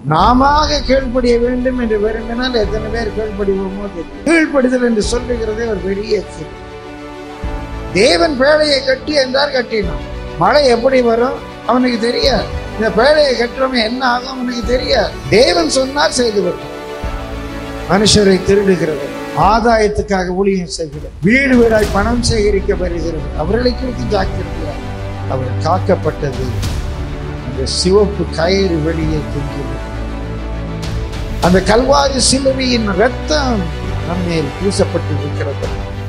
நாம கீழ்ப்படிய வேண்டும் என்று விரும்பினால் எத்தனை பேர் கீழ்ப்படிவோமோ தெரியும். கீழ்ப்படிதல் என்று சொல்லுகிறதே ஒரு பெரிய சிறு. தேவன் பேழையை கட்டி என்றார், கட்டினான். மழை எப்படி வரும் அவனுக்கு தெரியாது. இந்த பேழையை கட்டுறவன் என்ன ஆகும் அவனுக்கு தெரியாது. தேவன் சொன்னார் செய்து விட்டார். மனுஷரை திருடுகிறது, ஆதாயத்துக்காக ஊழியம் செய்கிறது, வீடு வீடாய் பணம் சேகரிக்க வருகிறது, அவர்களை குறித்து ஜாக்கிரதையார். அவர் காக்கப்பட்டது அந்த சிவப்பு கயிறு வெளியே தொங்கியது. அந்த கல்வாரி சிலுவையின் ரத்தம் நம்மேல் பூசப்பட்டு இருக்கிறது.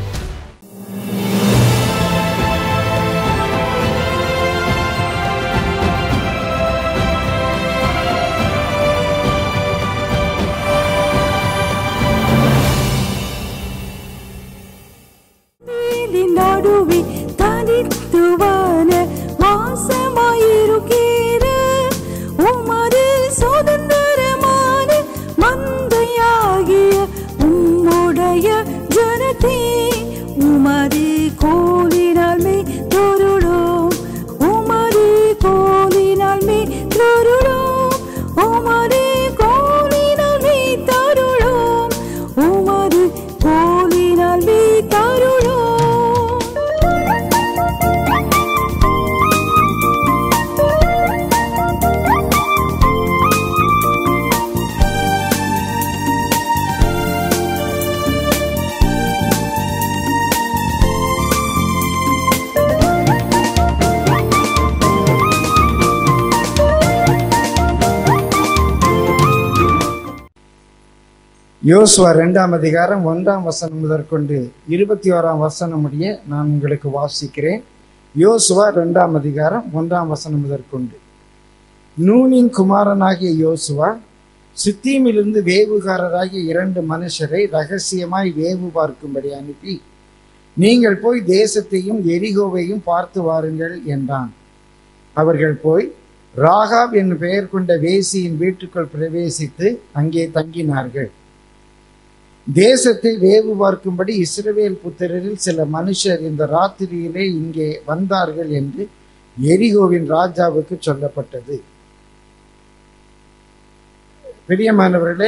நடுவே தனித்துவான வாசமாயிருக்கிற உமது சுதந்திரமான மந்தையாகிய உம்முடைய ஜனத்தே உமது கோலினால் மே தொருளோம், உமது கோலினால் மே தொருளோம், உமது கோலினால் மே தருளோம், உமது கோலினால் மே தருளோம். யோசுவா 2ஆம் அதிகாரம் 1ஆம் வசனம் முதற்கொண்டு 21ஆம் வசனம் முடிய நான் உங்களுக்கு வாசிக்கிறேன். யோசுவா 2ஆம் அதிகாரம் 1ஆம் வசனம் முதற்கொண்டு. நூனின் குமாரனாகிய யோசுவா சித்தீமிலிருந்து வேவுகாரராகிய 2 மனுஷரை ரகசியமாய் வேவு பார்க்கும்படி அனுப்பி, நீங்கள் போய் தேசத்தையும் எரிகோவையும் பார்த்து வாருங்கள் என்றான். அவர்கள் போய் ராகாப் என்னும் பெயர் கொண்ட வேசியின் வீட்டுக்குள் பிரவேசித்து அங்கே தங்கினார்கள். தேசத்தை வேவு பார்க்கும்படி இஸ்ரவேல் புத்திரரில் சில மனுஷர் இந்த ராத்திரியிலே இங்கே வந்தார்கள் என்று எரிகோவின் ராஜாவுக்கு சொல்லப்பட்டது. பிரியமானவர்களே,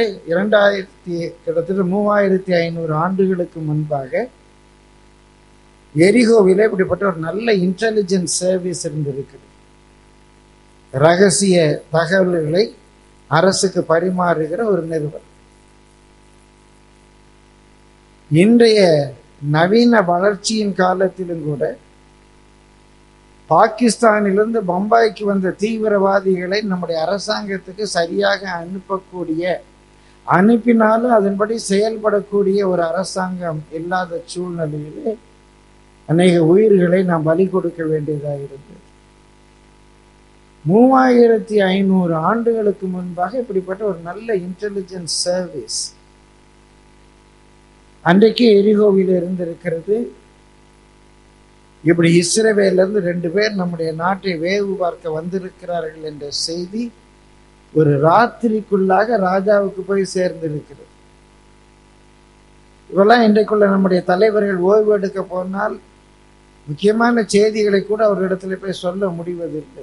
3500 ஆண்டுகளுக்கு முன்பாக எரிகோவிலே இப்படிப்பட்ட ஒரு நல்ல இன்டெலிஜென்ஸ் சர்வீஸ் இருந்திருக்குது. ரகசிய தகவல்களை அரசுக்கு பரிமாறுகிற ஒரு நிறுவனம். இன்றைய நவீன வளர்ச்சியின் காலத்திலும் கூட பாகிஸ்தானிலிருந்து பம்பாய்க்கு வந்த தீவிரவாதிகளை நம்முடைய அரசாங்கத்துக்கு சரியாக அனுப்பினாலும் அதன்படி செயல்படக்கூடிய ஒரு அரசாங்கம் இல்லாத சூழ்நிலையிலே அநேக உயிர்களை நாம் பலி கொடுக்க வேண்டியதாக இருந்தது. 3500 ஆண்டுகளுக்கு முன்பாக இப்படிப்பட்ட ஒரு நல்ல இன்டெலிஜென்ஸ் சர்வீஸ் அன்றைக்கு எரிகோவில் இருந்திருக்கிறது. இப்படி இஸ்ரவேலிருந்து 2 பேர் நம்முடைய நாட்டை வேவு பார்க்க வந்திருக்கிறார்கள் என்ற செய்தி ஒரு ராத்திரிக்குள்ளாக ராஜாவுக்கு போய் சேர்ந்திருக்கிறது. இவெல்லாம் இன்றைக்குள்ள நம்முடைய தலைவர்கள் ஓய்வு எடுக்க போனால் முக்கியமான செய்திகளை கூட அவரிடத்துல போய் சொல்ல முடிவதில்லை.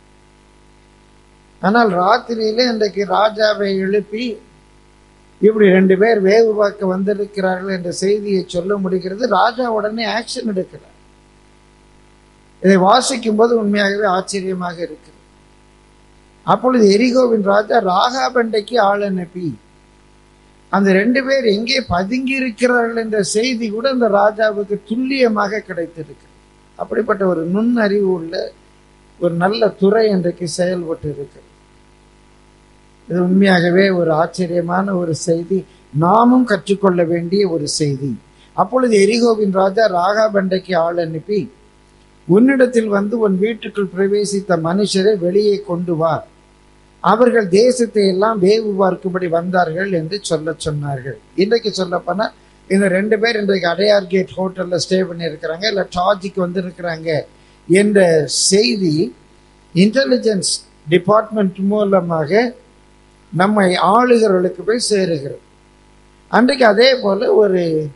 ஆனால் ராத்திரியிலே இன்றைக்கு ராஜாவை எழுப்பி இப்படி 2 பேர் வேவு பார்க்க வந்திருக்கிறார்கள் என்ற செய்தியை சொல்ல முடிகிறது. ராஜா உடனே ஆக்ஷன் எடுக்கிறார். இதை வாசிக்கும் போது உண்மையாகவே ஆச்சரியமாக இருக்கிறது. அப்பொழுது எரிகோவின் ராஜா ராகாப் அண்டைக்கு ஆள் அனுப்பி அந்த 2 பேர் எங்கே பதுங்கி இருக்கிறார்கள் என்ற செய்தி கூட அந்த ராஜாவுக்கு துல்லியமாக கிடைத்திருக்கு. அப்படிப்பட்ட ஒரு நுண்ணறிவு உள்ள ஒரு நல்ல துறை இன்றைக்கு செயல்பட்டு இருக்கிறது. இது உண்மையாகவே ஒரு ஆச்சரியமான ஒரு செய்தி, நாமும் கற்றுக்கொள்ள வேண்டிய ஒரு செய்தி. அப்பொழுது எரிகோவின் ராஜா ராகாப் அண்டைக்கு ஆள் அனுப்பி, உன்னிடத்தில் வந்து உன் வீட்டுக்குள் பிரவேசித்த மனுஷரை வெளியே கொண்டு வா, அவர்கள் தேசத்தை எல்லாம் வேவு பார்க்கும்படி வந்தார்கள் என்று சொன்னார்கள். இன்றைக்கு சொல்லப்போனா இந்த 2 பேர் இன்றைக்கு அடையார் கேட் ஹோட்டல்ல ஸ்டே பண்ணியிருக்கிறாங்க, இல்லை டாஜிக்கு வந்திருக்கிறாங்க என்ற செய்தி இன்டெலிஜென்ஸ் டிபார்ட்மெண்ட் மூலமாக நம்மை ஆளுகிறவர்களுக்கு போய் சேருகிறது. அன்றைக்கு அதே போல ஒரு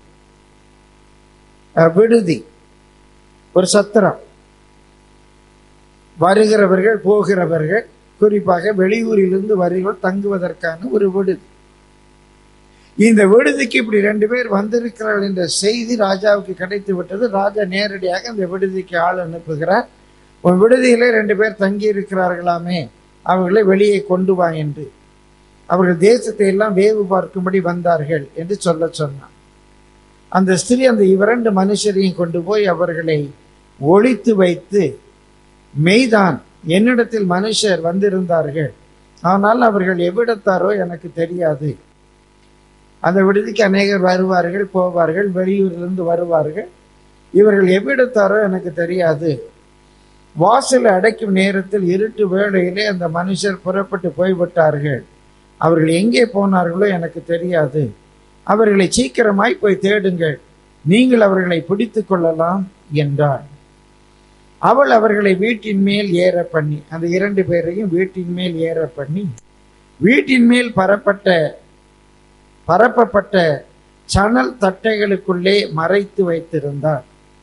விடுதி, ஒரு சத்திரம், வருகிறவர்கள் போகிறவர்கள் குறிப்பாக வெளியூரிலிருந்து வருகிறவர்கள் தங்குவதற்கான ஒரு விடுதி. இந்த விடுதிக்கு இப்படி 2 பேர் வந்திருக்கிறார்கள் என்ற செய்தி ராஜாவுக்கு கிடைத்து விட்டது. ராஜா நேரடியாக அந்த விடுதிக்கு ஆள் அனுப்புகிறார். உன் விடுதியிலே 2 பேர் தங்கி இருக்கிறார்களாமே, அவர்களை வெளியே கொண்டு வா என்று. அவர்கள் தேசத்தை எல்லாம் வேவு பார்க்கும்படி வந்தார்கள் என்று சொல்ல சொன்னான். அந்த ஸ்திரீ அந்த 2 மனுஷரையும் கொண்டு போய் அவர்களை ஒளித்து வைத்து, மெய்தான் என்னிடத்தில் மனுஷர் வந்திருந்தார்கள், ஆனால் அவர்கள் எவ்விடத்தாரோ எனக்கு தெரியாது. அந்த விடுதிக்கு அநேகர் வருவார்கள் போவார்கள், வெளியூரிலிருந்து வருவார்கள். இவர்கள் எவ்விடத்தாரோ எனக்கு தெரியாது. வாசலை அடைக்கும் நேரத்தில் இருட்டு வேளையிலே அந்த மனுஷர் புறப்பட்டு போய்விட்டார்கள். அவர்கள் எங்கே போனார்களோ எனக்கு தெரியாது. அவர்களை சீக்கிரமாய் போய் தேடுங்கள், நீங்கள் அவர்களை பிடித்து கொள்ளலாம் என்றாள். அவள் அவர்களை வீட்டின் மேல் ஏற பண்ணி, அந்த 2 பேரையும் வீட்டின் மேல் ஏற பண்ணி, வீட்டின் மேல் பரப்பப்பட்ட சணல் தட்டைகளுக்குள்ளே மறைத்து வைத்திருந்தார்.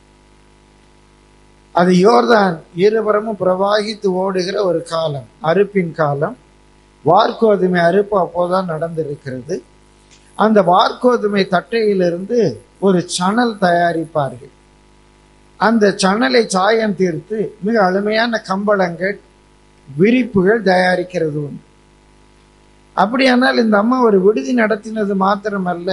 அது யோர்தான் இருபுறமும் பிரவாகித்து ஓடுகிற ஒரு காலம், அறுப்பின் காலம். வார்கோதுமை அறுப்பு அப்போதான் நடந்திருக்கிறது. அந்த வார்கோதுமை தட்டையிலிருந்து ஒரு சணல் தயாரிப்பார்கள். அந்த சணலை சாயம் தீர்த்து மிக அருமையான கம்பளங்கள், விரிப்புகள் தயாரிக்கிறது உண்டு. அப்படியானால் இந்த அம்மா ஒரு விடுதி நடத்தினது மாத்திரமல்ல,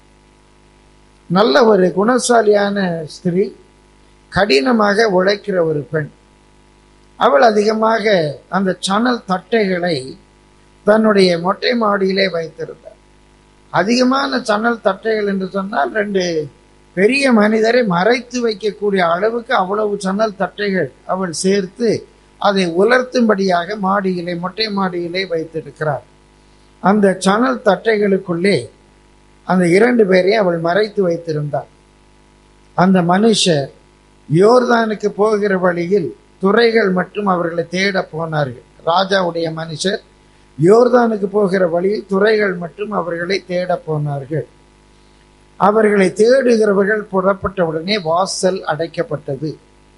நல்ல ஒரு குணசாலியான ஸ்திரீ, கடினமாக உழைக்கிற ஒரு பெண். அவள் அதிகமாக அந்த சணல் தட்டைகளை தன்னுடைய மொட்டை மாடியிலே வைத்திருந்தார். அதிகமான சணல் தட்டைகள் என்று சொன்னால் 2 பெரிய மனிதரை மறைத்து வைக்கக்கூடிய அளவுக்கு அவ்வளவு சணல் தட்டைகள் அவள் சேர்த்து அதை உலர்த்தும்படியாக மாடியிலே, மொட்டை மாடியிலே வைத்திருக்கிறார். அந்த சணல் தட்டைகளுக்குள்ளே அந்த 2 பேரையும் அவள் மறைத்து வைத்திருந்தார். அந்த மனுஷர் யோர்தானுக்கு போகிற வழியில் துரைகள் மட்டும் அவர்களை தேட போனார்கள். ராஜாவுடைய மனுஷர் யோர்தானுக்கு போகிற வழியில் துரைகள் மட்டும் அவர்களை தேட போனார்கள். அவர்களை தேடுகிறவர்கள் புறப்பட்டவுடனே வாசல் அடைக்கப்பட்டது.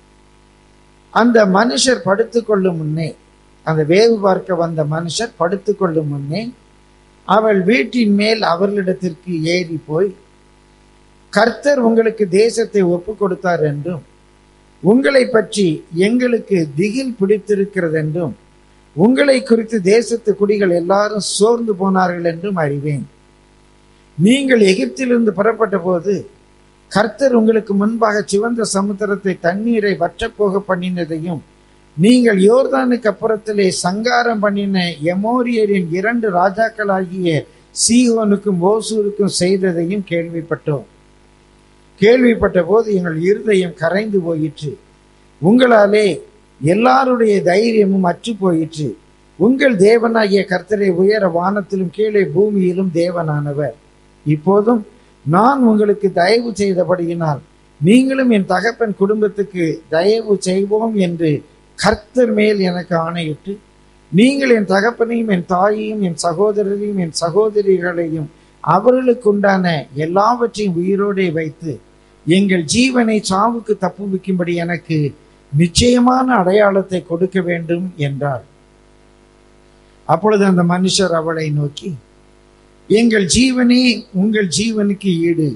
அந்த மனுஷர் படுத்துக்கொள்ளும் முன்னே, அந்த வேவு பார்க்க வந்த மனுஷர் படுத்துக்கொள்ளும் முன்னே அவள் வீட்டின் மேல் அவர்களிடத்திற்கு ஏறி போய், கர்த்தர் உங்களுக்கு தேசத்தை ஒப்பு கொடுத்தார் என்றும், உங்களை பற்றி எங்களுக்கு திகில் பிடித்திருக்கிறது என்றும், உங்களை குறித்து தேசத்து குடிகள் எல்லாரும் சோர்ந்து போனார்கள் என்றும் அறிவேன். நீங்கள் எகிப்திலிருந்து புறப்பட்ட போது கர்த்தர் உங்களுக்கு முன்பாக சிவந்த சமுத்திரத்தை தண்ணீரை வற்றப்போக பண்ணினதையும், நீங்கள் யோர்தானுக்கு அப்புறத்திலே சங்காரம் பண்ணின எமோரியரின் 2 ராஜாக்களாகிய சீகோனுக்கும் ஓசூருக்கும் செய்ததையும் கேள்விப்பட்டோம். கேள்விப்பட்ட போது எங்கள் இருதயம் கரைந்து போயிற்று. உங்களாலே எல்லாருடைய தைரியமும் அற்று போயிற்று. உங்கள் தேவனாகிய கர்த்தரை உயர வானத்திலும் கீழே பூமியிலும் தேவனானவர். இப்போதும் நான் உங்களுக்கு தயவு செய்தபடியினால் நீங்களும் என் தகப்பன் குடும்பத்துக்கு தயவு செய்வோம் என்று கர்த்தர் மேல் எனக்கு ஆணையிட்டு, நீங்கள் என் தகப்பனையும் என் தாயையும் என் சகோதரரையும் என் சகோதரிகளையும் அவர்களுக்கு உண்டான எல்லாவற்றையும் உயிரோடே வைத்து எங்கள் ஜீவனை சாவுக்கு தப்புவிக்கும்படி எனக்கு நிச்சயமான அடையாளத்தை கொடுக்க வேண்டும் என்றார். அப்பொழுது அந்த மனுஷர் அவளை நோக்கி, எங்கள் ஜீவனே உங்கள் ஜீவனுக்கு ஈடு.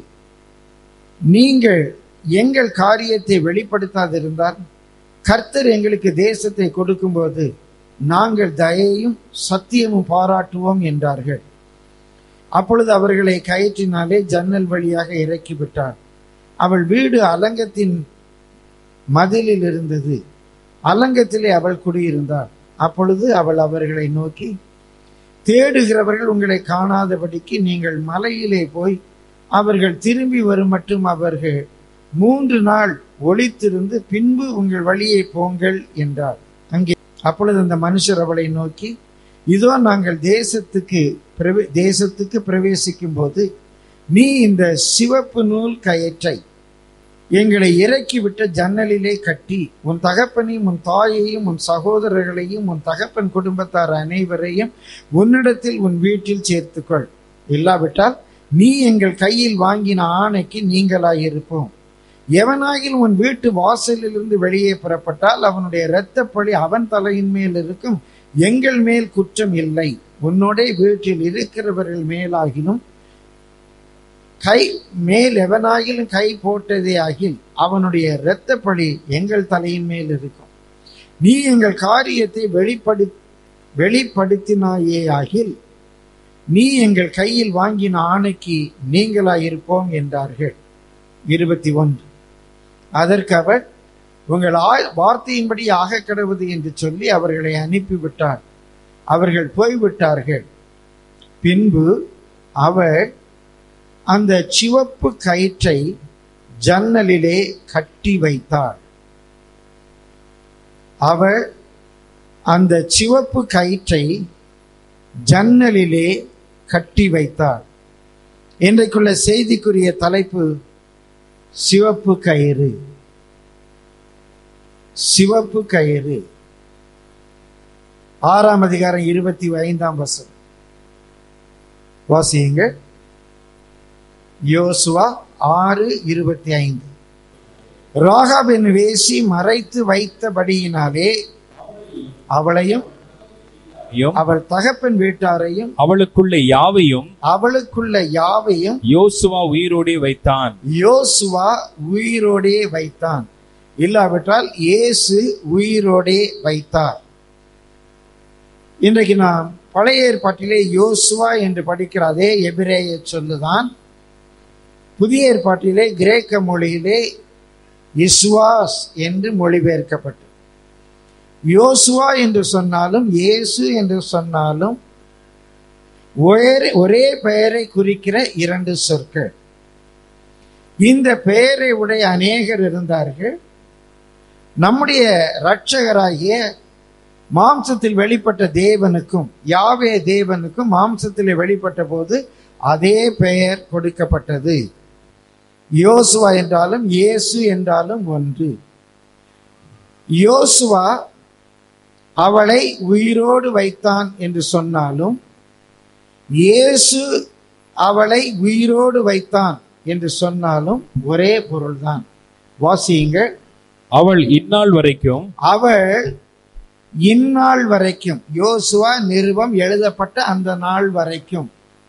நீங்கள் எங்கள் காரியத்தை வெளிப்படுத்தாதிருந்தால் கர்த்தர் எங்களுக்கு தேசத்தை கொடுக்கும்போது நாங்கள் தயையும் சத்தியமும் பாராட்டுவோம் என்றார்கள். அப்பொழுது அவர்களை கயிற்றினாலே ஜன்னல் வழியாக இறக்கிவிட்டார். அவள் வீடு அலங்கத்தின் மதிலில் இருந்தது. அலங்கத்திலே அவள் குடியிருந்தாள். அப்பொழுது அவள் அவர்களை நோக்கி, தேடுகிறவர்கள் உங்களை காணாதபடிக்கு நீங்கள் மலையிலே போய் அவர்கள் திரும்பி வரும் மட்டும் அவர்கள் 3 நாள் ஒளித்திருந்து பின்பு உங்கள் வழியை போங்கள் என்றார். அங்கே அப்பொழுது அந்த மனுஷர் அவளை நோக்கி, இதோ நாங்கள் தேசத்துக்கு பிரவேசிக்கும் போது நீ இந்த சிவப்பு நூல் கயிற்றை எங்களை இறக்கிவிட்ட ஜன்னலிலே கட்டி உன் தகப்பனையும் உன் தாயையும் உன் சகோதரர்களையும் உன் தகப்பன் குடும்பத்தார் அனைவரையும் உன்னிடத்தில் உன் வீட்டில் சேர்த்துக்கொள். இல்லாவிட்டால் நீ எங்கள் கையில் வாங்கின ஆணைக்கு நீங்களாயிருப்போம். எவனாகில் உன் வீட்டு வாசலிலிருந்து வெளியே புறப்பட்டால் அவனுடைய இரத்தப்பழி அவன் தலையின் மேல் இருக்கும், எங்கள் மேல் குற்றம் இல்லை, உன்னோட வீட்டில் இருக்கிறவர்கள் மேலாகிலும் கை மேல் எவனாகிலும் கை போட்டதே ஆகில் அவனுடைய இரத்தப்பழி எங்கள் தலையின் மேல் இருக்கும். நீ எங்கள் காரியத்தை வெளிப்படுத்தினாயே ஆகில் நீ எங்கள் கையில் வாங்கின ஆணைக்கு நீங்களாயிருப்போம் என்றார்கள். 21. அதற்கு அவர், உங்கள் வார்த்தையின்படி ஆக கடவுது என்று சொல்லி அவர்களை அனுப்பிவிட்டார். அவர்கள் போய்விட்டார்கள். பின்பு அவர் அந்த சிவப்பு கயிற்றை ஜன்னலிலே கட்டி வைத்தார். அவர் அந்த சிவப்பு கயிற்றை ஜன்னலிலே கட்டி வைத்தார். இன்றைக்குள்ள செய்திக்குரிய தலைப்பு சிவப்பு கயிறு. சிவப்பு கயிறு. 6ஆம் அதிகாரம் 25ஆம் வசனம் வாசியுங்க. யோசுவா 6:25. ராகாபின் வேசி மறைத்து வைத்தபடியினாலே அவளையும் அவள் தகப்பன் வீட்டாரையும் அவளுக்குள்ள யாவையும் யோசுவா உயிரோடே வைத்தான். யோசுவா உயிரோடே வைத்தான். இல்லாவிட்டால் இயேசு உயிரோடே வைத்தார். இன்றைக்கு நாம் பழைய ஏற்பாட்டிலே யோசுவா என்று படிக்கிற அதே எபிரேய சொல்லுதான் புதிய ஏற்பாட்டிலே கிரேக்க மொழியிலே இஸ்வாஸ் என்று மொழிபெயர்க்கப்பட்டது. யோசுவா என்று சொன்னாலும் இயேசு என்று சொன்னாலும் ஒரே பெயரை குறிக்கிற இரண்டு சொற்கள். இந்த பெயரை உடைய அநேகர் இருந்தார்கள். நம்முடைய இரட்சகராகிய மாம்சத்தில் வெளிப்பட்ட தேவனுக்கும் யாவே தேவனுக்கும் மாம்சத்தில் வெளிப்பட்ட போது அதே பெயர் கொடுக்கப்பட்டது. யோசுவா என்றாலும் இயேசு என்றாலும் ஒன்று. யோசுவா அவளை உயிரோடு வைத்தான் என்று சொன்னாலும் இயேசு அவளை உயிரோடு வைத்தான் என்று சொன்னாலும் ஒரே பொருள்தான். வாசியுங்கள். அவள் இந்நாள் வரைக்கும் யோசுவா நிருபம் எழுதப்பட்ட அந்த நாள் வரைக்கும்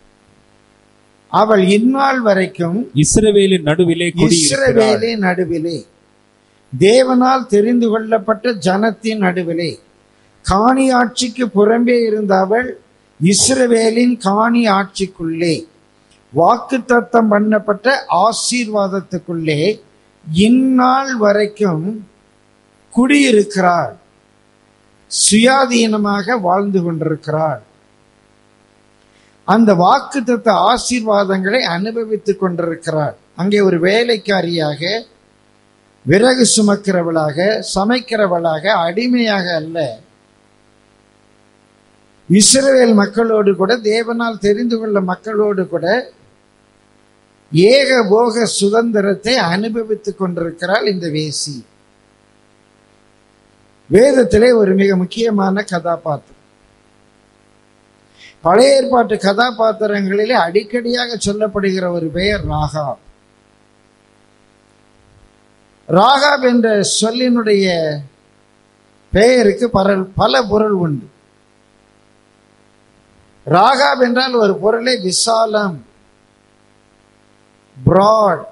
அவள் இந்நாள் வரைக்கும் இஸ்ரவேலின் நடுவிலே தேவனால் தெரிந்து கொள்ளப்பட்ட ஜனத்தின் நடுவிலே காணி ஆட்சிக்கு புறம்பே இருந்த அவள் இஸ்ரவேலின் காணி ஆட்சிக்குள்ளே வாக்குத்தத்தம் பண்ணப்பட்ட ஆசீர்வாதத்துக்குள்ளே இந்நாள் வரைக்கும் குடியிருக்கிறாள். சுயாதீனமாக வாழ்ந்து கொண்டிருக்கிறாள். அந்த வாக்குத்தத்த ஆசீர்வாதங்களை அனுபவித்துக் கொண்டிருக்கிறாள். அங்கே ஒரு வேலைக்காரியாக, விறகு சுமக்கிறவளாக, சமைக்கிறவளாக, அடிமையாக அல்ல, இஸ்ரவேல் மக்களோடு கூட, தேவனால் தெரிந்து கொள்ள மக்களோடு கூட ஏகபோக சுதந்திரத்தை அனுபவித்துக் கொண்டிருக்கிறாள் இந்த வேசி. வேதத்திலே ஒரு மிக முக்கியமான கதாபாத்திரம். பழைய ஏற்பாட்டு கதாபாத்திரங்களிலே அடிக்கடியாக சொல்லப்படுகிற ஒரு பெயர் ராகாப். ராகாப் என்ற சொல்லினுடைய பெயருக்கு பல பொருள் உண்டு. ராகாப் என்றால் ஒரு பொருளை விசாலம், பிராட்.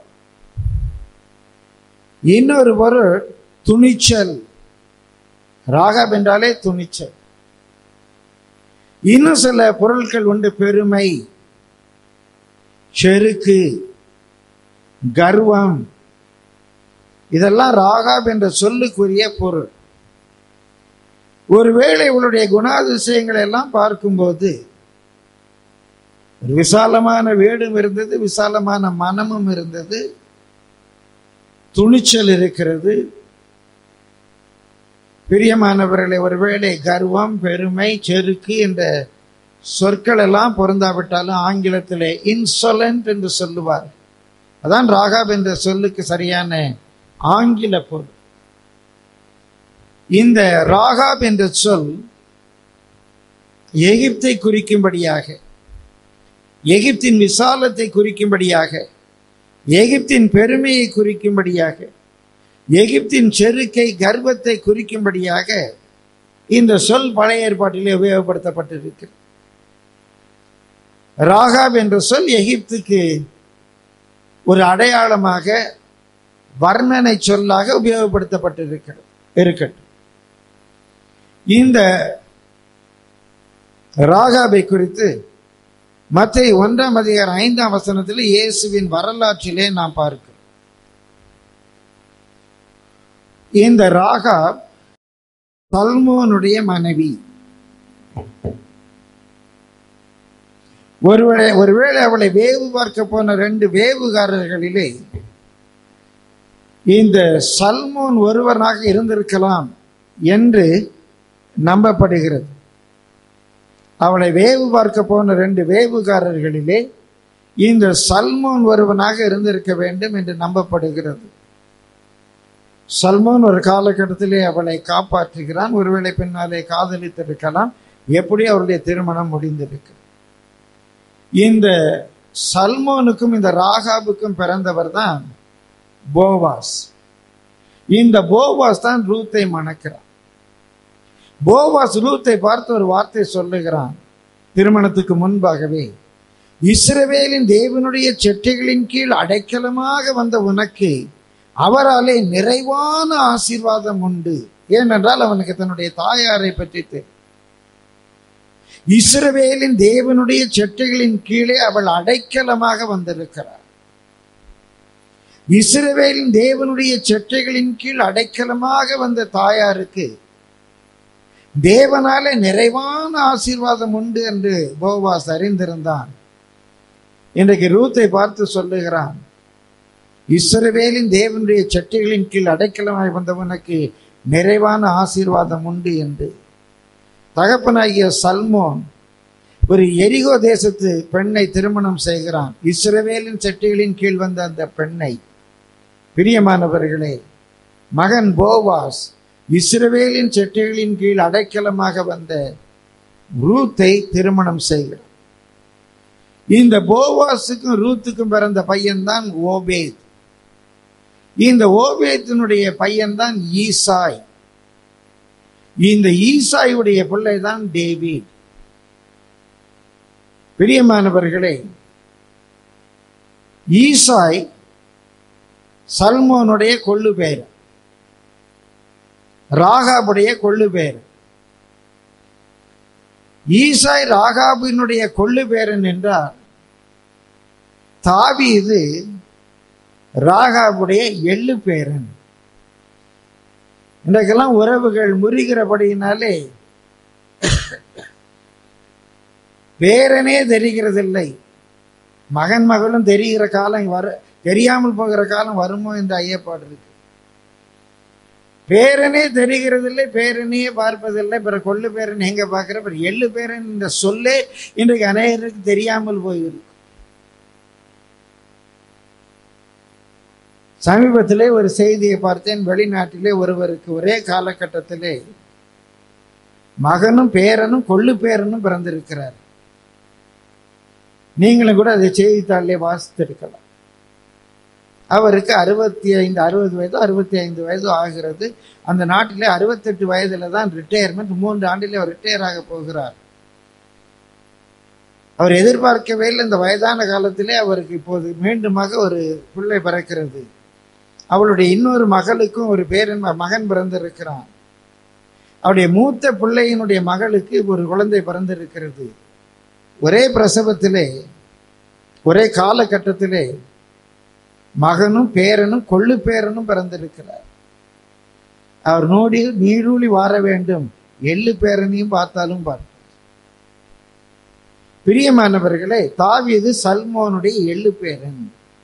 இன்னொரு பொருள் துணிச்சல். ராகாப் என்றாலே துணிச்சல். இன்னும் சில பொருட்கள் உண்டு. பெருமை, செருக்கு, கர்வம். இதெல்லாம் ராகாப் என்ற சொல்லுக்குரிய பொருள். ஒருவேளை இவளுடைய குணாதிசயங்களை எல்லாம் பார்க்கும்போது ஒரு விசாலமான வீடும் இருந்தது, விசாலமான மனமும் இருந்தது, துணிச்சல் இருக்கிறது. பிரியமானவர்களை, ஒருவேளை கர்வம், பெருமை, செருக்கு என்ற சொற்கள் எல்லாம் பொருந்தாவிட்டாலும் ஆங்கிலத்திலே இன்சொலன்ட் என்று சொல்லுவார். அதான் ராகாப் என்ற சொல்லுக்கு சரியான ஆங்கில பொருள். இந்த ராகாப் என்ற சொல் எகிப்தை குறிக்கும்படியாக, எகிப்தின் விசாலத்தை குறிக்கும்படியாக, எகிப்தின் பெருமையை குறிக்கும்படியாக, எகிப்தின் செருக்கை, கர்வத்தை குறிக்கும்படியாக இந்த சொல் பழைய ஏற்பாட்டிலே உபயோகப்படுத்தப்பட்டிருக்கிறது. ராகாப் என்ற சொல் எகிப்துக்கு ஒரு அடையாளமாக, வர்ணனை சொல்லாக உபயோகப்படுத்தப்பட்டிருக்கிறது. இருக்கட்டும். இந்த ராகாபை குறித்து மத்தேயு 1:5 இயேசுவின் வரலாற்றிலே நாம் பார்க்கிறோம். இந்த ராகாப் சல்மோனுடைய மனைவி. ஒருவேளை அவளை வேவு பார்க்க போன 2 வேவுகாரர்களிலே இந்த சல்மோன் ஒருவனாக இருந்திருக்கலாம் என்று நம்பப்படுகிறது. அவளை வேவு பார்க்க போன 2 வேவுகாரர்களிலே இந்த சல்மோன் ஒருவனாக இருந்திருக்க வேண்டும் என்று நம்பப்படுகிறது. சல்மோன் ஒரு காலகட்டத்திலே அவளை காப்பாற்றுகிறான். ஒருவேளை பின்னாலே காதலித்திருக்கலாம். எப்படி அவருடைய திருமணம் முடிந்திருக்கு. இந்த சல்மோனுக்கும் இந்த ராகாபுக்கும் பிறந்தவர் தான் போவாஸ். இந்த போவாஸ் தான் ரூத்தை மணக்கிறான். போவாஸ் ரூத்தை பார்த்து ஒரு வார்த்தை சொல்லுகிறான் திருமணத்துக்கு முன்பாகவே. இஸ்ரவேலின் தேவனுடைய செட்டைகளின் கீழ் அடைக்கலமாக வந்த உனக்கு அவராலே நிறைவான ஆசீர்வாதம் உண்டு. ஏனென்றால் அவனுக்கு தன்னுடைய தாயாரை பற்றி தெரியும். இஸ்ரவேலின் தேவனுடைய செட்டைகளின் கீழே அவள் அடைக்கலமாக வந்திருக்கிறார். இஸ்ரவேலின் தேவனுடைய செட்டைகளின் கீழ் அடைக்கலமாக வந்த தாயாருக்கு தேவனாலே நிறைவான ஆசீர்வாதம் உண்டு என்று போவாஸ் அறிந்திருந்தான். இன்றைக்கு ரூத்தை பார்த்து சொல்லுகிறான், இஸ்ரவேலின் தேவனுடைய செட்டைகளின் கீழ் அடைக்கலமாய் வந்தவனுக்கு நிறைவான ஆசீர்வாதம் உண்டு என்று. தகப்பனாகிய சல்மோன் ஒரு எரிகோ தேசத்து பெண்ணை திருமணம் செய்கிறான். இஸ்ரவேலின் செட்டைகளின் கீழ் வந்த அந்த பெண்ணை, பிரியமானவர்களே, மகன் போவாஸ் இஸ்ரவேலின் செட்டைகளின் கீழ் அடைக்கலமாக வந்த ரூத்தை திருமணம் செய்கிறான். இந்த போவாஸுக்கும் ரூத்துக்கும் பிறந்த பையன்தான் ஓபேத். இந்த ஓபேத்தினுடைய பையன்தான் ஈசாய். இந்த ஈசாயுடைய பிள்ளை தான் டேவிட். பிரியமானவர்களே, ஈசாய் சல்மோனுடைய கொள்ளு பேர், ராகாபுடைய கொள்ளு பேர். ஈசாய் ராகாபினுடைய கொள்ளு பேரன் என்றார். தாவீது ராகாபுடைய எள்ளு பேரன். இன்றைக்கெல்லாம் உறவுகள் முறிகிறபடியினாலே பேரனே தெரிகிறதில்லை. மகன் மகளும் தெரிகிற காலம் தெரியாமல் போகிற காலம் வருமோ என்று ஐயப்பாடு இருக்கு. பேரனே தெரிகிறதில்லை, பேரனையே பார்ப்பதில்லை. பிற கொள்ளு பேரன் எங்க பார்க்கிற, பிற எள்ளு பேரன் இந்த சொல்லே இன்றைக்கு அநேகருக்கு தெரியாமல் போயிருக்கு. சமீபத்திலே ஒரு செய்தியை பார்த்தேன். வெளிநாட்டிலே ஒருவருக்கு ஒரே காலகட்டத்திலே மகனும் பேரனும் கொள்ளு பேரனும் பிறந்திருக்கிறார். நீங்களும் கூட அதை செய்தித்தாளிலே வாசித்திருக்கலாம். அவருக்கு 60 வயது 65 வயது ஆகிறது. அந்த நாட்டிலே 68 வயதுல தான் ரிட்டையர்மெண்ட். 3 ஆண்டிலே அவர் ரிட்டையர் ஆக போகிறார். அவர் எதிர்பார்க்கவே இல்லை. இந்த வயதான காலத்திலே அவருக்கு இப்போது மீண்டுமாக ஒரு பிள்ளை பிறக்கிறது. அவளுடைய இன்னொரு மகளுக்கும் ஒரு மகன் பிறந்திருக்கிறான். அவருடைய மூத்த பிள்ளையினுடைய மகளுக்கு ஒரு குழந்தை பிறந்திருக்கிறது. ஒரே பிரசவத்திலே ஒரே காலகட்டத்திலே மகனும் பேரனும் கொள்ளு பேரனும் பிறந்திருக்கிறார். அவர் நீடூழி வார வேண்டும், எள்ளு பேரனையும் பார்த்தாலும் பார்ப்பார். பிரியமானவர்களே, தாவீது சல்மோனுடைய எள்ளு பேரன்.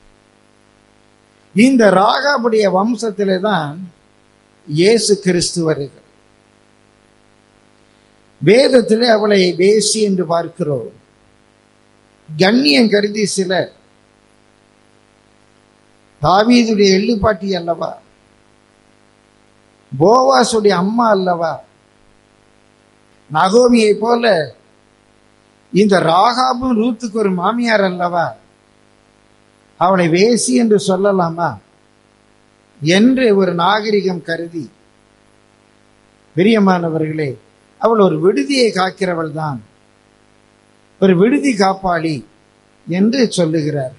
இந்த ராகாபுடைய வம்சத்திலே தான் இயேசு கிறிஸ்து வருகிறார். வேதத்திலே அவளை வேசி என்று பார்க்கிறோம். கண்ணியம் கருதி சிலர் தாவீதுடைய எள்ளுப்பாட்டி அல்லவா, போவாசுடைய அம்மா அல்லவா, நகோமியை போல இந்த ராகாபும் ரூத்துக்கு ஒரு மாமியார் அல்லவா, அவளை வேசி என்று சொல்லலாமா என்று ஒரு நாகரிகம் கருதி, பிரியமானவர்களே, அவள் ஒரு விடுதியை காக்கிறவள் தான், ஒரு விடுதி காப்பாளி என்று சொல்லுகிறார்.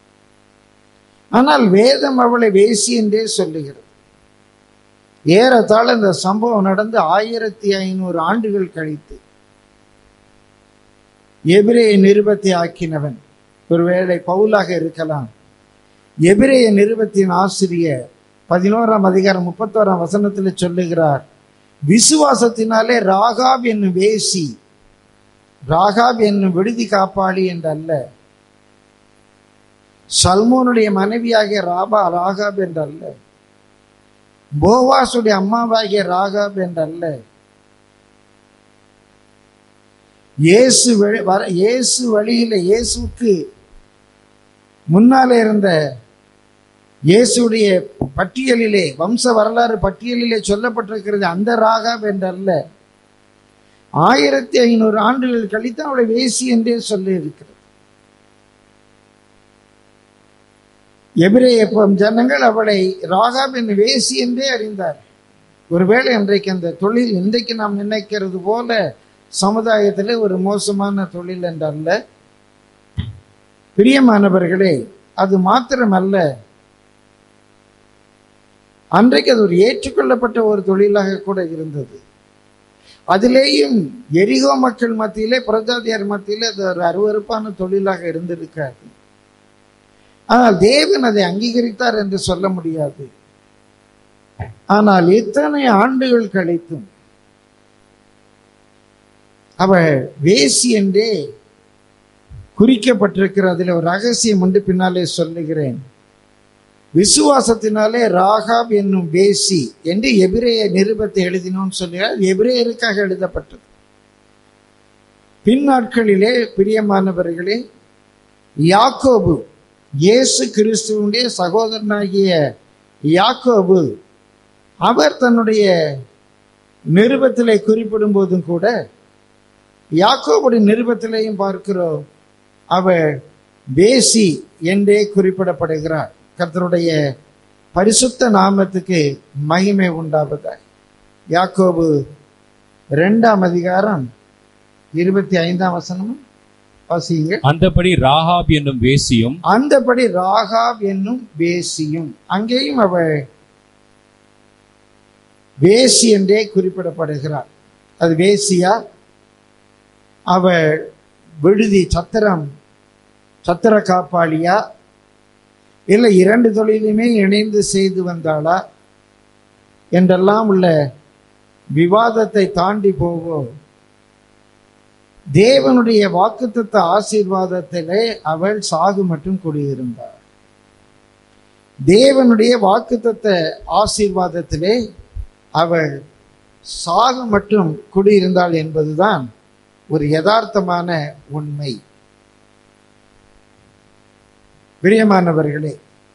ஆனால் வேதம் அவளை வேசி என்றே சொல்லுகிறது. ஏறத்தாழ இந்த சம்பவம் நடந்து 1500 ஆண்டுகள் கழித்து எபிரேய நிருபத்தை ஆக்கினவன் ஒருவேளை பவுலாக இருக்கலாம். எபிரேய நிருபத்தின் ஆசிரியர் 11ஆம் அதிகாரம் 31ஆம் வசனத்தில் சொல்லுகிறார், விசுவாசத்தினாலே ராகாப் என்னும் வேசி, ராகாப் என்னும் விடுதி காப்பாளி என்றல்ல, சல்மோனுடைய மனைவியாகிய ராகாப் என்றல்ல, போவாசுடைய அம்மாவாகிய ராகாப் என்றல்ல, இயேசு வழியில இயேசுக்கு முன்னாலே இருந்த இயேசுடைய பட்டியலிலே, வம்ச வரலாறு பட்டியலிலே சொல்லப்பட்டிருக்கிறது அந்த ராகாப் என்றல்ல. 1500 ஆண்டுகள் கழித்து அவளை வேசி என்றே சொல்லி இருக்கிறது. எபிரேய ஜனங்கள் அவளை ராகாப் என்னும் வேசி என்றே அறிந்தார். ஒருவேளை இன்றைக்கு அந்த தொழில் இன்றைக்கு நாம் நினைக்கிறது போல சமுதாயத்திலே ஒரு மோசமான தொழில் என்றல்ல. பிரியமானவர்களே, அது மாத்திரமல்ல, அன்றைக்கு அது ஒரு ஏற்றுக்கொள்ளப்பட்ட ஒரு தொழிலாக கூட இருந்தது. அதிலேயும் எரிகோ மக்கள் மத்தியிலே, பிரஜாதியார் மத்தியிலே அது ஒரு அருவருப்பான தொழிலாக இருந்திருக்காது. ஆனால் தேவன் அதை அங்கீகரித்தார் என்று சொல்ல முடியாது. ஆனால் இத்தனை ஆண்டுகள் கழித்தும் அவள் வேசி என்றே குறிக்கப்பட்டிருக்கிற அதில் ஒரு ரகசியம் உண்டு, பின்னாலே சொல்லுகிறேன். விசுவாசத்தினாலே ராகாப் என்னும் வேசி என்று எபிரேய நிருபத்தை எழுதினோன்னு சொல்லுகிறார். எபிரேயருக்காக எழுதப்பட்டது. பின் நாட்களிலே பிரியமானவர்களே, யாக்கோபு, இயேசு கிறிஸ்துவனுடைய சகோதரனாகிய யாக்கோபு, அவர் தன்னுடைய நிருபத்திலே குறிப்பிடும் போதும் கூட, யாக்கோபுடைய நிருபத்திலேயும் பார்க்கிறோம், அவர் வேசி என்றே குறிப்பிடப்படுகிறார். கர்த்தருடைய பரிசுத்த நாமத்துக்கு மகிமை உண்டாவதாக. யாக்கோபு 2ஆம் அதிகாரம் 25ஆம் வசனம் வாசிங்க. அந்தபடி ராகாப் என்னும் வேசியும், அந்தபடி ராகாப் என்னும் வேசியும், அங்கேயும் அவள் வேசி என்றே குறிப்பிடப்படுகிறார். அது வேசியா, அவள் விடுதி சத்திர காப்பாளியா, இல்லை 2 தொழிலுமே இணைந்து செய்து வந்தாளா என்றெல்லாம் உள்ள விவாதத்தை தாண்டி போவோம். தேவனுடைய வாக்குத்தத்த ஆசீர்வாதத்திலே அவள் சாகு மட்டும் குடியிருந்தாள். தேவனுடைய வாக்குத்தத்த ஆசீர்வாதத்திலே அவள் சாகு மட்டும் குடியிருந்தாள் என்பதுதான் ஒரு யதார்த்தமான உண்மை. பிரியமானவர்களே,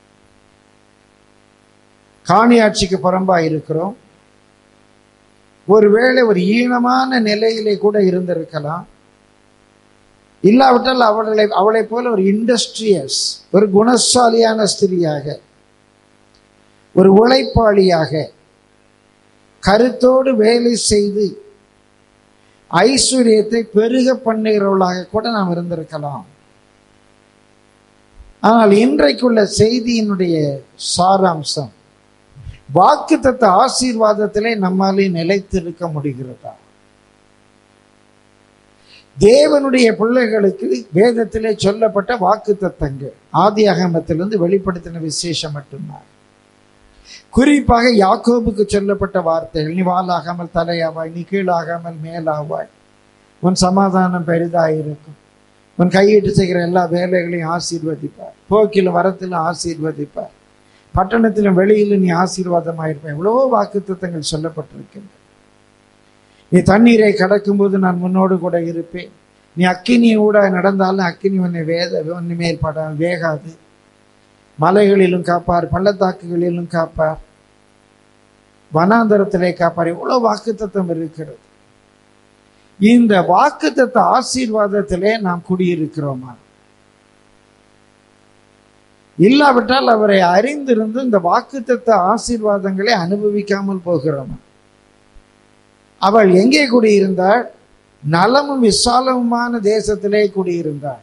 காணியாட்சிக்கு புறம்பா இருக்கிறோம். ஒருவேளை ஒரு ஈனமான நிலையிலே கூட இருந்திருக்கலாம். இல்லாவிட்டால் அவளை போல ஒரு இண்டஸ்ட்ரியஸ், ஒரு குணசாலியான ஸ்திரியாக, ஒரு உழைப்பாளியாக, கருத்தோடு வேலை செய்து ஐஸ்வர்யத்தை பெருக பண்ணுகிறவர்களாக கூட நாம் இருந்திருக்கலாம். ஆனால் இன்றைக்குள்ள செய்தியினுடைய சாராம்சம், வாக்குத்தத்த ஆசீர்வாதத்திலே நம்மாலே நிலைத்திருக்க முடிகிறதா? தேவனுடைய பிள்ளைகளுக்கு வேதத்திலே சொல்லப்பட்ட வாக்குத்தத்தங்கள் ஆதியாகமத்திலிருந்து வெளிப்படுத்தின விசேஷம் மட்டும்தான். குறிப்பாக யாக்கோபுக்கு சொல்லப்பட்ட வார்த்தைகள், நீ வாலாகாமல் தலையாவாய், நீ கீழாகாமல் மேலாவாய், உன் சமாதானம் பெரிதாயிருக்கும், உன் கையிட்டு செய்கிற எல்லா வேலைகளையும் ஆசீர்வதிப்பார், போக்கிலும் வரத்திலும் ஆசீர்வதிப்பார், பட்டணத்திலும் வெளியிலும் நீ ஆசீர்வாதமாயிருப்பாய். எவ்வளவோ வாக்குத்தத்தங்கள் சொல்லப்பட்டிருக்கின்றன. நீ தண்ணீரை கடக்கும்போது நான் முன்னோடு கூட இருப்பேன், நீ அக்கினி ஊட நடந்தாலும் அக்கினி உன்னை மேல் வேகாது, மலைகளிலும் காப்பார், பள்ளத்தாக்குகளிலும் காப்பார், வனாந்தரத்திலே காப்பார். எவ்வளவு வாக்குத்தத்தம் இருக்கிறது. இந்த வாக்குத்தத்த ஆசீர்வாதத்திலே நாம் குடியிருக்கிறோமா? இல்லாவிட்டால் அவரை அறிந்திருந்து இந்த வாக்குத்தத்த ஆசீர்வாதங்களை அனுபவிக்காமல் போகிறோமா? அவள் எங்கே குடியிருந்தாள்? நலமும் விசாலமுமான தேசத்திலே குடியிருந்தாள்.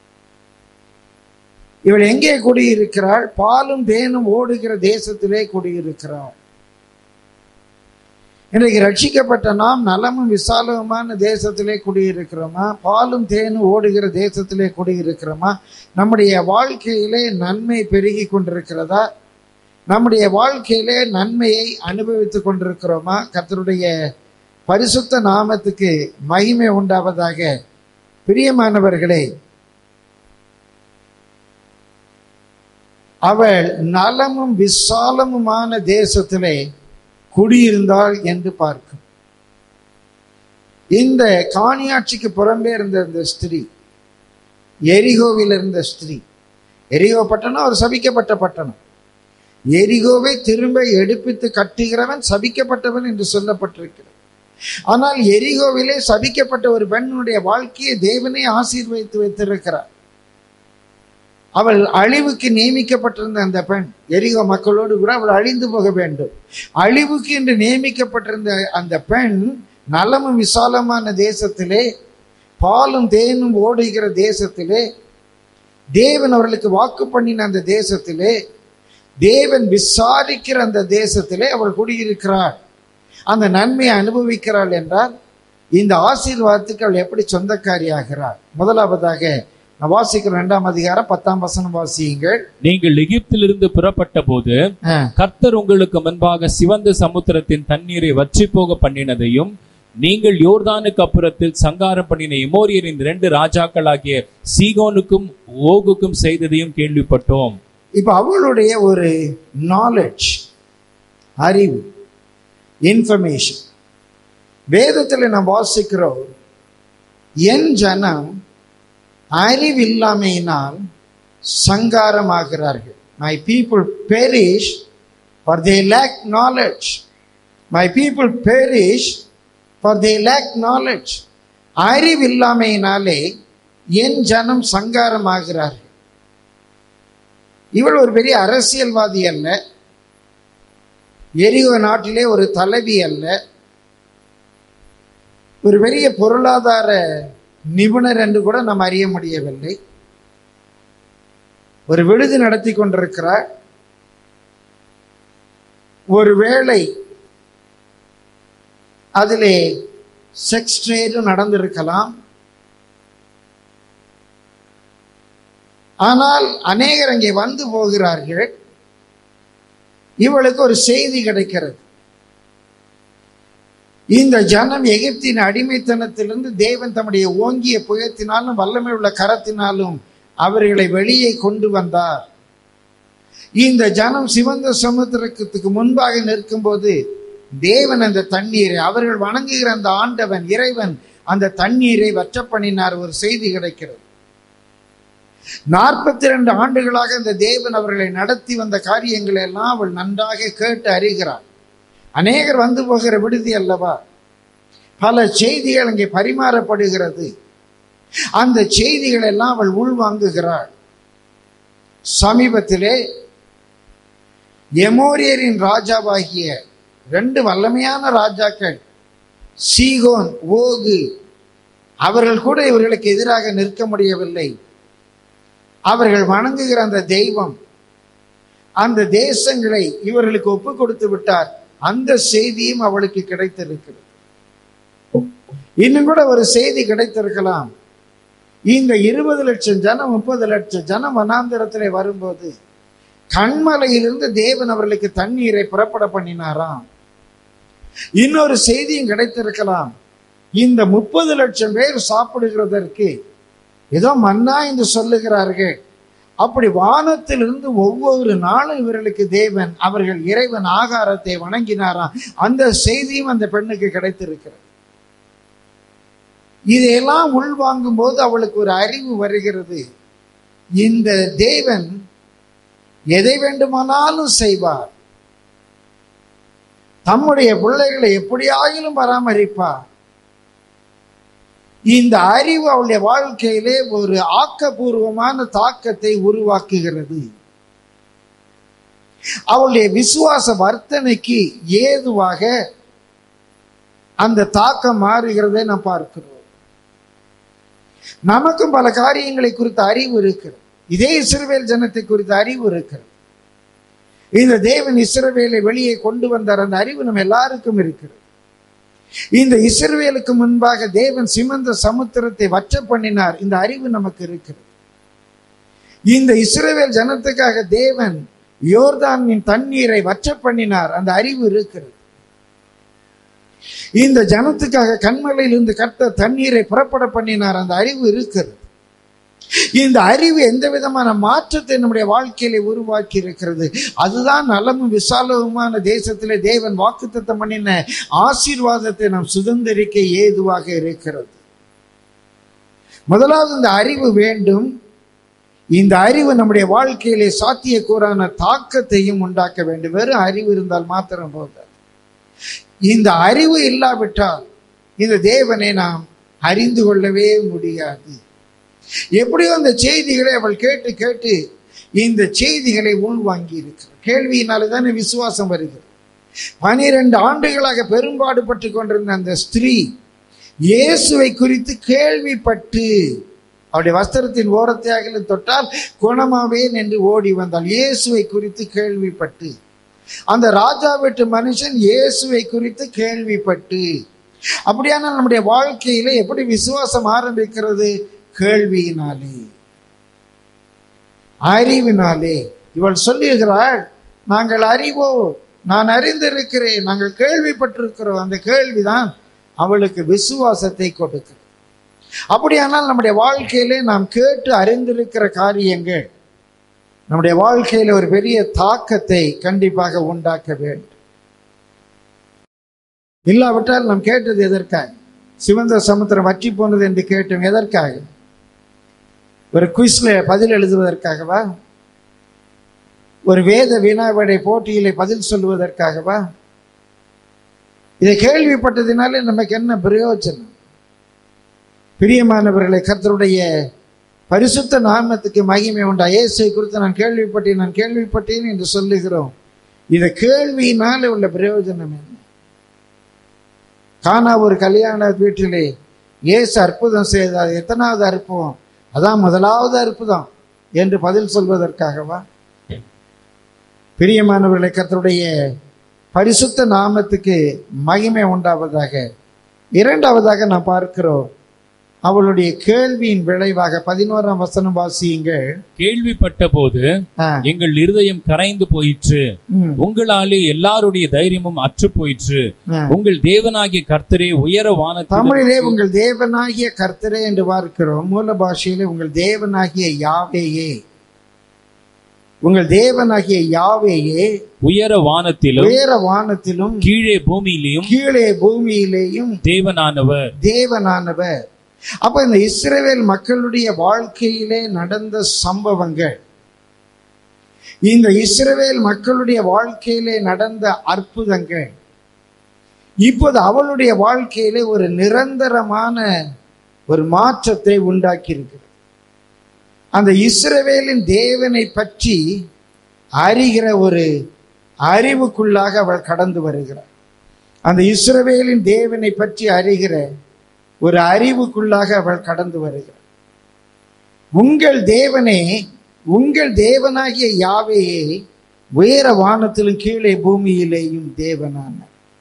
இவள் எங்கே குடியிருக்கிறாள்? பாலும் தேனும் ஓடுகிற தேசத்திலே குடியிருக்கிறாள். இன்றைக்கு ரட்சிக்கப்பட்ட நாம் நலமும் விசாலமுமான தேசத்திலே குடியிருக்கிறோமா? பாலும் தேனும் ஓடுகிற தேசத்திலே குடியிருக்கிறோமா? நம்முடைய வாழ்க்கையிலே நன்மை பெருகி கொண்டிருக்கிறதா? நம்முடைய வாழ்க்கையிலே நன்மையை அனுபவித்துக் கொண்டிருக்கிறோமா? கர்த்தருடைய பரிசுத்த நாமத்துக்கு மகிமை உண்டாவதாக. பிரியமானவர்களே, அவள் நலமும் விசாலமுமான தேசத்திலே குடியிருந்தாள் என்று பார்க்கும். இந்த காணியாட்சிக்கு புறம்பே இருந்த இந்த ஸ்திரீ, எரிகோவில் இருந்த ஸ்திரீ, எரிகோ பட்டணம் ஒரு சபிக்கப்பட்ட பட்டணம். எரிகோவை திரும்ப எடுப்பித்து கட்டுகிறவன் சபிக்கப்பட்டவன் என்று சொல்லப்பட்டிருக்கிறது. ஆனால் எரிகோவிலே சபிக்கப்பட்ட ஒரு பெண்ணுடைய வாழ்க்கையை தேவனே ஆசீர்வதித்து வைத்திருக்கிறார். அவள் அழிவுக்கு நியமிக்கப்பட்டிருந்த அந்த பெண், எரிகோ மக்களோடு கூட அவள் அழிந்து போக வேண்டும். அழிவுக்கு என்று நியமிக்கப்பட்டிருந்த அந்த பெண் நலமும் விசாலமான தேசத்திலே, பாலும் தேனும் ஓடுகிற தேசத்திலே, தேவன் அவர்களுக்கு வாக்கு பண்ணின அந்த தேசத்திலே, தேவன் விசாரிக்கிற அந்த தேசத்திலே அவள் குடியிருக்கிறாள். அந்த நன்மையை அனுபவிக்கிறாள் என்றால் இந்த ஆசீர்வாதத்துக்கு அவள் எப்படி சொந்தக்காரியாகிறாள்? முதலாவதாக நான் வாசிக்கிற 2ஆம் அதிகாரம் 10ஆம் வசனம் வாசியுங்கள். நீங்கள் எகிப்திலிருந்து புறப்பட்ட போது கர்த்தர் உங்களுக்கு முன்பாக சிவந்த சமுத்திரத்தின் தண்ணீரை வற்றி போக பண்ணினதையும், நீங்கள் யோர்தானுக்கு அப்புறத்தில் சங்காரம் பண்ணின எமோரியரின் 2 ராஜாக்களாகிய சீகோனுக்கும் ஓகுக்கும் செய்ததையும் கேள்விப்பட்டோம். இப்ப அவளுடைய ஒரு நாலேஜ், அறிவு, இன்ஃபர்மேஷன், வேதத்தில் நாம் வாசிக்கிறோம், என் ஜனம் அறிவில்லாமையினால் சங்காரமாகிறார்கள். My people perish for they lack knowledge. My people perish for they lack knowledge. அறிவில்லாமையினாலே என் ஜனம் சங்காரமாகிறார்கள். இவள் ஒரு பெரிய அரசியல்வாதி அல்ல, எரிகோ நாட்டிலே ஒரு தலைவி அல்ல, ஒரு பெரிய பொருளாதார நிபுணர் என்று கூட நாம் அறிய முடியவில்லை. ஒரு விடுதி நடத்தி கொண்டிருக்கிறார். ஒருவேளை அதிலே செக்ஸ் ட்ரேடும் நடந்திருக்கலாம். ஆனால் அநேகர் அங்கே வந்து போகிறார்கள். இவளுக்கு ஒரு செய்தி கிடைக்கிறது. இந்த ஜனம் எகிப்தின் அடிமைத்தனத்திலிருந்து தேவன் தம்முடைய ஓங்கிய புயத்தினாலும் வல்லமை உள்ள கரத்தினாலும் அவர்களை வெளியே கொண்டு வந்தார். இந்த ஜனம் சிவந்த சமுத்திரத்துக்கு முன்பாக நிற்கும் போது தேவன் அந்த தண்ணீரை, அவர்கள் வணங்குகிற அந்த ஆண்டவன் இறைவன் அந்த தண்ணீரை வற்ற பண்ணினார். ஒரு செய்தி கிடைக்கிறது. 42 ஆண்டுகளாக அந்த தேவன் அவர்களை நடத்தி வந்த காரியங்களை எல்லாம் அவள் நன்றாக கேட்டு அறிகிறாள். அநேகர் வந்து போகிற விடுதி அல்லவா, பல செய்திகள் அங்கே பரிமாறப்படுகிறது. அந்த செய்திகள் எல்லாம் அவள் உள்வாங்குகிறாள். சமீபத்திலே எமோரியரின் ராஜாவாகிய 2 வல்லமையான ராஜாக்கள், சீகோன், ஓகு, அவர்கள் கூட இவர்களுக்கு எதிராக நிற்க முடியவில்லை. அவர்கள் வணங்குகிற அந்த தெய்வம் அந்த தேசங்களை இவர்களுக்கு ஒப்பு கொடுத்து விட்டார். அந்த செய்தியும் அவளுக்கு கிடைத்திருக்கிறது. இன்னும் கூட ஒரு செய்தி கிடைத்திருக்கலாம். இந்த 20 லட்சம் ஜனம் 30 லட்சம் ஜனம் வனாந்திரத்திலே வரும்போது கண்மலையிலிருந்து தேவன் அவர்களுக்கு தண்ணீரை புறப்பட பண்ணினாராம். இன்னொரு செய்தியும் கிடைத்திருக்கலாம். இந்த 30 லட்சம் பேர் சாப்பிடுகிறதற்கு ஏதோ மன்னா என்று சொல்லுகிறார்கள். அப்படி வானத்திலிருந்து ஒவ்வொரு நாளும் இவர்களுக்கு தேவன், அவர்கள் இறைவன் ஆகாரத்தை வணங்கினாராம். அந்த செய்தியும் அந்த பெண்ணுக்கு கிடைத்திருக்கிறது. இதையெல்லாம் உள்வாங்கும் போது அவளுக்கு ஒரு அறிவு வருகிறது. இந்த தேவன் எதை வேண்டுமானாலும் செய்வார். தம்முடைய பிள்ளைகளை எப்படியாயிலும் பராமரிப்பார். இந்த அறிவு அவளுடைய வாழ்க்கையிலே ஒரு ஆக்கப்பூர்வமான தாக்கத்தை உருவாக்குகிறது. அவளுடைய விசுவாச வர்த்தனைக்கு ஏதுவாக அந்த தாக்கம் மாறுகிறதை நாம் பார்க்கிறோம். நமக்கும் பல காரியங்களை குறித்த அறிவு இருக்கிறது. இதே இஸ்ரவேல் ஜனத்தை குறித்த அறிவு இருக்கிறது. இந்த தேவன் இஸ்ரவேலை வெளியே கொண்டு வந்தார், அந்த அறிவு நம்ம எல்லாருக்கும் இருக்கிறது. இந்த இஸ்ரவேலுக்கு முன்பாக தேவன் சிமந்த சமுத்திரத்தை வற்ற பண்ணினார், இந்த அறிவு நமக்கு இருக்கிறது. இந்த இஸ்ரவேல் ஜனத்துக்காக தேவன் யோர்தானின் தண்ணீரை வற்ற பண்ணினார், அந்த அறிவு இருக்கிறது. இந்த ஜனத்துக்காக கன்மலையில் இருந்து கர்த்தர் தண்ணீரை புறப்பட பண்ணினார், அந்த அறிவு இருக்கிறது. இந்த அறிவு எந்த விதமான மாற்றத்தை நம்முடைய வாழ்க்கையில உருவாக்கி இருக்கிறது. அதுதான் நலமும் விசாலவுமான தேசத்திலே தேவன் வாக்குத்தத்தம் பண்ணின ஆசீர்வாதத்தை நாம் சுதந்திரிக்க ஏதுவாக இருக்கிறது. முதலாவது இந்த அறிவு வேண்டும். இந்த அறிவு நம்முடைய வாழ்க்கையிலே சாத்தியக்கூறான தாக்கத்தையும் உண்டாக்க வேண்டும். வெறும் அறிவு இருந்தால் மாத்திரம் போதாது. இந்த அறிவு இல்லாவிட்டால் இந்த தேவனை நாம் அறிந்து கொள்ளவே முடியாது. எப்படியோ அந்த செய்திகளை அவள் கேட்டு கேட்டு இந்த செய்திகளை உள்வாங்கி இருக்கிறார். கேள்வியினாலே தானே விசுவாசம் வருகிறது. 12 ஆண்டுகளாக பெரும்பாடுபட்டு கொண்டிருந்த அந்த ஸ்திரீ இயேசுவை குறித்து கேள்விப்பட்டு அவருடைய வஸ்திரத்தின் ஓரத்தையாக தொட்டால் குணமாவேன் என்று ஓடி வந்தாள். இயேசுவை குறித்து கேள்விப்பட்டு, அந்த ராஜா வீட்டு மனுஷன் இயேசுவை குறித்து கேள்விப்பட்டு. அப்படியானால் நம்முடைய வாழ்க்கையில எப்படி விசுவாசம் ஆரம்பிக்கிறது? கேள்வியினாலே, அறிவினாலே. இவள் சொல்லுகிறாள், நாங்கள் அறிவோ, நான் அறிந்திருக்கிறேன், நாங்கள் கேள்விப்பட்டிருக்கிறோம். அந்த கேள்விதான் அவளுக்கு விசுவாசத்தை கொடுக்கிறது. அப்படியானால் நம்முடைய வாழ்க்கையிலே நாம் கேட்டு அறிந்திருக்கிற காரியங்கள் நம்முடைய வாழ்க்கையில ஒரு பெரிய தாக்கத்தை கண்டிப்பாக உண்டாக்க வேண்டும். இல்லாவிட்டால் நாம் கேட்டது எதற்காக? சிவந்த சமுத்திரம் வற்றி போனது என்று கேட்டோம், எதற்காக? ஒரு குவிஸ்ல பதில் எழுதுவதற்காகவா? ஒரு வேத வினாவிடை போட்டியிலே பதில் சொல்லுவதற்காகவா? இதை கேள்விப்பட்டதினாலே நமக்கு என்ன பிரயோஜனம்? பிரியமானவர்களை, கர்த்தருடைய பரிசுத்த நாமத்துக்கு மகிமை உண்டா. இயேசுவை குறித்து நான் கேள்விப்பட்டேன் என்று சொல்லுகிறோம். இந்த கேள்வியினாலே உள்ள பிரயோஜனம் என்ன? கானா ஒரு கல்யாண வீட்டிலே இயேசு அற்புதம் செய்தார். எத்தனாவது அற்புதம்? அதான் முதலாவது அற்புதம் என்று பதில் சொல்வதற்காகவா? பிரியமானவர்களை, கர்த்தருடைய பரிசுத்த நாமத்துக்கு மகிமை உண்டாவதாக. இரண்டாவதாக நாம் பார்க்கிறோம், அவளுடைய கேள்வியின் விளைவாக 11ஆம் வசனம் வாசியுங்கள். கேள்விப்பட்ட போது எங்கள் இருதயம் கரைந்து போயிற்று, உங்களாலே எல்லாருடைய தைரியமும் அற்று போயிற்று. உங்கள் தேவனாகிய கர்த்தரே உயர வானத்தில். தமிழிலே உங்கள் தேவனாகிய கர்த்தரே என்று பார்க்கிறோம். மூல பாஷையிலே உங்கள் தேவனாகிய யாவேயே, உங்கள் தேவனாகிய யாவேயே உயர வானத்திலும் கீழே பூமியிலேயும் தேவனானவர். அப்ப இந்த இஸ்ரவேல் மக்களுடைய வாழ்க்கையிலே நடந்த சம்பவங்கள், இந்த இஸ்ரவேல் மக்களுடைய வாழ்க்கையிலே நடந்த அற்புதங்கள் இப்போது அவளுடைய வாழ்க்கையிலே ஒரு நிரந்தரமான ஒரு மாற்றத்தை உண்டாக்கி இருக்கிறது. அந்த இஸ்ரவேலின் தேவனை பற்றி அறிகிற ஒரு அறிவுக்குள்ளாக அவள் கடந்து வருகிறார். அந்த இஸ்ரவேலின் தேவனை பற்றி அறிகிற ஒரு அறிவுக்குள்ளாக அவள் கடந்து வருகிறார். உங்கள் தேவனே, உங்கள் தேவனாகிய யாவேயே உயர வானத்திலும் கீழே பூமியிலேயும் தேவனான.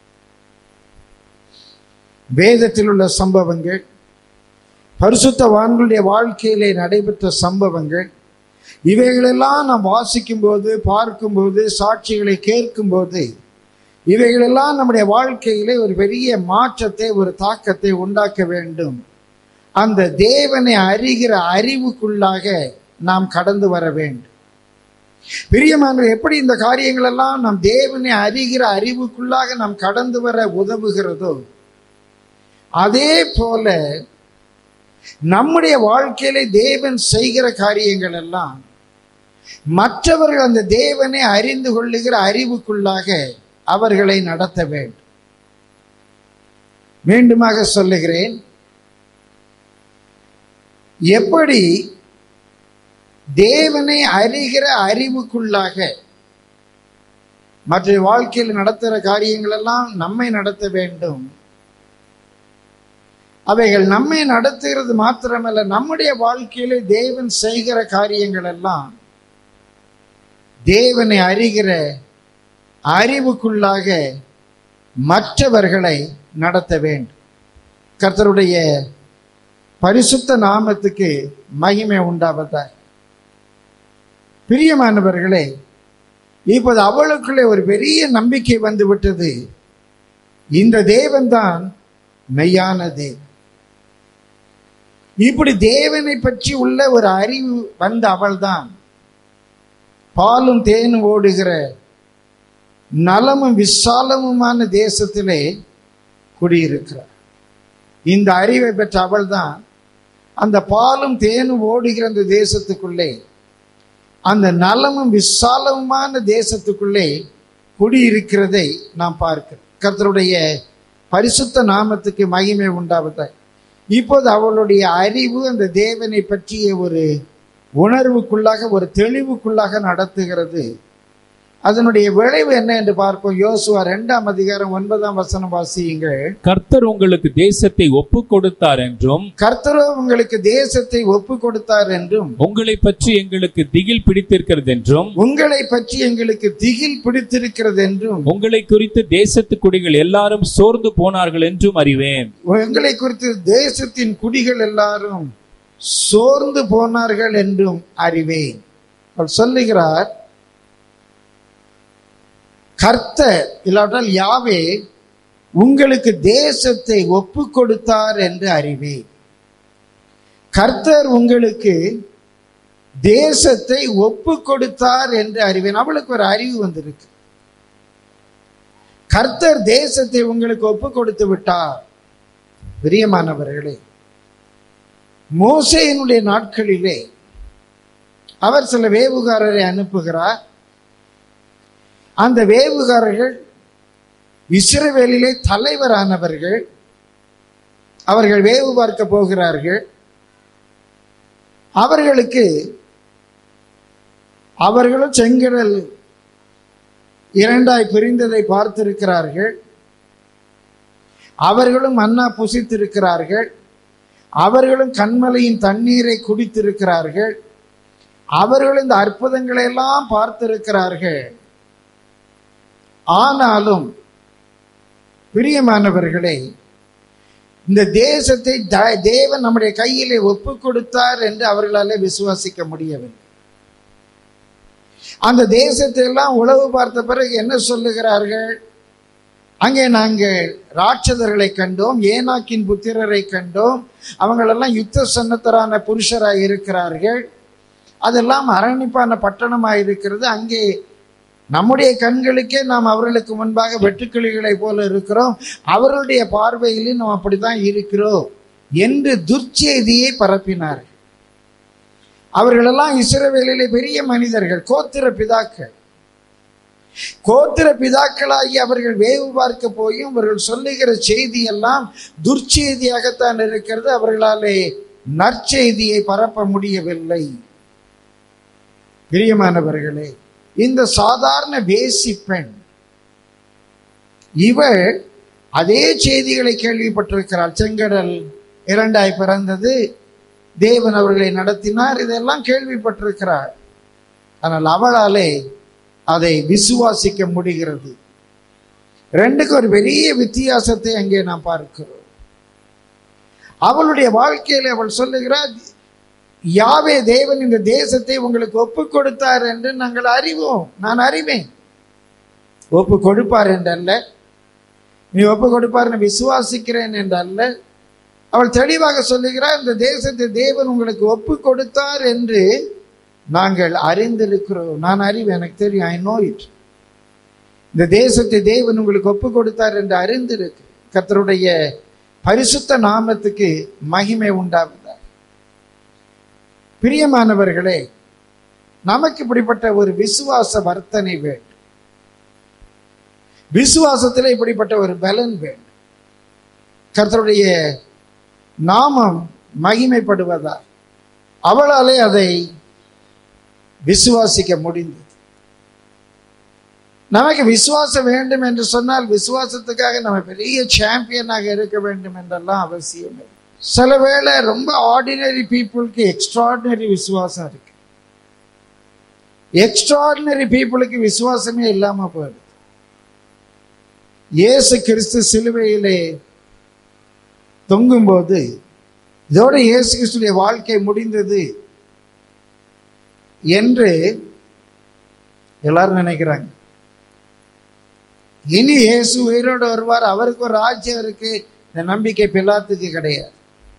வேதத்தில் உள்ள சம்பவங்கள், பரிசுத்தவான்களுடைய வாழ்க்கையிலே நடைபெற்ற சம்பவங்கள், இவைகளெல்லாம் நாம் வாசிக்கும் போது, பார்க்கும்போது, சாட்சிகளை கேட்கும் போது, இவைகளெல்லாம் நம்முடைய வாழ்க்கையிலே ஒரு பெரிய மாற்றத்தை, ஒரு தாக்கத்தை உண்டாக்க வேண்டும். அந்த தேவனை அறிகிற அறிவுக்குள்ளாக நாம் கடந்து வர வேண்டும். பிரியமானவர்களே, எப்படி இந்த காரியங்கள் எல்லாம் நாம் தேவனை அறிகிற அறிவுக்குள்ளாக நாம் கடந்து வர உதவுகிறதோ, அதே போல நம்முடைய வாழ்க்கையிலே தேவன் செய்கிற காரியங்கள் எல்லாம் மற்றவர்கள் அந்த தேவனை அறிந்து கொள்ளுகிற அறிவுக்குள்ளாக அவர்களை நடத்த வேண்டும். மீண்டுமாக சொல்லுகிறேன், எப்படி தேவனை அறிகிற அறிவுக்குள்ளாக மற்ற வாழ்க்கையில் நடத்துகிற காரியங்கள் எல்லாம் நம்மை நடத்த வேண்டும், அவைகள் நம்மை நடத்துகிறது மாத்திரமல்ல, நம்முடைய வாழ்க்கையிலே தேவன் செய்கிற காரியங்கள் எல்லாம் தேவனை அறிகிற அறிவுக்குள்ளாக மற்றவர்களை நடத்த வேண்டும். கர்த்தருடைய பரிசுத்த நாமத்துக்கு மகிமை உண்டாவதாக. பிரியமானவர்களே, இப்போது அவளுக்குள்ளே ஒரு பெரிய நம்பிக்கை வந்து விட்டது. இந்த தேவன் தான் மெய்யான தேவன். இப்படி தேவனை பற்றி உள்ள ஒரு அறிவு வந்த அவள்தான் பாலும் தேனும் ஓடுகிற நலமும் விசாலமுமான தேசத்திலே குடியிருக்கிறார். இந்த அறிவை பெற்ற அவள்தான் அந்த பாலும் தேனும் ஓடுகிற அந்த தேசத்துக்குள்ளே, அந்த நலமும் விசாலமுமான தேசத்துக்குள்ளே குடியிருக்கிறதை நாம் பார்க்கிறோம். கர்த்தருடைய பரிசுத்த நாமத்துக்கு மகிமை உண்டாவதாக. இப்போது அவளுடைய அறிவு அந்த தேவனை பற்றிய ஒரு உணர்வுக்குள்ளாக, ஒரு தெளிவுக்குள்ளாக நடத்துகிறது. அதனுடைய விளைவு என்ன என்று பார்ப்போம். யோசுவா 2:9 வாசியுங்கள். கர்த்தர் உங்களுக்கு தேசத்தை ஒப்பு கொடுத்தார் என்றும், கர்த்தரோ உங்களுக்கு தேசத்தை ஒப்பு கொடுத்தார் என்றும், உங்களை பற்றி எங்களுக்கு திகில் பிடித்திருக்கிறது என்றும், உங்களை பற்றி எங்களுக்கு திகில் பிடித்திருக்கிறது என்றும், உங்களை குறித்து தேசத்து குடிகள் எல்லாரும் சோர்ந்து போனார்கள் என்றும் அறிவேன். உங்களை குறித்து தேசத்தின் குடிகள் எல்லாரும் சோர்ந்து போனார்கள் என்றும் அறிவேன். அவர் சொல்லுகிறார், கர்த்தர் இல்லாவிட்டால் யாவே உங்களுக்கு தேசத்தை ஒப்பு கொடுத்தார் என்று அறிவேன். கர்த்தர் உங்களுக்கு தேசத்தை ஒப்பு கொடுத்தார் என்று அறிவேன். அவளுக்கு ஒரு அறிவு வந்திருக்கு. கர்த்தர் தேசத்தை உங்களுக்கு ஒப்பு கொடுத்து விட்டார். பிரியமானவர்களே, மோசேயினுடைய நாட்களிலே அவர் சில வேவுகாரரை அனுப்புகிறார். அந்த வேவுகாரர்கள் இஸ்ரவேலிலே தலைவரானவர்கள். அவர்கள் வேவு பார்க்க போகிறார்கள். அவர்களும் செங்கடல் இரண்டாய் பிரிந்ததை பார்த்திருக்கிறார்கள். அவர்களும் மன்னா புசித்திருக்கிறார்கள். அவர்களும் கண்மலையின் தண்ணீரை குடித்திருக்கிறார்கள். அவர்களும் இந்த அற்புதங்களை எல்லாம் பார்த்திருக்கிறார்கள். ஆனாலும் பிரியமானவர்களே, இந்த தேசத்தை தேவன் நம்முடைய கையிலே ஒப்பு கொடுத்தார் என்று அவர்களாலே விசுவாசிக்க முடியவில்லை. அந்த தேசத்தை எல்லாம் உளவு பார்த்த பிறகு என்ன சொல்லுகிறார்கள்? அங்கே நாங்கள் ராட்சதர்களை கண்டோம், ஏனாக்கின் புத்திரரை கண்டோம், அவங்களெல்லாம் யுத்த சன்னத்தரான புருஷராய் இருக்கிறார்கள், அதெல்லாம் அரணிப்பான பட்டணமாய் இருக்கிறது, அங்கே நம்முடைய கண்களுக்கே நாம் அவர்களுக்கு முன்பாக வெட்டுக்கிளிகளை போல இருக்கிறோம், அவர்களுடைய பார்வையிலும் நாம் அப்படித்தான் இருக்கிறோம் என்று துர்ச்செய்தியை பரப்பினார்கள். அவர்களெல்லாம் இஸ்ரவேலிலே பெரிய மனிதர்கள், கோத்திர பிதாக்கள். கோத்திர பிதாக்களாகி அவர்கள் வேவு பார்க்க போயும் அவர்கள் சொல்லுகிற செய்தி எல்லாம் துர்ச்செய்தியாகத்தான் இருக்கிறது. அவர்களாலே நற்செய்தியை பரப்ப முடியவில்லை. பிரியமானவர்களே, இந்த சாதாரண வேசி பெண் இவள் அதே செய்திகளை கேள்விப்பட்டிருக்கிறாள். செங்கடல் இரண்டாய் பிறந்தது, தேவன் அவர்களை நடத்தினார், இதெல்லாம் கேள்விப்பட்டிருக்கிறாள். ஆனால் அவளாலே அதை விசுவாசிக்க முடிகிறது. ரெண்டுக்கு ஒரு பெரிய வித்தியாசத்தை அங்கே நாம் பார்க்கிறோம். அவளுடைய வாழ்க்கையில் அவள் சொல்லுகிறார், யாவே தேவன் இந்த தேசத்தை உங்களுக்கு ஒப்பு கொடுத்தார் என்று நாங்கள் அறிவோம், நான் அறிவேன். ஒப்பு கொடுப்பார் என்றல்ல, நீ ஒப்பு கொடுப்பார் விசுவாசிக்கிறேன் என்றல்ல. அவள் தெளிவாக சொல்லுகிறார், இந்த தேசத்தை தேவன் உங்களுக்கு ஒப்பு கொடுத்தார் என்று நாங்கள் அறிந்திருக்கிறோம், நான் அறிவேன், எனக்கு தெரியும், ஐ நோ இட். இந்த தேசத்தை தேவன் உங்களுக்கு ஒப்பு கொடுத்தார் என்று அறிந்திருக்கு. கர்த்தருடைய பரிசுத்த நாமத்துக்கு மகிமை உண்டாவதாக. பிரியமானவர்களே, நமக்கு இப்படிப்பட்ட ஒரு விசுவாச வர்த்தனை வேண்டும். விசுவாசத்தில் இப்படிப்பட்ட ஒரு பலன் வேண்டும். கர்த்தருடைய நாமம் மகிமைப்படுவதா அவளாலே அதை விசுவாசிக்க முடிந்தது. நமக்கு விசுவாசம் வேண்டும் என்று சொன்னால் விசுவாசத்துக்காக நம்ம பெரிய சாம்பியனாக இருக்க வேண்டும் என்றெல்லாம் அவசியம் இல்லை. சில வேளை ரொம்ப ஆர்டினரி பீப்புளுக்கு எக்ஸ்ட்ராடினரி விசுவாசம் இருக்கு. எக்ஸ்ட்ராடினரி பீப்புளுக்கு விசுவாசமே இல்லாம போயிடுது. இயேசு கிறிஸ்து சிலுவையிலே தொங்கும்போது இதோட இயேசு கிறிஸ்துடைய வாழ்க்கை முடிந்தது என்று எல்லாரும் நினைக்கிறாங்க. இனி இயேசு உயிரோடு வருவார், அவருக்கு ஒரு ராஜ்யம் இருக்கு, இந்த நம்பிக்கை பிலாத்துக்கு கிடையாது.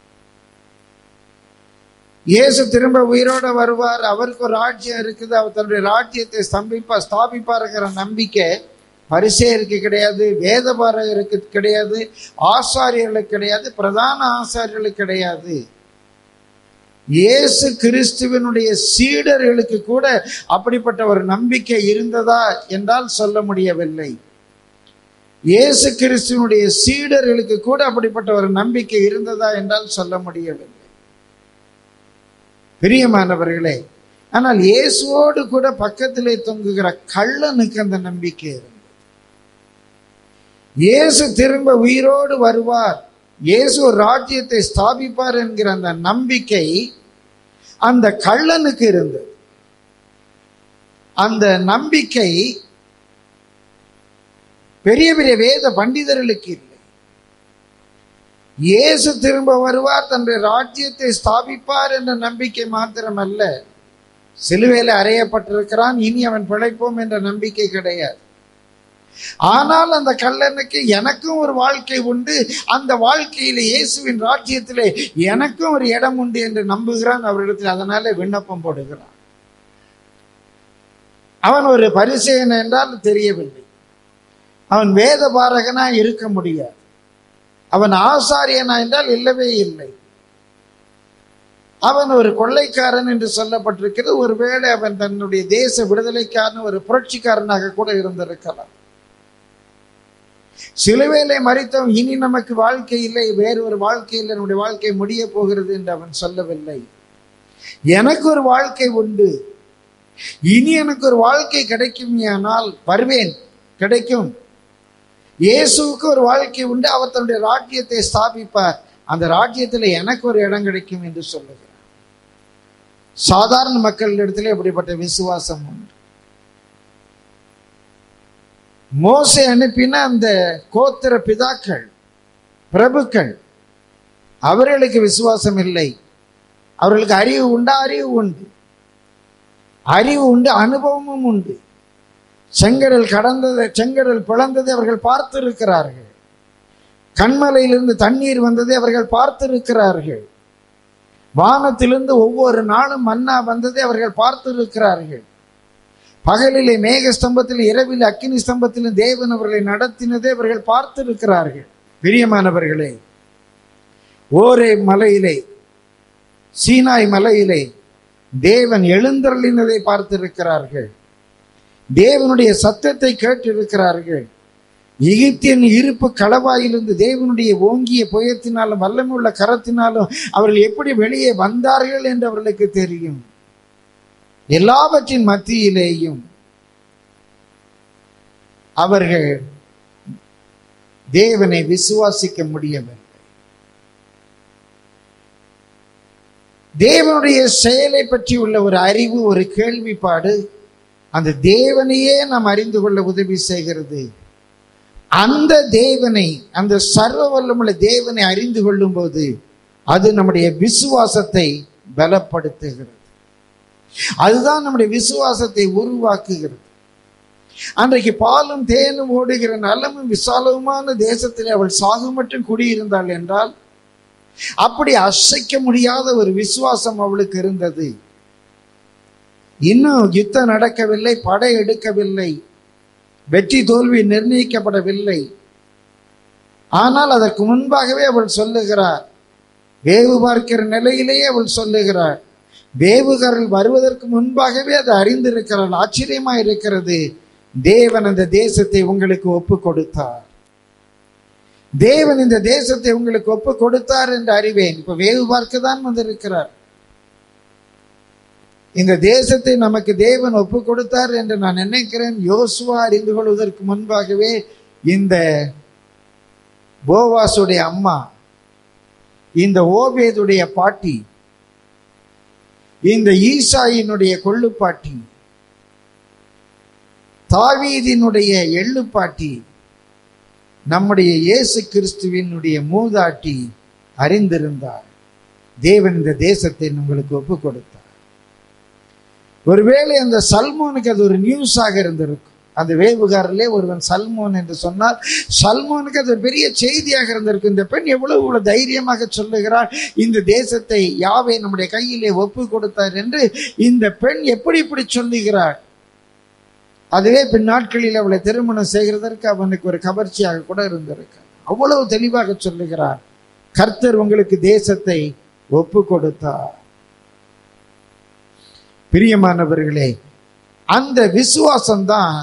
இயேசு திரும்ப உயிரோட வருவார், அவருக்கு ஒரு ராஜ்யம் இருக்குது, அவர் தன்னுடைய ராஜ்யத்தை ஸ்தாபிப்பாருங்கிற நம்பிக்கை பரிசேயருக்கு கிடையாது, வேதபாரகருக்கு கிடையாது, ஆசாரியர்களுக்கு கிடையாது, பிரதான ஆசாரியர்களுக்கு கிடையாது. இயேசு கிறிஸ்துவினுடைய சீடர்களுக்கு கூட அப்படிப்பட்ட ஒரு நம்பிக்கை இருந்ததா என்றால் சொல்ல முடியவில்லை. இயேசு கிறிஸ்துவினுடைய சீடர்களுக்கு கூட அப்படிப்பட்ட ஒரு நம்பிக்கை இருந்ததா என்றால் சொல்ல முடியவில்லை. பிரியமானவர்களே, ஆனால் இயேசுவோடு கூட பக்கத்திலே தொங்குகிற கள்ளனுக்கு அந்த நம்பிக்கை இருந்தது. இயேசு திரும்ப உயிரோடு வருவார், இயேசு ஒரு ராஜ்யத்தை ஸ்தாபிப்பார் என்கிற அந்த நம்பிக்கை அந்த கள்ளனுக்கு இருந்தது. அந்த நம்பிக்கை பெரிய பெரிய வேத பண்டிதர்களுக்கு இல்லை. இயேசு திரும்ப வருவார், தன்னுடைய ராஜ்யத்தை ஸ்தாபிப்பார் என்ற நம்பிக்கை மாத்திரமல்ல, சிலுவையில் அறையப்பட்டிருக்கிறான், இனி அவன் பிழைப்போம் என்ற நம்பிக்கை கிடையாது. ஆனால் அந்த கள்ளனுக்கு எனக்கும் ஒரு வாழ்க்கை உண்டு, அந்த வாழ்க்கையிலே இயேசுவின் ராஜ்யத்திலே எனக்கும் ஒரு இடம் உண்டு என்று நம்புகிறான் அவரிடத்தில். அதனால விண்ணப்பம் போடுகிறான். அவன் ஒரு பரிசேயன் என்றால் தெரியவில்லை, அவன் வேத பாரகனா இருக்க முடியாது, அவன் ஆசாரியனா என்றால் இல்லவே இல்லை, அவன் ஒரு கொள்ளைக்காரன் என்று சொல்லப்பட்டிருக்கிறது. ஒருவேளை அவன் தன்னுடைய தேச விடுதலைக்காரன் ஒரு புரட்சிக்காரனாக கூட இருந்திருக்கலாம். சிலுவையிலே மரித்தவன் இனி நமக்கு வாழ்க்கை இல்லை, வேறு ஒரு வாழ்க்கையில் என்னுடைய வாழ்க்கை முடிய போகிறது என்று அவன் சொல்லவில்லை. எனக்கு ஒரு வாழ்க்கை உண்டு, இனி எனக்கு ஒரு வாழ்க்கை கிடைக்கும், ஆனால் வருவேன், கிடைக்கும். இயேசுவுக்கு ஒரு வாழ்க்கை உண்டு, அவர் தன்னுடைய ராஜ்யத்தை ஸ்தாபிப்பார், அந்த ராஜ்யத்தில் எனக்கு ஒரு இடம் கிடைக்கும் என்று சொல்லுகிறார். சாதாரண மக்களிடத்திலே அப்படிப்பட்ட விசுவாசம் உண்டு. மோசே அனுப்பின அந்த கோத்திர பிதாக்கள், பிரபுக்கள், அவர்களுக்கு விசுவாசம் இல்லை. அவர்களுக்கு அறிவு உண்டா? அறிவு உண்டு, அறிவு உண்டு, அனுபவமும் உண்டு. செங்கடல் பிளந்ததை அவர்கள் பார்த்திருக்கிறார்கள், கண்மலையிலிருந்து தண்ணீர் வந்ததை அவர்கள் பார்த்திருக்கிறார்கள், வானத்திலிருந்து ஒவ்வொரு நாளும் மன்னா வந்ததை அவர்கள் பார்த்திருக்கிறார்கள், பகலிலே மேக ஸ்தம்பத்தில் இரவில் அக்கினி ஸ்தம்பத்திலும் தேவன் அவர்களை நடத்தினதை அவர்கள் பார்த்திருக்கிறார்கள். பிரியமானவர்களே, ஓரே மலையிலே, சீனாய் மலையிலே தேவன் எழுந்தருளினதை பார்த்திருக்கிறார்கள், தேவனுடைய சத்தத்தை கேட்டிருக்கிறார்கள். எகிப்தின் இருப்பு களவாயிலிருந்து தேவனுடைய ஓங்கிய புயத்தினாலும் வல்லமுள்ள கரத்தினாலும் அவர்கள் எப்படி வெளியே வந்தார்கள் என்று அவர்களுக்கு தெரியும். எல்லாவற்றின் மத்தியிலேயும் அவர்கள் தேவனை விசுவாசிக்க முடியவில்லை. தேவனுடைய செயலை பற்றி உள்ள ஒரு அறிவு, ஒரு கேள்விப்பாடு அந்த தேவனையே நாம் அறிந்து கொள்ள உதவி செய்கிறது. அந்த தேவனை, அந்த சர்வ வல்லமுள்ள தேவனை அறிந்து கொள்ளும் போது அது நம்முடைய விசுவாசத்தை பலப்படுத்துகிறது. அதுதான் நம்முடைய விசுவாசத்தை உருவாக்குகிறது. அன்றைக்கு பாலும் தேனும் ஓடுகிற நலமும் விசாலவுமான தேசத்தில் அவள் சாகு மட்டும் குடியிருந்தாள் என்றால், அப்படி அசைக்க முடியாத ஒரு விசுவாசம் அவளுக்கு இருந்தது. இன்னும் யுத்தம் நடக்கவில்லை, படை எடுக்கவில்லை, வெற்றி தோல்வி நிர்ணயிக்கப்படவில்லை. ஆனால் அதற்கு முன்பாகவே அவள் சொல்லுகிறார், வேவு பார்க்கிற நிலையிலேயே அவள் சொல்லுகிறார், வேவுகாரர்கள் வருவதற்கு முன்பாகவே அதை அறிந்திருக்கிறாள். ஆச்சரியமா இருக்கிறது. தேவன் அந்த தேசத்தை உங்களுக்கு ஒப்பு கொடுத்தார், தேவன் இந்த தேசத்தை உங்களுக்கு ஒப்பு கொடுத்தார் என்று அறிவேன். இப்ப வேவு பார்க்க தான் வந்திருக்கிறார். இந்த தேசத்தை நமக்கு தேவன் ஒப்பு கொடுத்தார் என்று நான் நினைக்கிறேன். யோசுவா அறிந்து கொள்வதற்கு முன்பாகவே இந்த போவாசுடைய அம்மா இந்த ஓபேதுடைய பாட்டி, இந்த ஈசாயினுடைய கொள்ளுப்பாட்டி, தாவீதினுடைய எள்ளுப்பாட்டி, நம்முடைய இயேசு கிறிஸ்துவினுடைய மூதாட்டி அறிந்திருந்தார். தேவன் இந்த தேசத்தை உங்களுக்கு ஒப்பு கொடுத்தார். ஒருவேளை அந்த சல்மோனுக்கு அது ஒரு நியூஸாக இருந்திருக்கும். அந்த வேவுகாரிலே ஒருவன் சல்மோன் என்று சொன்னால் சல்மோனுக்கு அது ஒரு பெரிய செய்தியாக இருந்திருக்கு. இந்த பெண் எவ்வளவு தைரியமாக சொல்லுகிறார், இந்த தேசத்தை யாவே நம்முடைய கையிலே ஒப்பு கொடுத்தார் என்று. இந்த பெண் எப்படி இப்படி சொல்லுகிறார்? அதுவே பின் நாட்களில் அவளை திருமணம் செய்கிறதற்கு அவனுக்கு ஒரு கவர்ச்சியாக கூட இருந்திருக்கு. அவ்வளவு தெளிவாக சொல்லுகிறார், கர்த்தர் உங்களுக்கு தேசத்தை ஒப்பு கொடுத்தார். பிரியமானவர்களே, அந்த விசுவாசம்தான்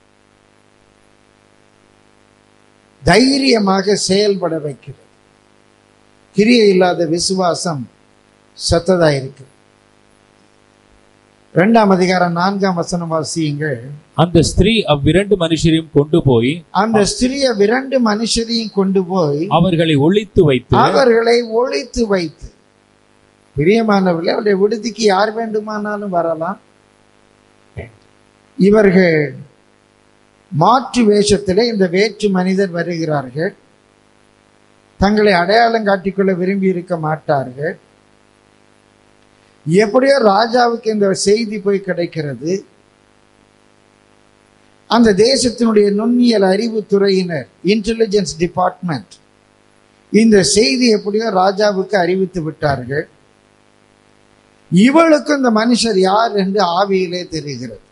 தைரியமாக செயல்பட வைக்கிறது. கிரியை இல்லாத விசுவாசம் செத்ததாயிருக்கு. 2ஆம் அதிகாரம் 4ஆம் வசனம் வாசியுங்கள். அந்த ஸ்திரீ அவ்விரண்டு மனுஷரையும் கொண்டு போய், அந்த ஸ்திரீ அவ்விரண்டு மனுஷரையும் கொண்டு போய் அவர்களை ஒளித்து வைத்து. பிரியமானவர்களே, அவருடைய விடுதிக்கு யார் வேண்டுமானாலும் வரலாம். இவர்கள் மாற்று வேஷத்திலே இந்த வேற்று மனிதர் வருகிறார்கள். தங்களை அடையாளம் காட்டிக்கொள்ள விரும்பி இருக்க மாட்டார்கள். எப்படியோ ராஜாவுக்கு இந்த செய்தி போய் கிடைக்கிறது. அந்த தேசத்தினுடைய நுண்ணியல் அறிவு துறையினர், இன்டெலிஜென்ஸ் டிபார்ட்மெண்ட், இந்த செய்தி எப்படியோ ராஜாவுக்கு அறிவித்து விட்டார்கள். இவளுக்கு இந்த மனுஷர் யார் என்று ஆவியிலே தெரிகிறது.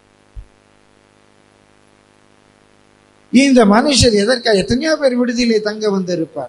இந்த மனுஷர் எதற்காக? எத்தனையோ பேர் விடுதியிலே தங்க வந்திருப்பார்.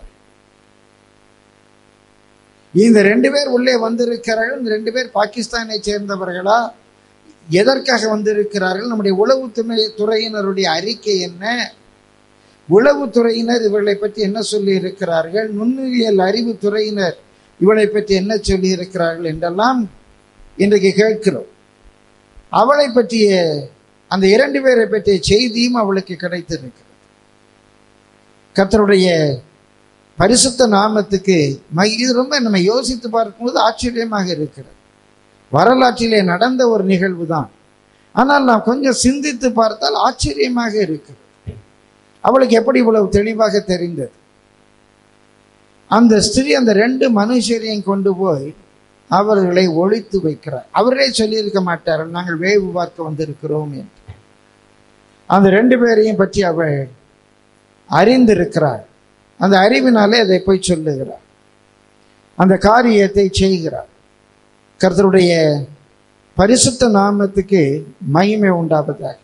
இந்த 2 பேர் உள்ளே வந்திருக்கிறார்கள். இந்த 2 பேர் பாகிஸ்தானை சேர்ந்தவர்களா? எதற்காக வந்திருக்கிறார்கள்? நம்முடைய உளவுத்துறையினருடைய அறிக்கை என்ன? உளவுத்துறையினர் இவர்களை பற்றி என்ன சொல்லி இருக்கிறார்கள்? நுண்ணுயிரியல் அறிவு துறையினர் இவளை பற்றி என்ன சொல்லி இருக்கிறார்கள் என்றெல்லாம் இன்றைக்கு கேட்கிறோம். அவளை பற்றிய அந்த 2 பேரை பற்றிய செய்தியும் அவளுக்கு கிடைத்திருக்கிறது. கர்த்தருடைய பரிசுத்த நாமத்துக்கு இது ரொம்ப நம்ம யோசித்து பார்க்கும்போது ஆச்சரியமாக இருக்கிறது. வரலாற்றிலே நடந்த ஒரு நிகழ்வு தான். ஆனால் நாம் கொஞ்சம் சிந்தித்து பார்த்தால் ஆச்சரியமாக இருக்கிறது. அவளுக்கு எப்படி இவ்வளவு தெளிவாக தெரிந்தது? அந்த ஸ்திரீ அந்த 2 மனுஷரையும் கொண்டு போய் அவர்களை ஒளித்து வைக்கிறார். அவர்களே சொல்லியிருக்க மாட்டார்கள், நாங்கள் வேவு பார்க்க வந்திருக்கிறோம் என்று. அந்த 2 பேரையும் பற்றி அவள் அறிந்திருக்கிறார். அந்த அறிவினாலே அதை போய் சொல்லுகிறார். அந்த காரியத்தை செய்கிறார். கர்த்தருடைய பரிசுத்த நாமத்துக்கு மகிமை உண்டாவதாக.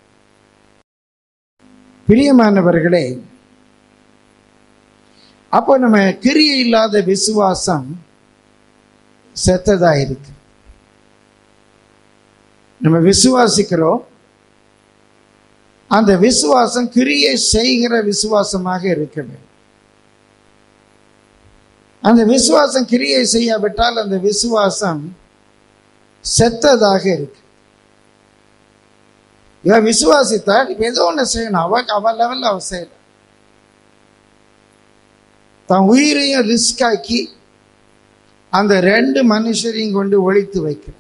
பிரியமானவர்களே, அப்போ நம்ம கிரியை இல்லாத விசுவாசம் செத்ததா இருக்கு. நம்ம விசுவாசிக்கிறோம். அந்த விசுவாசம் கிரியை செய்கிற விசுவாசமாக இருக்க வேண்டும். அந்த விசுவாசம் கிரியை செய்யாவிட்டால் அந்த விசுவாசம் செத்ததாக இருக்கு. இவன் விசுவாசித்தால் இப்ப ஏதோ ஒன்று செய்யணும். அவ லெவல்ல அவ செய்யற தன் உயிரையும் ரிஸ்க் ஆக்கி அந்த 2 மனுஷரையும் கொண்டு ஒழித்து வைக்கிற.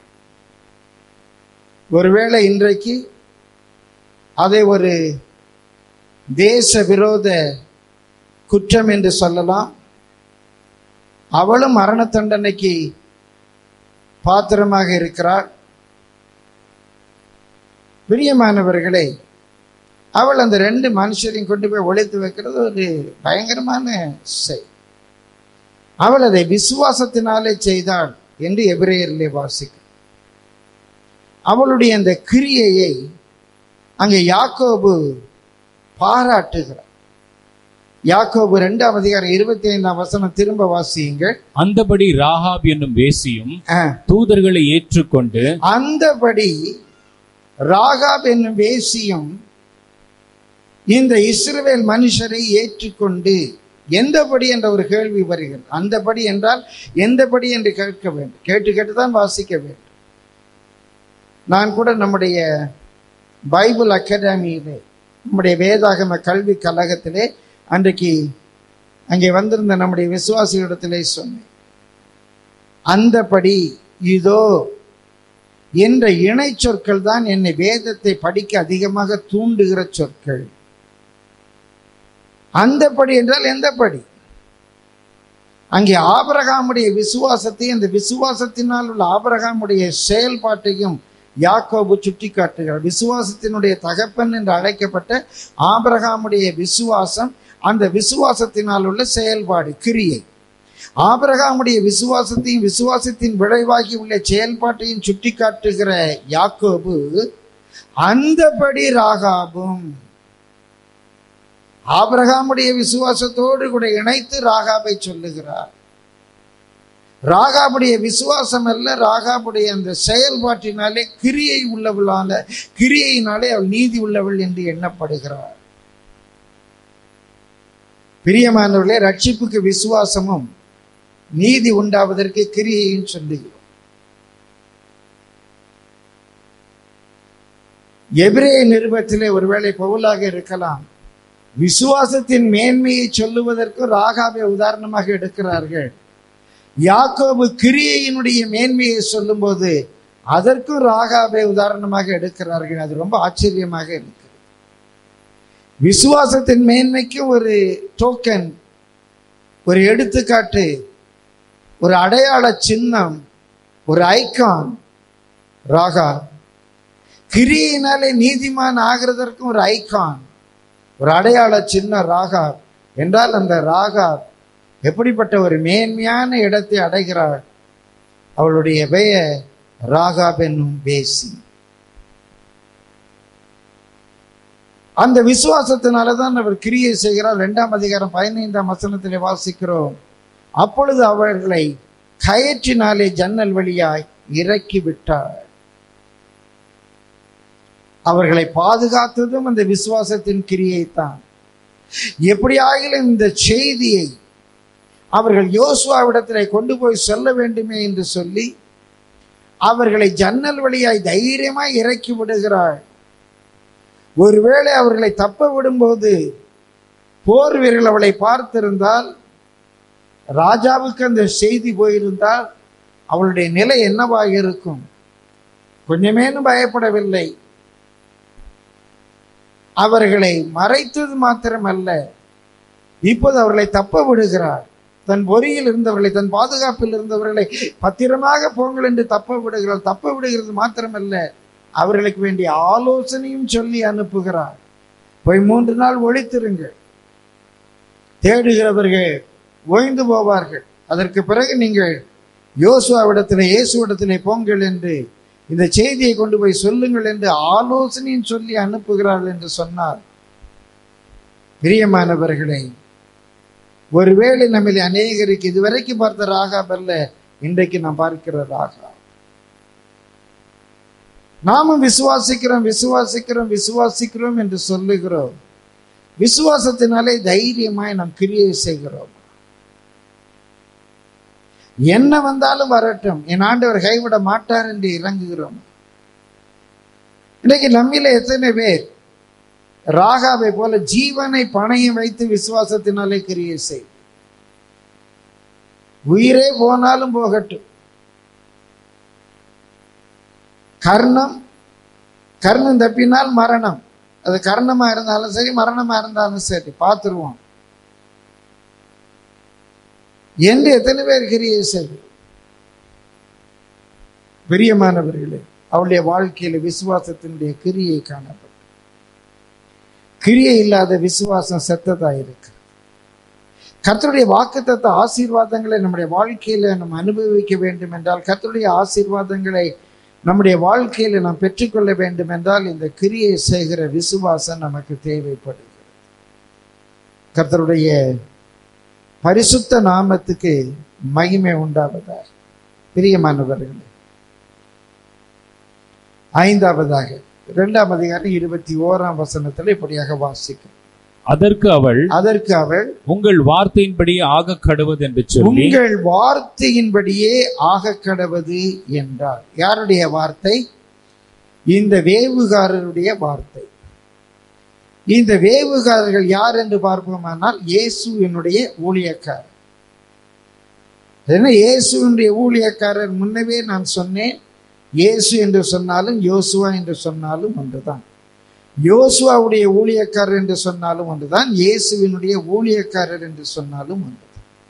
ஒருவேளை இன்றைக்கு அதை ஒரு தேச விரோத குற்றம் என்று சொல்லலாம். அவளும் மரண தண்டனைக்கு பாத்திரமாக இருக்கிறார். பிரியமானவர்களே, அவள் அந்த 2 மனுஷரையும் கொண்டு போய் ஒழித்து வைக்கிறது ஒரு பயங்கரமான செய். அவள் அதை விசுவாசத்தினாலே செய்தாள் என்று எபிரேயரிலே வாசிக்க. அவளுடைய அந்த கிரியையை அங்கே யாக்கோபு பாராட்டுகிறார். யாக்கோபு 2ஆம் அதிகாரம் 25ஆம் வசனம் திரும்ப வாசியுங்கள். அந்தபடி ராகாப் என்னும் வேசியும் தூதர்களை ஏற்றுக்கொண்டு, அந்தபடி ராகாப் என்னும் வேசியும் இந்த இஸ்ரவேல் மனுஷரை ஏற்றுக்கொண்டு. எந்தபடி என்ற ஒரு கேள்வி வருகிறது. அந்தபடி என்றால் எந்தபடி என்று கேட்க வேண்டும். கேட்டு தான் வாசிக்க வேண்டும். நான் கூட நம்முடைய பைபிள் அகாடமியிலே, நம்முடைய வேதாகம கல்வி கழகத்திலே அன்றைக்கு அங்கே வந்திருந்த நம்முடைய விசுவாசிகளிடத்திலே சொன்னேன், அந்தபடி, இதோ என்ற இணை சொற்கள் தான் என்னை வேதத்தை படிக்க அதிகமாக தூண்டுகிற சொற்கள். அந்தபடி என்றால் எந்தபடி? அங்கே ஆபிரகாமுடைய விசுவாசத்தையும் அந்த விசுவாசத்தினால் உள்ள ஆபிரகாமுடைய செயல்பாட்டையும் யாக்கோபு சுட்டி காட்டுகிறார். விசுவாசத்தினுடைய தகப்பன் என்று அழைக்கப்பட்ட ஆபிரகாமுடைய விசுவாசம், அந்த விசுவாசத்தினால் உள்ள செயல்பாடு, கிரியை. ஆபிரகாமுடைய விசுவாசத்தையும் விசுவாசத்தின் விளைவாகி உள்ள செயல்பாட்டையும் சுட்டி காட்டுகிற யாக்கோபு, அந்தபடி ராகாபும், ஆபிரகாமுடைய விசுவாசத்தோடு கூட இணைத்து ராகாபை சொல்லுகிறார். ராகாபுடைய விசுவாசம் அல்ல, ராகாபுடைய அந்த செயல்பாட்டினாலே கிரியை உள்ளவளான, கிரியையினாலே அவள் நீதி உள்ளவள் என்று எண்ணப்படுகிறார். பிரியமானவர்களே, ரட்சிப்புக்கு விசுவாசமும் நீதி உண்டாவதற்கு கிரியையும் சொல்லுகிறோம். எபிரேய நிருபத்திலே ஒருவேளை பவுலாக இருக்கலாம். விசுவாசத்தின் மேன்மையை சொல்லுவதற்கு ராகாபை உதாரணமாக எடுக்கிறார்கள். யாக்கோபு கிரியையினுடைய மேன்மையை சொல்லும் போது அதற்கும் ராகாபை உதாரணமாக எடுக்கிறார்கள். அது ரொம்ப ஆச்சரியமாக இருக்கிறது. விசுவாசத்தின் மேன்மைக்கு ஒரு டோக்கன், ஒரு எடுத்துக்காட்டு, ஒரு அடையாள சின்னம், ஒரு ஐகான் ராகாப். கிரியினாலே நீதிமான் ஆகிறதற்கும் ஒரு ஐகான், ஒரு அடையாள சின்ன ராகாப் என்றால் அந்த ராகாப் எப்படிப்பட்ட ஒரு மேன்மையான இடத்தை அடைகிறாள். அவளுடைய பெயர் ராகாப் என்னும் வேசி. அந்த விசுவாசத்தினாலதான் அவர் கிரியை செய்கிறார். 2ஆம் அதிகாரம் 15ஆம் வசனத்திலே வாசிக்கிறோம். அப்பொழுது அவர்களை கயிற்றினாலே ஜன்னல் வழியாய் இறக்கி விட்டார். அவர்களை பாதுகாத்ததும் அந்த விசுவாசத்தின் கிரியைத்தான். எப்படியாகிலும் இந்த செய்தியை அவர்கள் யோசுவாவிடத்திலே கொண்டு போய் சொல்ல வேண்டுமே என்று சொல்லி அவர்களை ஜன்னல் வழியாய் தைரியமாய் இறக்கி விடுகிறாள். ஒருவேளை அவர்களை தப்ப விடும்போது போர் வீரர்கள் அவளை பார்த்திருந்தால், ராஜாவுக்கு அந்த செய்தி போயிருந்தால் அவளுடைய நிலை என்னவாக இருக்கும்? கொஞ்சமேனும் பயப்படவில்லை. அவர்களை மறைத்தது மாத்திரமல்ல, இப்போது அவர்களை தப்ப விடுகிறார். தன் பொறியில் இருந்தவர்களை, தன் பாதுகாப்பில் இருந்தவர்களை பத்திரமாக போங்கள் என்று தப்ப விடுகிறார். தப்ப விடுகிறது மாத்திரமல்ல, அவர்களுக்கு வேண்டிய ஆலோசனையும் சொல்லி அனுப்புகிறார். போய் 3 நாள் ஒளித்திருங்கள், தேடுகிறவர்கள் ஓய்ந்து போவார்கள். அதற்கு பிறகு நீங்கள் யோசுவாவிடத்திலே, இயேசுவிடத்திலே போங்கள் என்று இந்த செய்தியை கொண்டு போய் சொல்லுங்கள் என்று ஆலோசனையும் சொல்லி அனுப்புகிறார்கள் என்று சொன்னார். பிரியமானவர்களே, ஒருவேளை நம்மில் அநேகருக்கு இதுவரைக்கும் பார்த்த ராகாப் அல்ல, இன்றைக்கு நாம் பார்க்கிற ராகாப். நாமும் விசுவாசிக்கிறோம் விசுவாசிக்கிறோம் விசுவாசிக்கிறோம் என்று சொல்லுகிறோம். விசுவாசத்தினாலே தைரியமாய் நாம் கிரியை செய்கிறோம். என்ன வந்தாலும் வரட்டும், என் ஆண்டவர் கைவிட மாட்டார் என்று இறங்குகிறோம். இன்றைக்கு நம்மில எத்தனை பேர் ராகாபை போல ஜீவனை பணையம் வைத்து விசுவாசத்தினாலே கிரியை செய்? உயிரே போனாலும் போகட்டும், கர்ணம் தப்பினால் மரணம், அது கர்ணமா இருந்தாலும் சரி மரணமா இருந்தாலும் சரி பார்த்துருவோம் என்று எத்தனை பேர் கிரியை செய்யும்? பிரியமானவர்களே, அவளுடைய வாழ்க்கையில விசுவாசத்தினுடைய கிரியை காணப்படும். கிரியை இல்லாத விசுவாசம் செத்ததா இருக்கு. கர்த்தருடைய வாக்குத்தத்த ஆசீர்வாதங்களை நம்முடைய வாழ்க்கையில நம்ம அனுபவிக்க வேண்டும் என்றால், கர்த்தருடைய ஆசீர்வாதங்களை நம்முடைய வாழ்க்கையில நாம் பெற்றுக்கொள்ள வேண்டும் என்றால், இந்த கிரியை செய்கிற விசுவாசம் நமக்கு தேவைப்படுகிறது. கர்த்தருடைய பரிசுத்த நாமத்துக்கு மகிமை உண்டாவதாக. பிரியமானவர்களே, 5ஆவதாக 2ஆம் அதிகாரம் 21ஆம் வசனத்தில் இப்படியாக வாசிக்கும். அதற்கு அவள் உங்கள் வார்த்தையின்படி ஆக கடவது என்று சொல்லி, உங்கள் வார்த்தையின்படியே ஆக கடவது என்றார். யாருடைய வார்த்தை? இந்த வேவுகாரருடைய வார்த்தை. இந்த வேவுகாரர்கள் யார் என்று பார்ப்போமானால், இயேசுவினுடைய ஊழியக்காரர். என்ன இயேசுவினுடைய ஊழியக்காரர் முன்னவே நான் சொன்னேன், இயேசு என்று சொன்னாலும் யோசுவா என்று சொன்னாலும் ஒன்றுதான். யோசுவாவுடைய ஊழியக்காரர் என்று சொன்னாலும் ஒன்றுதான், இயேசுவினுடைய ஊழியக்காரர் என்று சொன்னாலும் ஒன்றுதான்.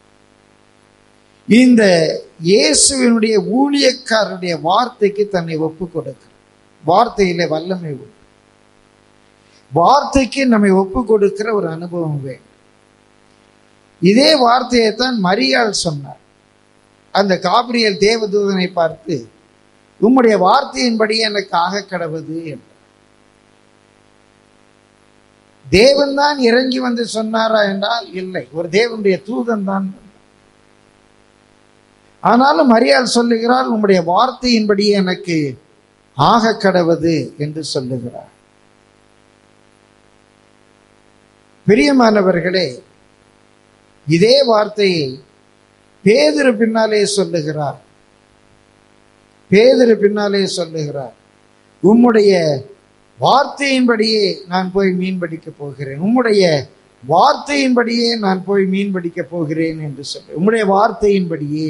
இந்த இயேசுவினுடைய ஊழியக்காரருடைய வார்த்தைக்கு தன்னை ஒப்பு கொடுக்க, வார்த்தையிலே வல்லமை உண்டு. வார்த்தைக்கு நம்மை ஒப்பு கொடுக்கிற ஒரு அனுபவம் வேண்டும். இதே வார்த்தையை தான் மரியாள் சொன்னார். அந்த காபிரியல் தேவதூதனை பார்த்து, உம்முடைய வார்த்தையின்படி எனக்கு ஆக கடவுது என்றார். தேவன் தான் இறங்கி வந்து சொன்னாரா என்றால் இல்லை, ஒரு தேவனுடைய தூதன் தான். ஆனாலும் மரியாள் சொல்லுகிறாள், உம்முடைய வார்த்தையின்படி எனக்கு ஆக கடவுது என்று சொல்லுகிறார். பிரியமானவர்களே, இதே வார்த்தையை பேதுரு பின்னாலே சொல்லுகிறார். பேதுரு பின்னாலே சொல்லுகிறார், உம்முடைய வார்த்தையின்படியே நான் போய் மீன் பிடிக்க போகிறேன், உம்முடைய வார்த்தையின்படியே நான் போய் மீன் பிடிக்க போகிறேன் என்று சொல்ல, உம்முடைய வார்த்தையின்படியே.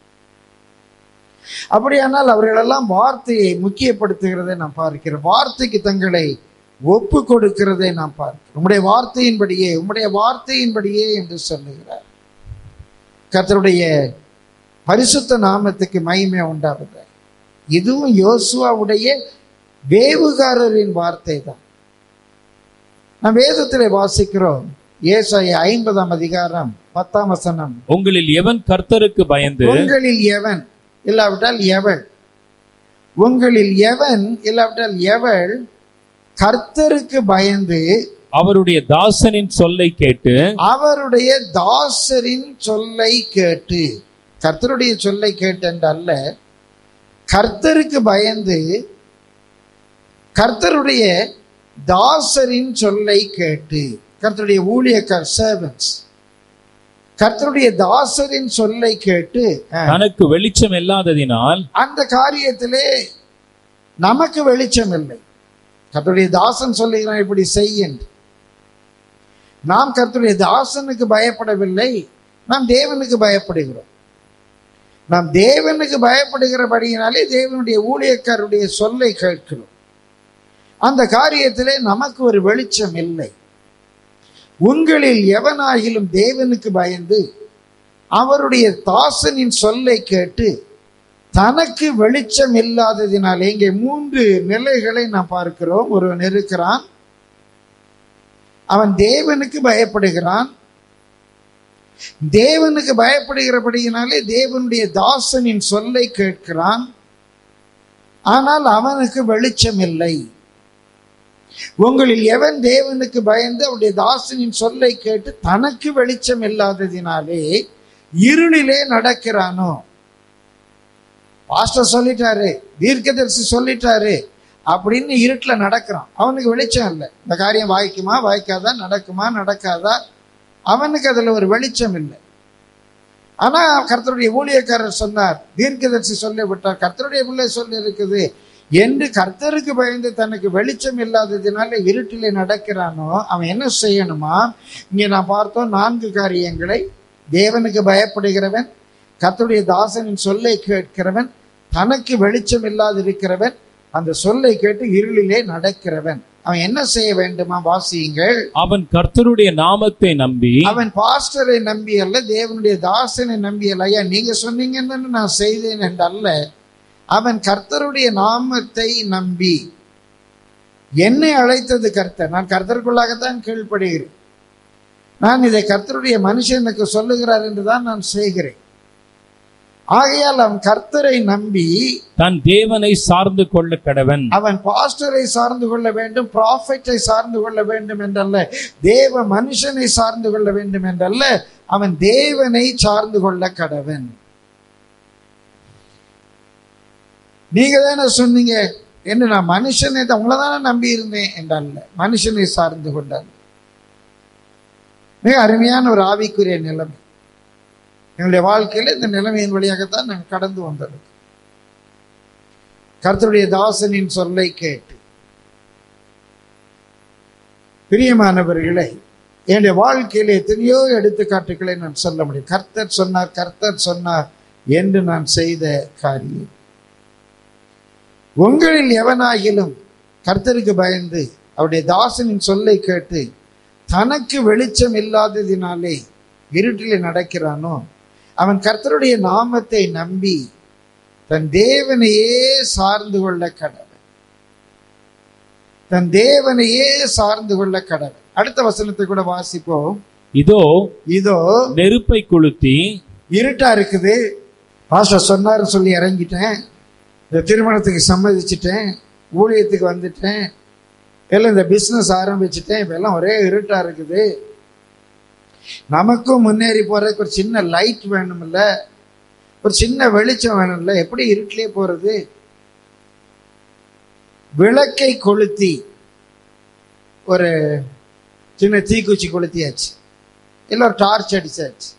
அப்படியானால் அவர்களெல்லாம் வார்த்தையை முக்கியப்படுத்துகிறதை நாம் பார்க்கிறோம். வார்த்தைக்கு தங்களை ஒப்பு கொடுக்கிறதை நாம் பார்க்கிறோம். உம்முடைய வார்த்தையின்படியே, உம்முடைய வார்த்தையின்படியே என்று சொல்லுகிறார். கர்த்தருடைய பரிசுத்த நாமத்துக்கு மகிமை உண்டாகுது. இதுவும் யோசுவாவுடைய வேவுகாரரின் வார்த்தை தான். நாம் வேதத்திலே வாசிக்கிறோம், ஏசாயா 50ஆம் அதிகாரம் 10ஆம் வசனம், உங்களில் எவன் கர்த்தருக்கு பயந்து, உங்களில் எவன் இல்லாவிட்டால் எவள், உங்களில் எவன் இல்லாவிட்டால் எவள் கர்த்தருக்கு பயந்து அவருடைய தாசனின் சொல்லை கேட்டு, அவருடைய தாசரின் சொல்லை கேட்டு, கர்த்தருடைய சொல்லை கேட்டு என்றல்ல, கர்த்தருக்கு பயந்து கர்த்தருடைய தாசரின் சொல்லை கேட்டு, கர்த்தருடைய ஊழியக்கார் சர்வன்ட்ஸ், கர்த்தருடைய தாசரின் சொல்லை கேட்டு, தனக்கு வெளிச்சம் இல்லாததினால், அந்த காரியத்திலே நமக்கு வெளிச்சம் இல்லை. கர்த்தருடைய தாசன் சொல்லுகிறான் இப்படி செய் என்று. நாம் கர்த்தருடைய தாசனுக்கு பயப்படவில்லை, நாம் தேவனுக்கு பயப்படுகிறோம். நாம் தேவனுக்கு பயப்படுகிறபடியினாலே தேவனுடைய ஊழியக்காரருடைய சொல்லை கேட்கிறோம். அந்த காரியத்திலே நமக்கு ஒரு வெளிச்சம் இல்லை. உங்களில் எவனாகிலும் தேவனுக்கு பயந்து அவருடைய தாசனின் சொல்லை கேட்டு தனக்கு வெளிச்சம் இல்லாததினாலே, இங்கே 3 நிலைகளை நாம் பார்க்கிறோம். ஒருவன் இருக்கிறான், அவன் தேவனுக்கு பயப்படுகிறான். தேவனுக்கு பயப்படுகிறபடியினாலே தேவனுடைய தாசனின் சொல்லை கேட்கிறான். ஆனால் அவனுக்கு வெளிச்சம் இல்லை. உங்களில் எவன் தேவனுக்கு பயந்து அவருடைய தாசனின் சொல்லை கேட்டு தனக்கு வெளிச்சம் இல்லாததினாலே இருளிலே நடக்கிறானோ. பாஸ்டர் சொல்லிட்டாரு, தீர்க்கதரிசி சொல்லிட்டாரு அப்படின்னு இருட்டில் நடக்கிறான். அவனுக்கு வெளிச்சம் இல்லை. இந்த காரியம் வாய்க்குமா வாய்க்காதா, நடக்குமா நடக்காதா, அவனுக்கு அதுல ஒரு வெளிச்சம் இல்லை. ஆனா கர்த்தருடைய ஊழியக்காரர் சொன்னார், தீர்க்கதரிசி சொல்லிவிட்டார், கர்த்தருடைய பிள்ளை சொல்லி இருக்குது என்று கர்த்தருக்கு பயந்து தனக்கு வெளிச்சம் இல்லாததினால இருட்டிலே நடக்கிறானோ அவன் என்ன செய்யணுமா? இங்கே நான் பார்த்தோம் 4 காரியங்களை. தேவனுக்கு பயப்படுகிறவன், கர்த்தருடைய தாசனின் சொல்லை கேட்கிறவன், தனக்கு வெளிச்சம் இல்லாதிருக்கிறவன், அந்த சொல்லை கேட்டு இருளிலே நடக்கிறவன். அவன் என்ன செய்ய வேண்டுமா? வாசியுங்கள். அவன் கர்த்தருடைய நாமத்தை நம்பி, அவன் பாஸ்டரை நம்பி அல்ல, தேவனுடைய தாசனை நம்பி அல்ல. ஐயா நீங்க சொன்னீங்கன்னு நான் செய்தேன் என்றல்ல, அவன் கர்த்தருடைய நாமத்தை நம்பி. என்னை அழைத்தது கர்த்தர், நான் கர்த்தருக்குள்ளாகத்தான் கீழ்ப்படுகிறேன். நான் இதை கர்த்தருடைய மனுஷனுக்கு சொல்லுகிறார் என்றுதான் நான் செய்கிறேன். ஆகையால் அவன் கர்த்தரை நம்பி தன் தேவனை சார்ந்து கொள்ள கடவன். அவன் பாஸ்டரை சார்ந்து கொள்ள வேண்டும், ப்ராஃபெட்டை சார்ந்து கொள்ள வேண்டும் என்றல்ல, தேவ மனுஷனை சார்ந்து கொள்ள வேண்டும் என்றல்ல, அவன் தேவனை சார்ந்து கொள்ள கடவன். நீங்க தானே சொன்னீங்க என்று நான் மனுஷனை தான் உங்களை தானே நம்பி இருந்தேன் என்றல்ல, மனுஷனை சார்ந்து கொண்டான். மிக அருமையான ஒரு ஆவிக்குரிய நிலைமை. எங்களுடைய வாழ்க்கையில் இந்த நிலைமையின் வழியாகத்தான் நாங்கள் கடந்து வந்தது. கர்த்தருடைய தாசனின் சொல்லை கேட்டு. பிரியமானவர்களே, என்னுடைய வாழ்க்கையில் எத்தனையோ எடுத்துக்காட்டுகளை நான் சொல்ல முடியும். கர்த்தர் சொன்னார், கர்த்தர் சொன்னார் என்று நான் செய்த காரியம். உங்களில் எவனாகிலும் கர்த்தருக்கு பயந்து அவருடைய தாசனின் சொல்லை கேட்டு தனக்கு வெளிச்சம் இல்லாததினாலே இருட்டிலே நடக்கிறானோ அவன் கர்த்தருடைய நாமத்தை நம்பி தன் தேவனையே சார்ந்து கொள்ள கடவன். தன் தேவனையே சார்ந்து கொள்ள கடவன். அடுத்த வசனத்தை கூட வாசிப்போம். இதோ நெருப்பை கொளுத்தி, இருட்டா இருக்குது, பாஸ்டர் சொன்னாரு சொல்லி இறங்கிட்டேன், இந்த திருமணத்துக்கு சம்மதிச்சிட்டேன், ஊழியத்துக்கு வந்துட்டேன், எல்லாம் இந்த பிஸ்னஸ் ஆரம்பிச்சுட்டேன், இப்பெல்லாம் ஒரே இருட்டா இருக்குது, நமக்கும் முன்னேறி போறதுக்கு ஒரு சின்ன லைட் வேணும்ல, ஒரு சின்ன வெளிச்சம் வேணும்ல, எப்படி இருட்டிலே போறது? விளக்கை கொளுத்தி, ஒரு சின்ன தீக்குச்சி கொளுத்தியாச்சு, இல்லை ஒரு டார்ச் அடிச்சாச்சு.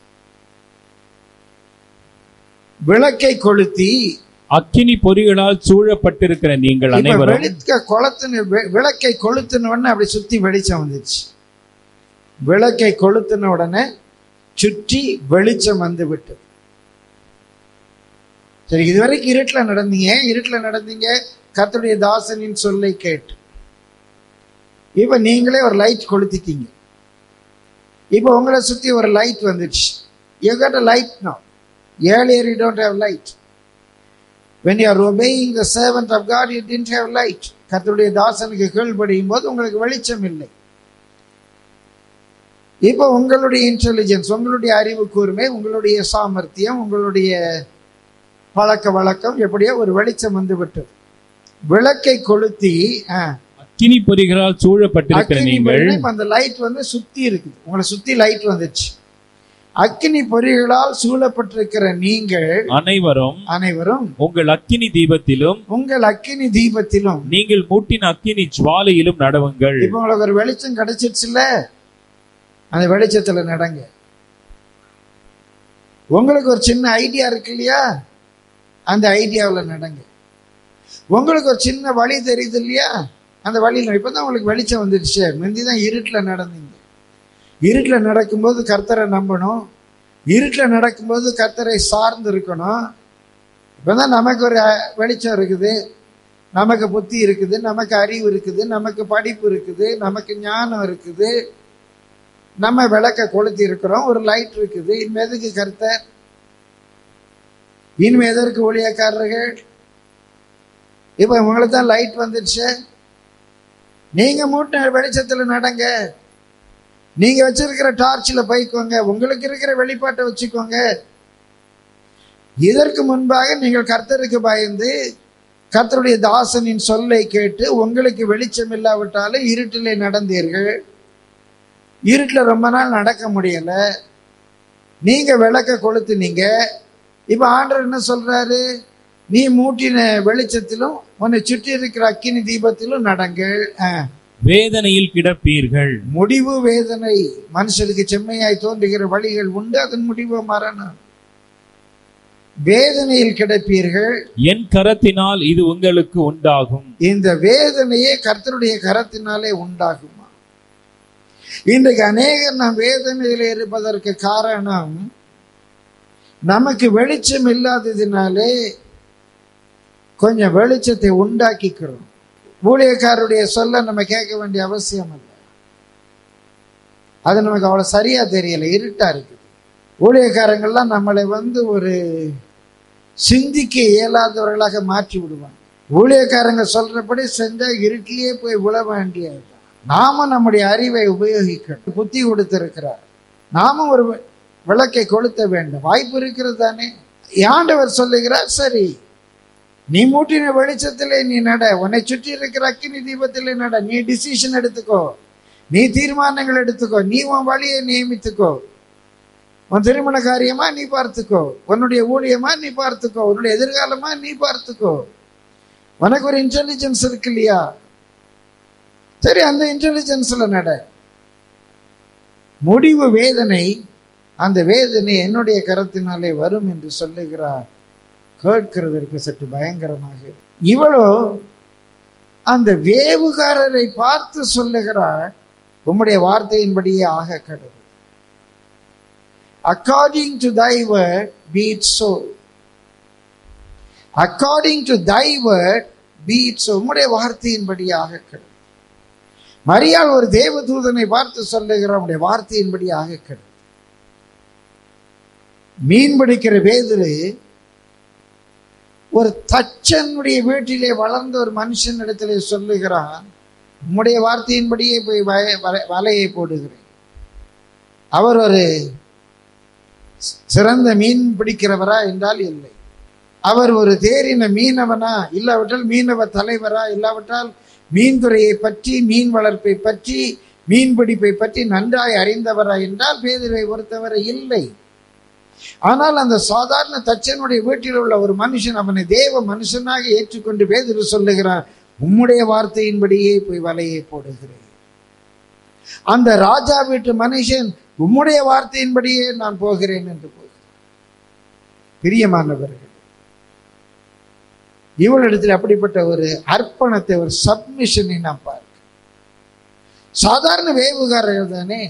விளக்கை கொளுத்தி அக்கினி பொறிகளால் சூழப்பட்டிருக்கிற நீங்கள் அனைவரும் விளக்கை கொளுத்தின உடனே அப்படி சுத்தி வெளிச்சம் வந்துச்சு. விளக்கை கொளுத்தின உடனே சுற்றி வெளிச்சம் வந்து விட்டது. சரி, இதுவரைக்கும் இருட்டில் நடந்தீங்க கர்த்தருடைய தாசனின் சொல்லை கேட்டு. இப்ப நீங்களே ஒரு லைட் கொளுத்திட்டீங்க. இப்ப உங்களை சுத்தி ஒரு லைட் வந்துச்சு. You got a light now. Earlier you don't have light. When you are obeying the servant of God, you didn't have light. கர்த்தருடைய தாசனுக்கு கீழ்ப்படியும் போது உங்களுக்கு வெளிச்சம் இல்லை. இப்போ உங்களுடைய இன்டெலிஜென்ஸ், உங்களுடைய அறிவு கூர்மை, உங்களுடைய சாமர்த்தியம், உங்களுடைய பழக்க வழக்கம் எப்படியோ ஒரு வெளிச்சம் வந்து விட்டது. விளக்கை கொளுத்தி அக்கினி பொறிகளால் சூழப்பட்டிருக்கிற நீங்கள், அந்த லைட் வந்து சுத்தி இருக்குது, உங்களை சுத்தி லைட் வந்துச்சு. அக்கினி பொறிகளால் சூழப்பட்டிருக்கிற நீங்கள் அனைவரும் உங்கள் அக்கினி தீபத்திலும் நீங்கள் மூட்டின அக்கினி ஜுவாலையிலும் நடவுங்கள். இப்ப உங்களுக்கு ஒரு வெளிச்சம் கிடைச்சிருச்சுல்ல, அந்த வெளிச்சத்துல நடங்க. உங்களுக்கு ஒரு சின்ன ஐடியா இருக்கு இல்லையா, அந்த ஐடியாவில் நடங்க. உங்களுக்கு ஒரு சின்ன வழி தெரியுது இல்லையா, அந்த வழியில் இப்பதான் உங்களுக்கு வெளிச்சம் வந்துடுச்சு. முந்திதான் இருட்டில் நடந்தீங்க. இருட்டில் நடக்கும்போது கர்த்தரை நம்பணும், இருட்டில் நடக்கும்போது கர்த்தரை சார்ந்து இருக்கணும். இப்பதான் நமக்கு ஒரு வெளிச்சம் இருக்குது, நமக்கு புத்தி இருக்குது, நமக்கு அறிவு இருக்குது, நமக்கு படிப்பு இருக்குது, நமக்கு ஞானம் இருக்குது, நம்ம விளக்க கொளுத்தி இருக்கிறோம், ஒரு லைட் இருக்குது. இனிமே எதுக்கு கர்த்தர், இனிமே எதற்கு ஊழியக்காரர்கள்? இப்ப உங்களுக்கு தான் லைட் வந்துடுச்சு. நீங்க மூட்டை வெளிச்சத்துல நடங்க. நீங்க வச்சிருக்கிற டார்ச்சில் போய்க்கோங்க, உங்களுக்கு இருக்கிற வெளிப்பாட்டை வச்சுக்கோங்க. இதற்கு முன்பாக நீங்கள் கர்த்தருக்கு பயந்து கர்த்தருடைய தாசனின் சொல்லை கேட்டு உங்களுக்கு வெளிச்சம் இல்லாவிட்டாலும் இருட்டிலே நடந்தீர்கள். இருட்டில் ரொம்ப நாள் நடக்க முடியல, நீங்க விளக்க கொளுத்துனீங்க. இப்ப ஆண்டவர் என்ன சொல்றாரு? நீ மூட்டின வெளிச்சத்திலும் உன்னை சுற்றி இருக்கிற அக்கினி தீபத்திலும் நடங்கள், வேதனையில் கிடப்பீர்கள். முடிவு வேதனை. மனுஷருக்கு செம்மையாய் தோன்றுகிற வழிகள் உண்டு, அதன் முடிவு மரணம். வேதனையில் கிடப்பீர்கள், என் கரத்தினால் இது உங்களுக்கு உண்டாகும். இந்த வேதனையே கர்த்தருடைய கரத்தினாலே உண்டாகுமா? இன்றைக்கு அநேகர் நாம் வேதனையில் இருப்பதற்கு காரணம் நமக்கு வெளிச்சம் இல்லாததினாலே கொஞ்சம் வெளிச்சத்தை உண்டாக்கிக்கிறோம். ஊழியக்காரருடைய சொல்ல நம்ம கேட்க வேண்டிய அவசியம் இல்லை, அது நமக்கு அவ்வளவு சரியா தெரியல, இருட்டா இருக்குது. ஊழியக்காரங்கள்லாம் நம்மளை ஒரு சிந்திக்க இயலாதவர்களாக மாற்றி விடுவாங்க. ஊழியக்காரங்க சொல்றபடி செஞ்சா இருட்டிலேயே போய் விழ வேண்டியது. நாம நம்முடைய அறிவை உபயோகிக்கணும். புத்தி கொடுத்திருக்கிறார், நாம ஒரு விளக்கை கொளுத்த வேண்டும். வாய்ப்பு இருக்கிறது தானே. ஆண்டவர் சொல்லுகிறார், சரி நீ மூட்டின வெளிச்சத்திலே நீ நட, உன்னை சுற்றி இருக்கிற அக்கினி தீபத்திலே நட. நீ டிசிஷன் எடுத்துக்கோ, நீ தீர்மானங்கள் எடுத்துக்கோ, நீ உன் வழியை நியமித்துக்கோ. உன் திருமண காரியமா நீ பார்த்துக்கோ, உன்னுடைய ஊழியமா நீ பார்த்துக்கோ, உன்னுடைய எதிர்காலமா நீ பார்த்துக்கோ. உனக்கு ஒரு இன்டெலிஜென்ஸ் இருக்கு இல்லையா, சரி அந்த இன்டெலிஜென்ஸ்ல நட. முடிவு வேதனை, அந்த வேதனை என்னுடைய கரத்தினாலே வரும் என்று சொல்லுகிறார். கேட்கிறதற்கு சற்று பயங்கரமாக. இவளோ அந்த வேவுகாரரை பார்த்து சொல்லுகிறார், உம்முடைய வார்த்தையின்படியே ஆக கடவுள். According to thy word be it so. According to thy word be it. உம்முடைய வார்த்தையின்படியாக கெடு. மரியாள் ஒரு தேவதூதனை பார்த்து சொல்லுகிற உம்முடைய வார்த்தையின்படியாக கெடு. மீன் பிடிக்கிற பேதுரு ஒரு தச்சனுடைய வீட்டிலே வளர்ந்த ஒரு மனுஷன் இடத்திலே சொல்லுகிறான், உம்முடைய வார்த்தையின்படியே போய் வலையை போடுகிறேன். அவர் ஒரு சிறந்த மீன் பிடிக்கிறவரா என்றால் இல்லை. அவர் ஒரு தேறின மீனவனா, இல்லாவிட்டால் மீனவ தலைவரா, இல்லாவிட்டால் மீன்துறையை பற்றி, மீன் வளர்ப்பை பற்றி, மீன் பிடிப்பை பற்றி நன்றாய் அறிந்தவரா என்றால் பேதுருவை பொறுத்தவரை இல்லை. ஆனால் அந்த சாதாரண தச்சனுடைய வீட்டில் உள்ள ஒரு மனுஷன் அவனை தேவ மனுஷனாக ஏற்றுக்கொண்டு பேதுரு சொல்லுகிறான், உம்முடைய வார்த்தையின்படியே போய் வலையை போடுகிறேன். அந்த ராஜா வீட்டு மனுஷன் உம்முடைய வார்த்தையின்படியே நான் போகிறேன் என்று போகிறான். பிரியமானவர்கள், இவளிடத்தில் அப்படிப்பட்ட ஒரு அர்ப்பணத்தை, ஒரு சப்மிஷனை நாம் பார்க்க. சாதாரண வேவுகாரர்கள் தானே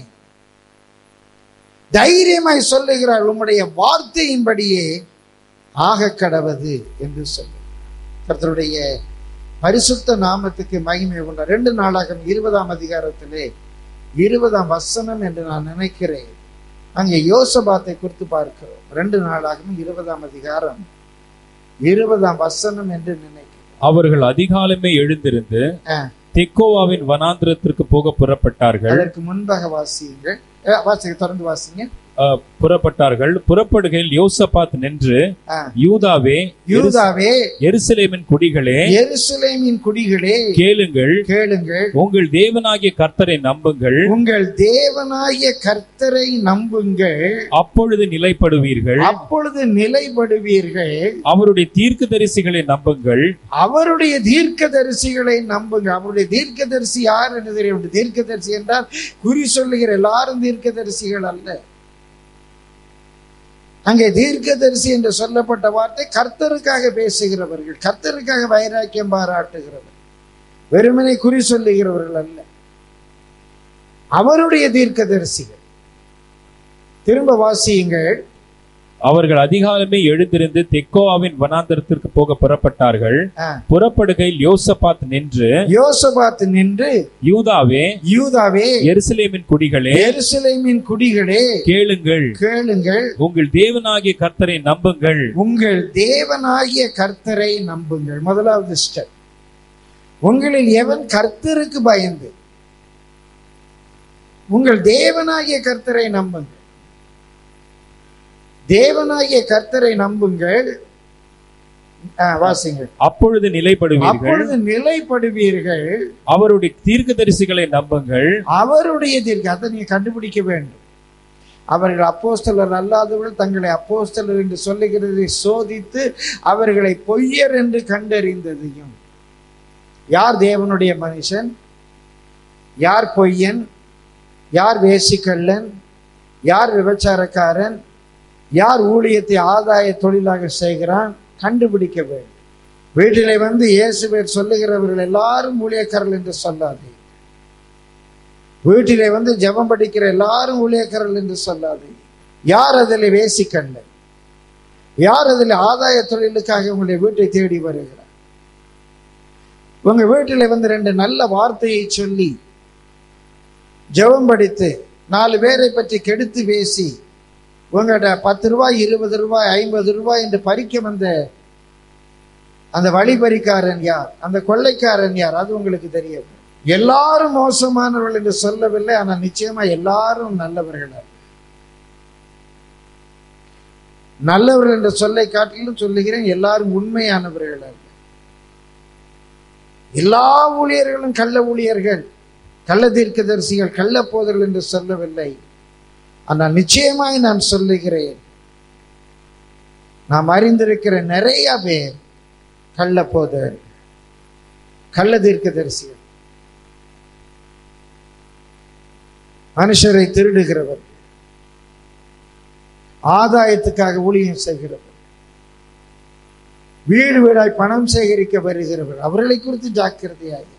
தைரியமாய் சொல்லுகிறார், உம்முடைய வார்த்தையின்படியே ஆக கடவது என்று சொல்லு. கர்த்தருடைய பரிசுத்த நாமத்துக்கு மகிமை உண்ட. 2 நாளாகமம் 20ஆம் அதிகாரத்திலே 20ஆம் வசனம் என்று நான் நினைக்கிறேன். அங்கே யோசபாத்தை குறித்து பார்க்கிறோம். 2 நாளாகமம் 20ஆம் அதிகாரம் 20ஆம் வசனம் என்று நினைக்கிறேன். அவர்கள் அதிகாலமே எழுந்திருந்து தெக்கோவாவின் வனாந்திரத்திற்கு போக புறப்பட்டார்கள். அதற்கு முன்பாக வாசியுங்கள், தொடர்ந்து வாசிங்க. புறப்பட்டார்கள். புறப்படுகையில் யோசபாத் நின்று, யூதாவே, யூதாவே, எருசலேமின் குடிகளே, எருசலேமின் குடிகளே, கேளுங்கள், கேளுங்கள், உங்கள் தேவனாகிய கர்த்தரை நம்புங்கள், உங்கள் தேவனாகிய கர்த்தரை நம்புங்கள், அப்பொழுது நிலைப்படுவீர்கள், அப்பொழுது நிலைப்படுவீர்கள். அவருடைய தீர்க்கதரிசிகளை நம்புங்கள், அவருடைய தீர்க்கதரிசிகளை நம்புங்கள். அவருடைய தீர்க்கதரிசி யார் என்று தெரியும். தீர்க்கதரிசி என்றால் குறி சொல்லுகிற எல்லாரும் தீர்க்கதரிசிகள் அல்ல. அங்கே தீர்க்கதரிசி என்று சொல்லப்பட்ட வார்த்தை கர்த்தருக்காக பேசுகிறவர்கள், கர்த்தருக்காக வைராக்கியம் பாராட்டுகிறவர்கள், வெறுமனை குறி சொல்லுகிறவர்கள் அல்ல. அவருடைய தீர்க்கதரிசிகள். திரும்ப வாசியுங்கள். அவர்கள் அதிகாலமே எழுந்திருந்து தெக்கோவாவின் வனாந்தரத்திற்கு போக புறப்பட்டார்கள். புறப்படுகையில் யோசபாத் நின்று, யூதாவே, யூதாவே, எருசலேமின் குடிகளே, எருசலேமின் குடிகளே, கேளுங்கள், கேளுங்கள், உங்கள் தேவனாகிய கர்த்தரை நம்புங்கள், உங்கள் தேவனாகிய கர்த்தரை நம்புங்கள். முதலாவது ஸ்டெப், உங்களில் எவன் கர்த்தருக்கு பயந்து உங்கள் தேவனாகிய கர்த்தரை நம்புங்கள். தேவனாகிய கர்த்தரை நம்புங்கள். வாசிங்கள். அப்பொழுது நிலைப்படுவீர்கள், அப்பொழுது நிலைப்படுவீர்கள். அவருடைய தீர்க்கதரிசிகளை நம்புங்கள். அவருடைய அதை நீங்க கண்டுபிடிக்க வேண்டும். அவர்கள் அப்போஸ்தலர் அல்லாதவர்கள் தங்களை அப்போஸ்தலர் என்று சொல்லுகிறதை சோதித்து அவர்களை பொய்யர் என்று கண்டறிந்ததையும், யார் தேவனுடைய மனுஷன், யார் பொய்யன், யார் வேசிக்கள்ளன், யார் விபச்சாரக்காரன், யார் ஊழியத்தை ஆதாய தொழிலாக செய்கிறான் கண்டுபிடிக்க வேண்டும். வீட்டிலே வந்து இயேசு பேர் சொல்லுகிறவர்கள் எல்லாரும் ஊழியக்காரர்கள் என்று சொல்லாதே. வீட்டிலே வந்து ஜெபம் படிக்கிற எல்லாரும் ஊழியக்காரர்கள் என்று சொல்லாதே. யார் அதில் வேசிக்கள்ளன், யார் அதில் ஆதாய தொழிலுக்காக உங்களுடைய வீட்டை தேடி வருகிறார். உங்க வீட்டிலே வந்து 2 நல்ல வார்த்தையை சொல்லி ஜெபம் படித்து 4 பேரை பற்றி கெடுத்து பேசி உங்கள்கிட்ட 10 ரூபாய், 20 ரூபாய், 50 ரூபாய் என்று பறிக்க வந்த அந்த வழிபறிக்காரன் யார், அந்த கொள்ளைக்காரன் யார், அது உங்களுக்கு தெரியும். எல்லாரும் மோசமானவர்கள் என்று சொல்லவில்லை, ஆனால் நிச்சயமா எல்லாரும் நல்லவர்கள். நல்லவர்கள் என்ற சொல்லை காட்டிலும் சொல்லுகிறேன், எல்லாரும் உண்மையானவர்கள் அல்ல. எல்லா ஊழியர்களும் கள்ள ஊழியர்கள், கள்ள தீர்க்கதரிசிகள், கள்ள போதர்கள் என்று சொல்லவில்லை. ஆனால் நிச்சயமாய் நான் சொல்லுகிறேன், நாம் அறிந்திருக்கிற நிறைய பேர் கள்ள போதர், கள்ள தீர்க்கதரிசிகள், மனுஷரை திருடுகிறவர், ஆதாயத்துக்காக ஊழியம் செய்கிறவர், வீடு வீடாய் பணம் சேகரிக்க வருகிறவர். அவர்களை குறித்து ஜாக்கிரதையாயிருங்கள்.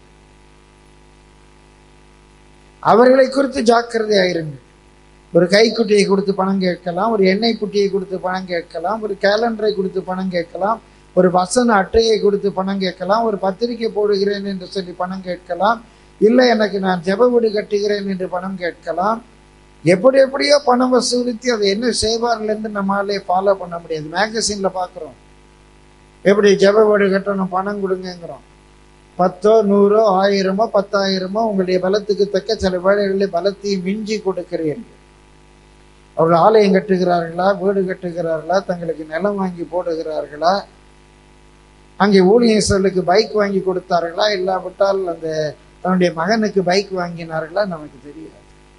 அவர்களை குறித்து ஜாக்கிரதையாயிருங்கள். ஒரு கைக்குட்டியை கொடுத்து பணம் கேட்கலாம், ஒரு எண்ணெய் குட்டியை கொடுத்து பணம் கேட்கலாம், ஒரு கேலண்டரை கொடுத்து பணம் கேட்கலாம், ஒரு வசன அட்டையை கொடுத்து பணம் கேட்கலாம், ஒரு பத்திரிகை போடுகிறேன் என்று சொல்லி பணம் கேட்கலாம், இல்லை எனக்கு நான் ஜெப வீடு கட்டுகிறேன் என்று பணம் கேட்கலாம். எப்படியோ பணம் வசூலித்து அதை என்ன செய்வார்கள் என்று நம்மளாலே ஃபாலோ பண்ண முடியாது. மேகசின்ல பார்க்குறோம், எப்படி ஜெப வீடு கட்டணும் பணம் கொடுங்கிறோம். 10, 100, 1000, 10,000 உங்களுடைய பலத்துக்கு தக்க சில வேளைகளில் பலத்தையும் மிஞ்சி கொடுக்கிறீர்கள். அவர்கள் ஆலயம் கட்டுகிறார்களா, வீடு கட்டுகிறார்களா, தங்களுக்கு நிலம் வாங்கி போடுகிறார்களா, அங்கே ஊழியர்களுக்கு பைக் வாங்கி கொடுத்தார்களா, இல்லாவிட்டால் அந்த தன்னுடைய மகனுக்கு பைக் வாங்கினார்களா, நமக்கு தெரியாது.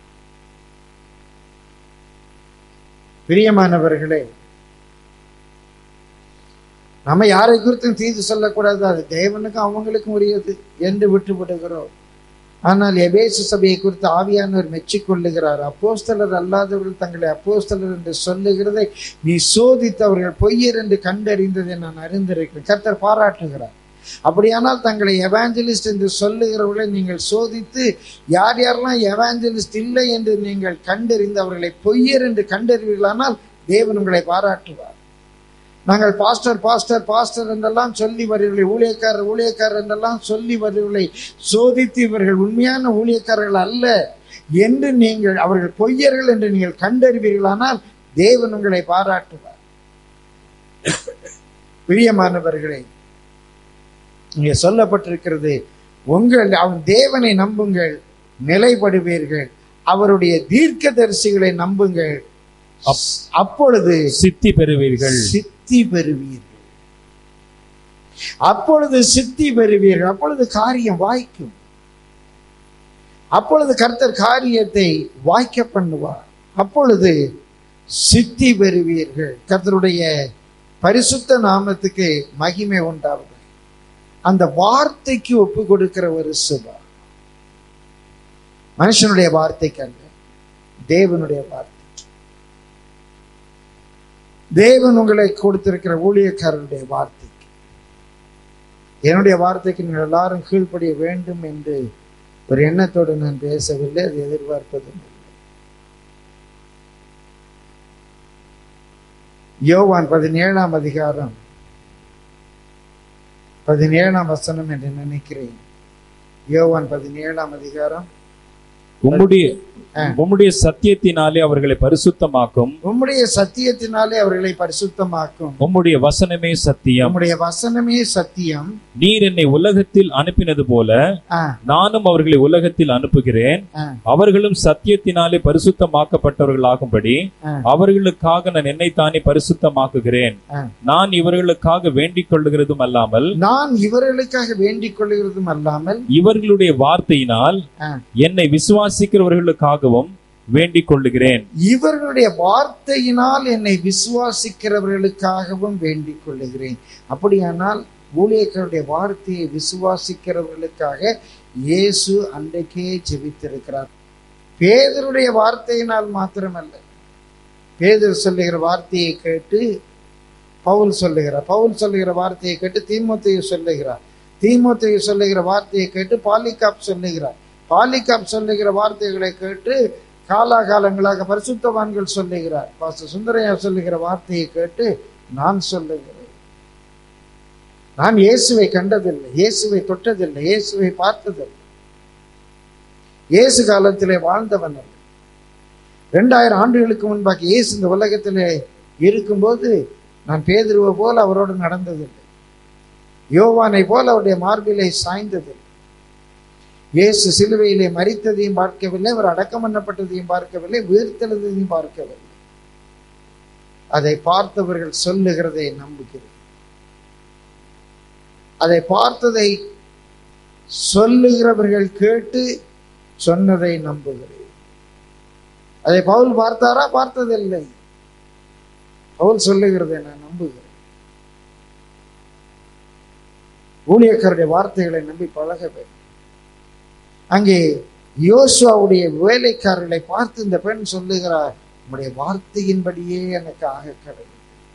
பிரியமானவர்களே, நம்ம யாரை குறித்தும் தீது சொல்லக்கூடாது, அது தேவனுக்கும் அவங்களுக்கும் உரியது என்று விட்டுவிடுகிறோம். ஆனால் எபேசு சபையை குறித்து ஆவியானவர் மெச்சிக்கொள்ளுகிறார். அப்போஸ்தலர் அல்லாதவர்கள் தங்களை அப்போஸ்தலர் என்று சொல்லுகிறதை நீ சோதித்தவர்கள் பொய்யர் என்று கண்டறிந்ததை நான் அறிந்திருக்கிறேன். கர்த்தர் பாராட்டுகிறார். அப்படியானால் தங்களை எவாஞ்சலிஸ்ட் என்று சொல்லுகிறவர்களை நீங்கள் சோதித்து யார் யாரெல்லாம் எவாஞ்சலிஸ்ட் இல்லை என்று நீங்கள் கண்டறிந்து அவர்களை பொய்யர் என்று கண்டறிவீர்களானால் தேவன் உங்களை பாராட்டுவார். நாங்கள் பாஸ்டர் பாஸ்டர் பாஸ்டர் என்றெல்லாம் சொல்லி வருவர்களை, ஊழியக்காரர் என்றெல்லாம் சொல்லி வருவர்களை சோதித்து இவர்கள் உண்மையான ஊழியக்காரர்கள் அல்ல என்று நீங்கள் அவர்கள் பொய்யர்கள் என்று நீங்கள் கண்டறிவீர்களானால் தேவன் உங்களை பாராட்டுவார். பிரியமானவர்களே, இங்கே சொல்லப்பட்டிருக்கிறது, அவன் தேவனை நம்புங்கள், நிலைப்படுவீர்கள், அவருடைய தீர்க்கதரிசிகளை நம்புங்கள், அப்பொழுது சித்தி பெறுவீர்கள். அப்பொழுது சித்தி பெறுவீர்கள். அப்பொழுது காரியம் வாய்க்கும். அப்பொழுது கர்த்தர் காரியத்தை வாய்க்க பண்ணுவார். அப்பொழுது சித்தி பெறுவீர்கள். கர்த்தருடைய பரிசுத்த நாமத்துக்கு மகிமை உண்டாவது. அந்த வார்த்தைக்கு ஒப்பு கொடுக்கிற ஒரு சுபா, மனுஷனுடைய வார்த்தைக்கு அல்ல, தேவனுடைய வார்த்தை. தேவன் உங்களை கொடுத்திருக்கிற ஊழியக்காரருடைய வார்த்தைக்கு, என்னுடைய வார்த்தைக்கு நீங்கள் எல்லாரும் கீழ்ப்படிய வேண்டும் என்று ஒரு எண்ணத்தோடு நான் பேசவில்லை, அது எதிர்பார்ப்பதும் இல்லை. யோவான் 17ஆம் அதிகாரம் 17ஆம் வசனம் என்று நினைக்கிறேன். யோவான் 17ஆம் அதிகாரம். உம்முடைய சத்தியத்தினாலே அவர்களை பரிசுத்தமாக்கும். உம்முடைய சத்தியத்தினாலே அவர்களை பரிசுத்தமாக்கும். உம்முடைய வசனமே சத்தியம். உம்முடைய வசனமே சத்தியம். நீர் என்னை உலகத்தில் அனுப்பினது போல நானும் அவர்களை உலகத்தில் அனுப்புகிறேன். அவர்களும் சத்தியத்தினாலே பரிசுத்தமாக்கப்பட்டவர்களாகும்படி அவர்களுக்காக நான் என்னைத்தானே பரிசுத்தமாக்குகிறேன். நான் இவர்களுக்காக வேண்டிக் கொள்ளுகிறதும் அல்லாமல் இவர்களுடைய வார்த்தையினால் என்னை விசுவாசிக்கிறவர்களுக்காகவும் வேண்டிக் கொள்ளுகிறேன். இவர்களுடைய வார்த்தையினால் என்னை விசுவாசிக்கிறவர்களுக்காகவும் வேண்டிக் கொள்ளுகிறேன். அப்படியானால் ஊழியர்களுடைய வார்த்தையை விசுவாசிக்கிறவர்களுக்காக இயேசு அன்றைக்கே ஜெபித்திருக்கிறார். பேதுருடைய வார்த்தையினால் மாத்திரமல்ல, பேதுரு சொல்லுகிற வார்த்தையை கேட்டு பவுல் சொல்லுகிறார். பவுல் சொல்லுகிற வார்த்தையை கேட்டு தீமோத்தேயு சொல்லுகிறார். தீமோத்தேயு சொல்லுகிற வார்த்தையை கேட்டு பாலிகாப் சொல்லுகிறார். பாலிகாப் சொல்லுகிற வார்த்தைகளை கேட்டு காலாகாலங்களாக பரிசுத்தவான்கள் சொல்லுகிறார். பாஸ்டர் சுந்தரையா சொல்லுகிற வார்த்தையை கேட்டு நான் சொல்லுகிறேன். நான் இயேசுவை கண்டதில்லை, இயேசுவை தொட்டதில்லை, இயேசுவை பார்த்ததில்லை, இயேசு காலத்திலே வாழ்ந்தவன் அல்ல. 2000 ஆண்டுகளுக்கு முன்பாக இயேசு இந்த உலகத்திலே இருக்கும்போது நான் பேதுருவை போல அவரோடு நடந்ததில்லை, யோவானை போல அவருடைய மார்பிலை சாய்ந்ததில்லை. இயேசு சிலுவையிலே மரித்ததையும் பார்க்கவில்லை, அவர் அடக்கம் பண்ணப்பட்டதையும் பார்க்கவில்லை, உயிர்த்தெழுந்ததையும் பார்க்கவில்லை. அதை பார்த்தவர்கள் சொல்லுகிறதை நம்புகிறேன். அதை பார்த்ததை சொல்லுகிறவர்கள் கேட்டு சொன்னதை நம்புகிறேன். அதை பவுல் பார்த்தாரா? பார்த்ததில்லை. பவுல் சொல்லுகிறதை நான் நம்புகிறேன். ஊழியக்காரருடைய வார்த்தைகளை நம்பி பழக வேண்டும். அங்கே யோசுவாவுடைய வேலைக்காரர்களை பார்த்து இந்த பெண் சொல்லுகிறார், உம்முடைய வார்த்தையின்படியே எனக்கு ஆக கடவுள்.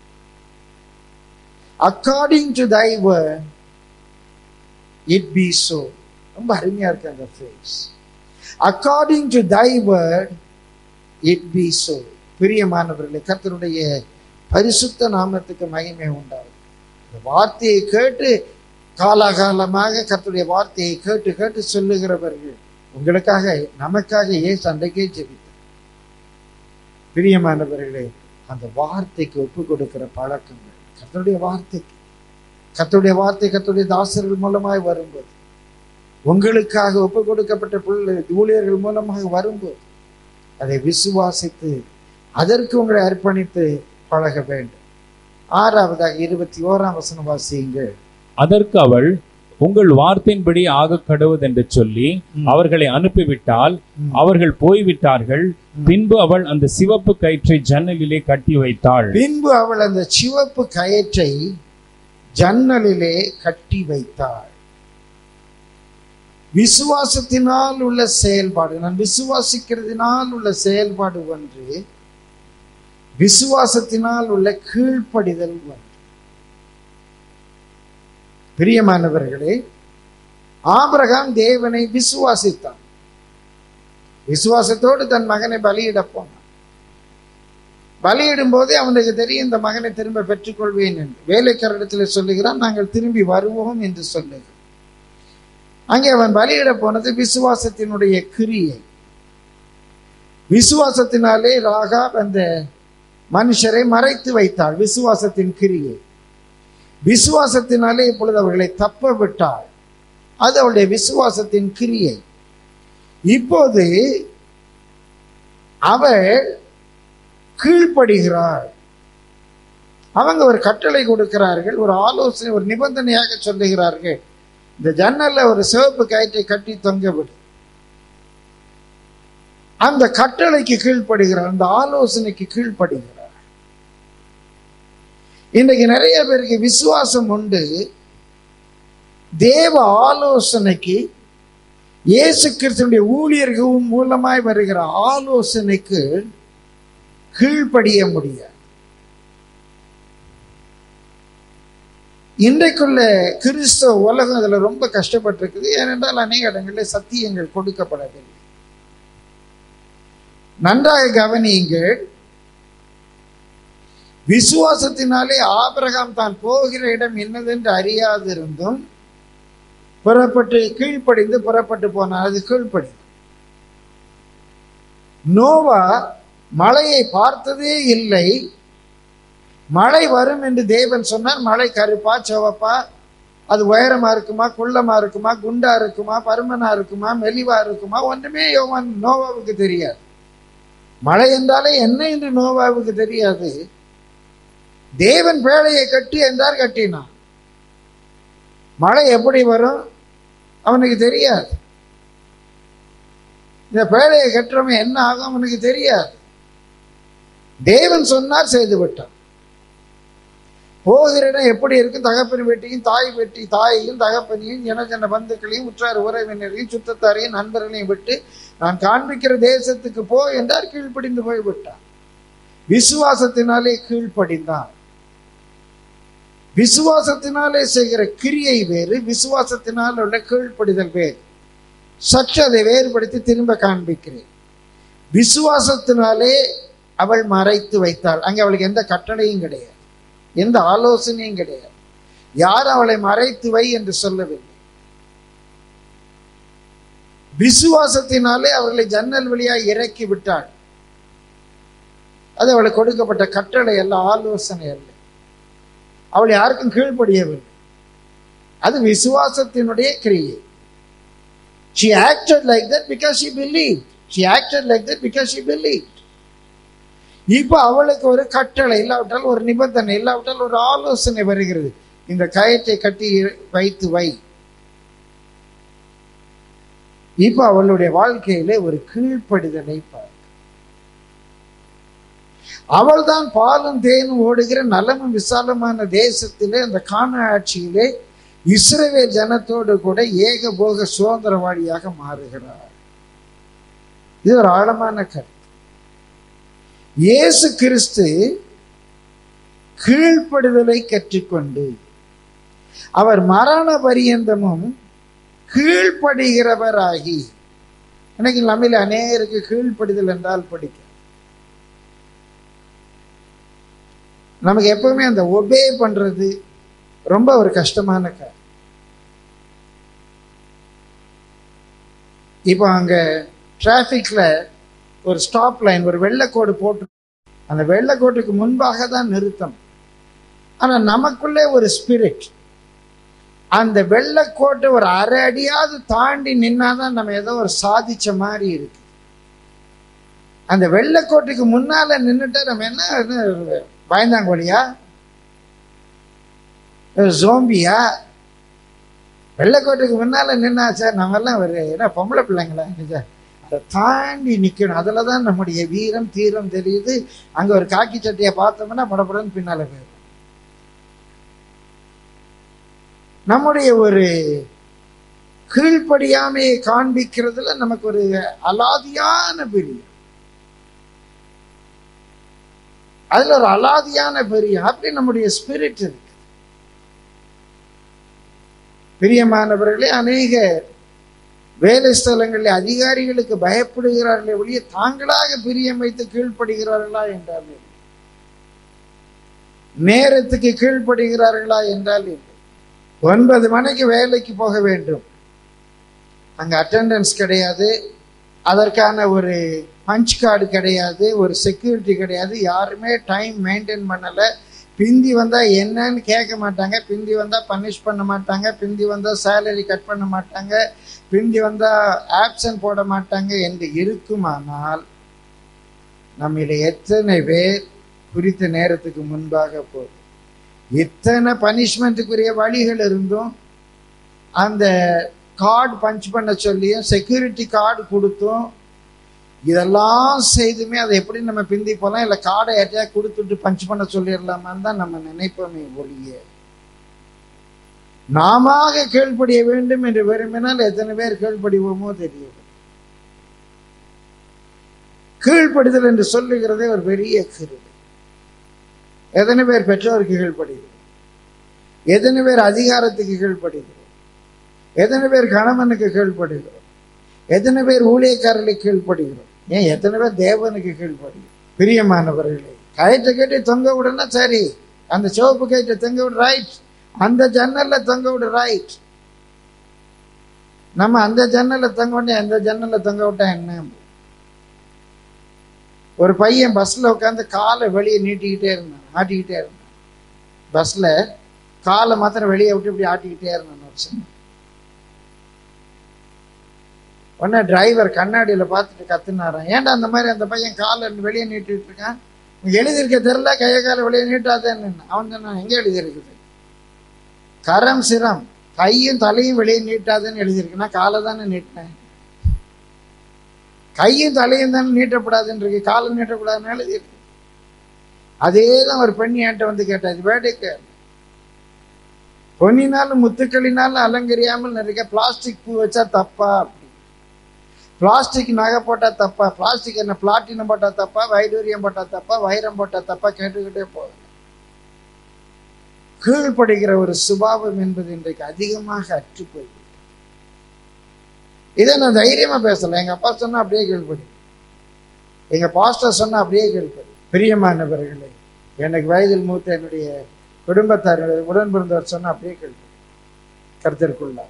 According to thy word it be so. ரொம்ப அருமையா இருக்கு அந்த phrase. According to thy word it be so. பிரியமானவர்களே, கர்த்தருடைய பரிசுத்த நாமத்துக்கு மகிமை உண்டாகும். இந்த வார்த்தையை கேட்டு காலாகாலமாக கர்த்தருடைய வார்த்தையை கேட்டு கேட்டு சொல்லுகிறவர்கள் உங்களுக்காக நமக்காக இயேசு அன்றைக்கே ஜெபித்தார். பிரியமானவர்களே, அந்த வார்த்தைக்கு ஒப்பு கொடுக்கிற பழக்கங்கள் கர்த்தருடைய வார்த்தைக்கு, கர்த்தருடைய வார்த்தை கர்த்தருடைய தாசர்கள் மூலமாய் வரும்போது, உங்களுக்காக ஒப்பு கொடுக்கப்பட்ட ஊழியர்கள் மூலமாக வரும்போது அதை விசுவாசித்து அதற்கு உங்களை அர்ப்பணித்து பழக வேண்டும். 6வதாக 21ஆம் வசனம் வாசியுங்கள். அதற்கு அவள், உங்கள் வார்த்தையின்படி ஆக கடவுது என்று சொல்லி அவர்களை அனுப்பிவிட்டால் அவர்கள் போய்விட்டார்கள். பின்பு அவள் அந்த சிவப்பு கயிற்றை ஜன்னலிலே கட்டி வைத்தாள். பின்பு அவள் அந்த சிவப்பு கயிற்றை ஜன்னலிலே கட்டி வைத்தாள். விசுவாசத்தினால் உள்ள செயல்பாடு, நான் விசுவாசிக்கிறதுனால் உள்ள செயல்பாடு ஒன்று, விசுவாசத்தினால் உள்ள கீழ்ப்படிதல் ஒன்று. பிரியமானவர்களே, ஆபிரகாம் தேவனை விசுவாசித்தான். விசுவாசத்தோடு தன் மகனை பலியிட போனான். பலியிடும் போதே அவனுக்கு தெரியும் இந்த மகனை திரும்ப பெற்றுக்கொள்வேன் என்று. வேலைக்காரரிடத்தில் சொல்லுகிறான், நாங்கள் திரும்பி வருவோம் என்று சொல்லுகிறான். அங்கே அவன் பலியிட போனது விசுவாசத்தினுடைய கிரியை. விசுவாசத்தினாலே ராகாப் அந்த மனுஷரை மறைத்து வைத்தாள். விசுவாசத்தின் கிரியை. விசுவாசத்தினாலே இப்பொழுது அவர்களை தப்ப விட்டாள். அது அவளுடைய விசுவாசத்தின் கிரியை. இப்போது அவள் கீழ்ப்படுகிறாள். அவங்க ஒரு கட்டளை கொடுக்கிறார்கள், ஒரு ஆலோசனை, ஒரு நிபந்தனையாக சொல்லுகிறார்கள், இந்த ஜன்னல்ல ஒரு சிவப்பு கயிற்றை கட்டி தொங்க விடு. அந்த கட்டளைக்கு கீழ்ப்படுகிறார், அந்த ஆலோசனைக்கு கீழ்ப்படுகிறார். இன்றைக்கு நிறைய பேருக்கு விசுவாசம் உண்டு, தேவ ஆலோசனைக்கு, இயேசு கிறிஸ்துவினுடைய ஊழியர்கள் மூலமாய் வருகிற ஆலோசனைக்கு கீழ்ப்படிய முடியாது. இன்றைக்குள்ள கிறிஸ்தவ உலகம் அதில் ரொம்ப கஷ்டப்பட்டிருக்குது. ஏனென்றால் அநேக இடங்களில் சத்தியங்கள் கொடுக்கப்படவில்லை. நன்றாக கவனியுங்கள். விசுவாசத்தினாலே ஆபிரகாம் தான் போகிற இடம் என்னதென்று அறியாதிருந்தும் புறப்பட்டு கீழ்ப்படிந்து புறப்பட்டு போனார். அது கீழ்ப்படி. நோவா மழையை பார்த்ததே இல்லை. மழை வரும் என்று தேவன் சொன்னார். மழை கருப்பா சிவப்பா, அது உயரமா இருக்குமா, குள்ளமா இருக்குமா, குண்டா இருக்குமா, பருமனா இருக்குமா, மெலிவா இருக்குமா, ஒன்றுமே நோவாவுக்கு தெரியாது. மழை என்றாலே என்ன என்று நோவாவுக்கு தெரியாது. தேவன் பேழையை கட்டு என்றார், கட்டினான். மழை எப்படி வரும் அவனுக்கு தெரியாது. இந்த பேழையை கட்டுறவன் என்ன ஆகும் அவனுக்கு தெரியாது. தேவன் சொன்னார், செய்து விட்டான். போகிற இடம் எப்படி இருக்கும், தகப்பன் வெட்டியும் தாயையும் தகப்பனையும் ஜன பந்துக்களையும் உற்றார் உறவினரையும் சுத்தத்தாரையும் நண்பர்களையும் விட்டு நான் காண்பிக்கிற தேசத்துக்கு போ என்றார். கீழ்ப்படிந்து போய்விட்டான். விசுவாசத்தினாலே கீழ்ப்படிந்தான். விசுவாசத்தினாலே செய்கிற கிரியை வேறு, விசுவாசத்தினால் உள்ள கீழ்ப்படிதல் வேறு. சற்று அதை வேறுபடுத்தி திரும்ப காண்பிக்கிறேன். விசுவாசத்தினாலே அவள் மறைத்து வைத்தாள். அங்கே அவளுக்கு எந்த கட்டளையும் கிடையாது, எந்த ஆலோசனையும் கிடையாது. யார் அவளை மறைத்து வை என்று சொல்லவில்லை. விசுவாசத்தினாலே அவர்களை ஜன்னல் வழியாக இறக்கி விட்டாள். அது அவளுக்கு கொடுக்கப்பட்ட கட்டளை அல்ல, ஆலோசனை அல்ல. அவள் யாருக்கும் கீழ்ப்படியவில்லை. அது விசுவாசத்தினுடைய கிரியை. She acted like that because she believed. She acted like that because she believed. இப்போ அவளுக்கு ஒரு கட்டளை இல்லாவிட்டால், ஒரு நிபந்தனை இல்லாவிட்டால் ஒரு ஆலோசனை வருகிறது, இந்த கயிற்றை கட்டி வைத்து வை. இப்போ அவளுடைய வாழ்க்கையிலே ஒரு கீழ்ப்படிதலை பார்க்க. அவள் தான் பாலும் தேனும் ஓடுகிற நலமும் விசாலமான தேசத்திலே, அந்த கானான் ஆட்சியிலே இஸ்ரவேல் ஜனத்தோடு கூட ஏகபோக சுதந்திரவாளியாக மாறுகிறார். இது ஒரு ஆழமான கருத்து. இயேசு கிறிஸ்து கீழ்ப்படிதலை கற்றுக்கொண்டு அவர் மரண பரியந்தமும் கீழ்ப்படுகிறவராகி, எனக்கு நம்மில் அநேகருக்கு கீழ்ப்படிதல் என்றால் பிடிக்கும். நமக்கு எப்பவுமே அந்த ஒபே பண்றது, ரொம்ப ஒரு கஷ்டமான காரியம். இப்போ அங்க டிராஃபிக்ல ஒரு ஸ்டாப் லைன், ஒரு வெள்ளைக்கோடு போட்டு, அந்த வெள்ளைக்கோட்டுக்கு முன்பாக தான் நிறுத்தம். ஆனா நமக்குள்ளே ஒரு ஸ்பிரிட், அந்த வெள்ளைக்கோட்டை ஒரு அரை அடியாவது தாண்டி நின்னாதான் நம்ம ஏதோ ஒரு சாதிச்ச மாதிரி இருக்கு. அந்த வெள்ளைக்கோட்டுக்கு முன்னால நின்றுட்டா நம்ம என்ன பயந்தாங்கோலியா, ஜோம்பியா? வெள்ளைக்கோட்டுக்கு முன்னால நின்னா சார் நம்ம எல்லாம் ஒரு ஏன்னா பொம்பளை பிள்ளைங்களா, அதை தாண்டி நிக்கணும். அதுலதான் நம்முடைய வீரம் தீரம் தெரியுது. அங்க ஒரு காக்கி சட்டையை பார்த்தோம்னா படப்படன்னு பின்னால போயிடும். நம்முடைய ஒரு கீழ்ப்படியாமையை காண்பிக்கிறதுல நமக்கு ஒரு அலாதியான பிரியம், அதுல ஒரு அலாதியான பிரியம். அப்படி நம்முடைய ஸ்பிரிட் இருக்கு. பிரியமானவர்களே, அநேக வேலை ஸ்தலங்களில் அதிகாரிகளுக்கு பயப்படுகிறார்களே ஒழிய தாங்களாக பிரியம் வைத்து கீழ்ப்படுகிறார்களா என்றால் இல்லை. நேரத்துக்கு கீழ்ப்படுகிறார்களா என்றால் இல்லை. 9 மணிக்கு வேலைக்கு போக வேண்டும், அங்க அட்டெண்டன்ஸ் கிடையாது, அதற்கான ஒரு பஞ்ச் கார்டு கிடையாது, ஒரு செக்யூரிட்டி கிடையாது, யாருமே டைம் மெயின்டைன் பண்ணலை. பிந்தி வந்தா என்னன்னு கேட்க மாட்டாங்க, பிந்தி வந்தா பனிஷ் பண்ண மாட்டாங்க, பிந்தி வந்தா சேலரி கட் பண்ண மாட்டாங்க, பிந்தி வந்தா ஆப்சன்ட் போட மாட்டாங்க என்று இருக்குமானால் நம்மள எத்தனை பேர் குறித்த நேரத்துக்கு முன்பாக போதும்? இத்தனை பனிஷ்மெண்ட்டுக்குரிய வழிகள் இருந்தும், அந்த கார்டு பஞ்ச் பண்ண சொல்லியும், செக்யூரிட்டி கார்டு கொடுத்தும், இதெல்லாம் செய்துமே அதை எப்படி நம்ம பிந்தி போகலாம், இல்லை கார்டை யார்ட்டையா கொடுத்துட்டு பஞ்ச் பண்ண சொல்லிடலாமான்னு தான் நம்ம நினைப்போமே ஒழிய, நாம கீழ்ப்படிய வேண்டும் என்று விரும்பினால் எத்தனை பேர் கீழ்ப்படிவோமோ தெரியவில்லை. கீழ்ப்படிதல் என்று சொல்லுகிறதே ஒரு பெரிய கிருபை. எத்தனை பேர் பெற்றோருக்கு கீழ்ப்படுகிறோம்? எத்தனை பேர் அதிகாரத்துக்கு கீழ்ப்படுகிறோம்? எத்தனை பேர் கணவனுக்கு கீழ்ப்படுகிறோம்? எத்தனை பேர் ஊழியக்காரர்களுக்கு கீழ்ப்படுகிறோம்? ஏன் எத்தனை பேர் தேவனுக்கு கீழ்ப்படுகிறோம்? பிரியமானவர்களே, கயிற்றை கட்டி தொங்க விடுனா சரி, அந்த சிவப்பு கயிற்றை தொங்க விடு, ரைட். அந்த ஜன்னல்ல தொங்க விடு, ரைட். நம்ம அந்த ஜன்னல்ல தொங்க விட்டா அந்த ஜன்னல்ல தொங்க விட்டா என்ன? ஒரு பையன் பஸ்ல உட்காந்து காலை வெளியே நீட்டிக்கிட்டே இருந்தான், ஆட்டிக்கிட்டே இருந்தான். பஸ்ல காலை மாத்திரம் வெளியே விட்டு இப்படி ஆட்டிக்கிட்டே இருந்தான். ஒரு சின்ன உடனே டிரைவர் கண்ணாடியில பார்த்துட்டு கத்துனாரான், ஏன்டா அந்த மாதிரி அந்த பையன் காலை வெளியே நீட்டிட்டு இருக்கான், எழுதியிருக்க தெரியல, கைய காலை வெளியே நீட்டாதேன்னு. அவன் சொன்னான், எங்க எழுதியிருக்குது? கரம் சிரம், கையும் தலையும் வெளியே நீட்டாதுன்னு எழுதியிருக்குன்னா காலை தானே நீட்டினேன். கையும் தலையும் தானே நீட்டப்படாதுன்னு இருக்கு, காலை நீட்டக்கூடாதுன்னு எழுதியிருக்கு. அதே தான் ஒரு பெண் என்கிட்ட வந்து கேட்டாச்சு, வேட்டைக்கு பொன்னினாலும் முத்துக்களினாலும் அலங்கரியாமல் நிறைய பிளாஸ்டிக் பூ வச்சா தப்பா? பிளாஸ்டிக் நகை போட்டா தப்பா? பிளாஸ்டிக் என்ன பிளாட்டினம் போட்டா தப்பா? வைடூரியம் போட்டா தப்பா? வைரம் போட்டா தப்பா? கேட்டுக்கிட்டே போகுது. கீழ்ப்படுகிற ஒரு சுபாவம் என்பது இன்றைக்கு அதிகமாக அற்று போய்விட்டது. இதை நான் தைரியமா பேசல. எங்க அப்பா சொன்னா அப்படியே கீழ்ப்படி, எங்க பாஸ்டர் சொன்னா அப்படியே கீழ்ப்படி. பிரியமானவர்களே, எனக்கு வயதில் மூத்த என்னுடைய குடும்பத்தார் உடன் பிறந்தவர் சொன்னா அப்படியே கீழ்ப்படி கருத்திற்குள்ள.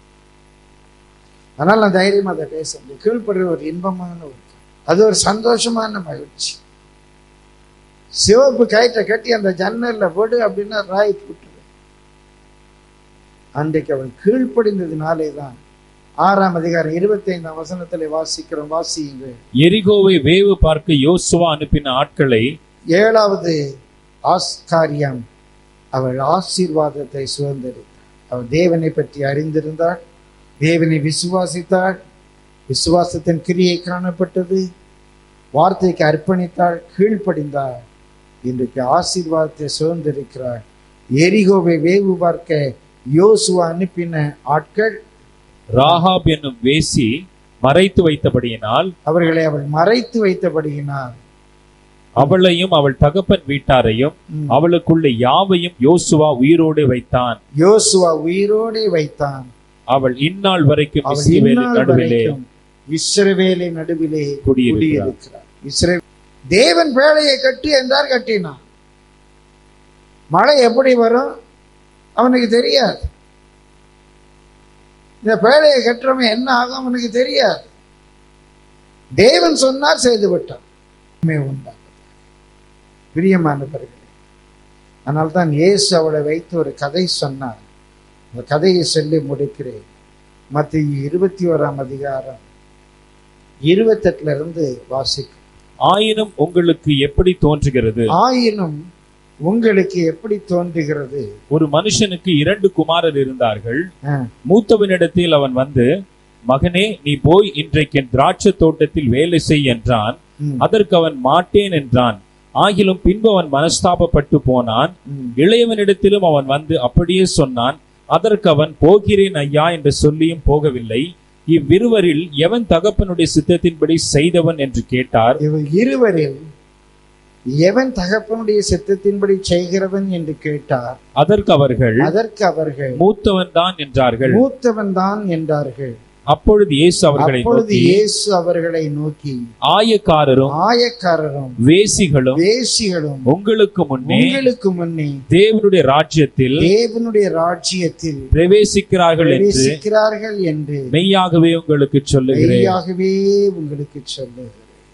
அதனால நான் தைரியமா அதை பேச முடியும். கீழ்ப்படுற ஒரு இன்பமான ஒரு, அது ஒரு சந்தோஷமான மகிழ்ச்சி. சிவப்பு கயிற்றை கட்டி அந்த ஜன்னல்ல போடு அப்படின்னா ராய் போட்டுரு. அன்றைக்கு அவன் கீழ்ப்படிந்ததுனாலே தான் 6ஆம் அதிகாரம் 25ஆம் வசனத்திலே வாசிக்கிறோம். வாசியுங்கள். எரிகோவை வேவு பார்க்க யோசுவா அனுப்பின ஆட்களை 7வது காரியம், அவள் ஆசீர்வாதத்தை சுதந்திரித்தாள். அவள் தேவனை பற்றி அறிந்திருந்தாள், தேவனை விசுவாசித்தாள், விசுவாசத்தின் கிரியை காணப்பட்டது, வார்த்தைக்கு அர்ப்பணித்தாள், கீழ்ப்படிந்தாள். இன்றைக்கு ஆசீர்வாதத்தை சுதந்திரிக்கிறாள். எரிகோவை வேவு பார்க்க யோசுவா அனுப்பின ஆட்கள் ராகாப் என்னும் வேசி மறைத்து வைத்தபடியினால், அவர்களை அவள் மறைத்து வைத்தபடியினால், அவளையும் அவள் தகப்பன் வீட்டாரையும் அவளுக்குள்ள யாவையும் யோசுவா உயிரோடு வைத்தான். யோசுவா உயிரோடு வைத்தான். அவள் இந்நாள் வரைக்கும் இஸ்ரவேலின் நடுவிலே குடியிருக்கிறார். தேவன் பேழையை கட்டு என்றார், கட்டினான். மழை எப்படி வரும்? அவனுக்கு தெரியாது. இந்த பேழையை கட்டுறவன் என்ன ஆகும் அவனுக்கு தெரியாது. தேவன் சொன்னார், செய்து விட்டான். பிரியமானவர்களே, அதனால்தான் இயேசு அவளை வைத்து ஒரு கதை சொன்னார். அந்த கதையை சொல்லி முடிக்கிறேன். மத்தேயு 21ஆம் அதிகாரம் 28 இருந்து வாசிக்கும். ஆயினும் உங்களுக்கு எப்படி தோன்றுகிறது? ஆயினும் உங்களுக்கு எப்படி தோன்றுகிறது? ஒரு மனுஷனுக்கு 2 குமாரர் இருந்தார்கள். மூத்தவனிடத்தில் அவன் வந்து, மகனே, நீ போய் இன்றைக்கு என் திராட்சை தோட்டத்தில் வேலை செய் என்றான். அதற்கு அவன் மாட்டேன் என்றான். ஆகிலும் பின்பு அவன் மனஸ்தாபப்பட்டு போனான். இளையவனிடத்திலும் அவன் வந்து அப்படியே சொன்னான். அதற்கு அவன், போகிறேன் ஐயா என்று சொல்லியும் போகவில்லை. இவ்விருவரில் எவன் தகப்பனுடைய சித்தத்தின்படி செய்தவன் என்று கேட்டார். இருவரில் எவன் தகப்பனுடைய சித்தத்தின்படி செய்கிறவன் என்று கேட்டார். அதற்கு அவர்கள் மூத்தவன் தான் என்றார்கள். அப்பொழுது இயேசு அவர்களை நோக்கி, ஆயக்காரரும் வேசிகளும் உங்களுக்கு முன்னே தேவனுடைய ராஜ்யத்தில் பிரவேசிக்கிறார்கள் என்று மெய்யாகவே உங்களுக்கு சொல்லுகிறேன்.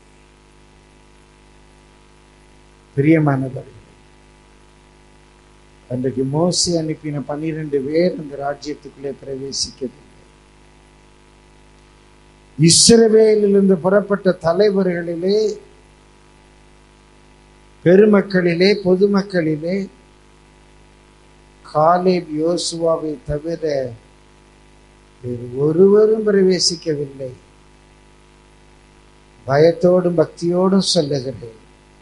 பிரியமானவர்களே, அன்றைக்கு மோசே அனுப்பின 12 பேர் அந்த ராஜ்யத்துக்குள்ளே பிரவேசிக்கவில்லை. இஸ்ரவேலிலிருந்து புறப்பட்ட தலைவர்களிலே, பெருமக்களிலே, பொதுமக்களிலே காலேப் யோசுவாவை தவிர வேறு ஒருவரும் பிரவேசிக்கவில்லை. பயத்தோடும் பக்தியோடும் சொல்லுகிறேன்,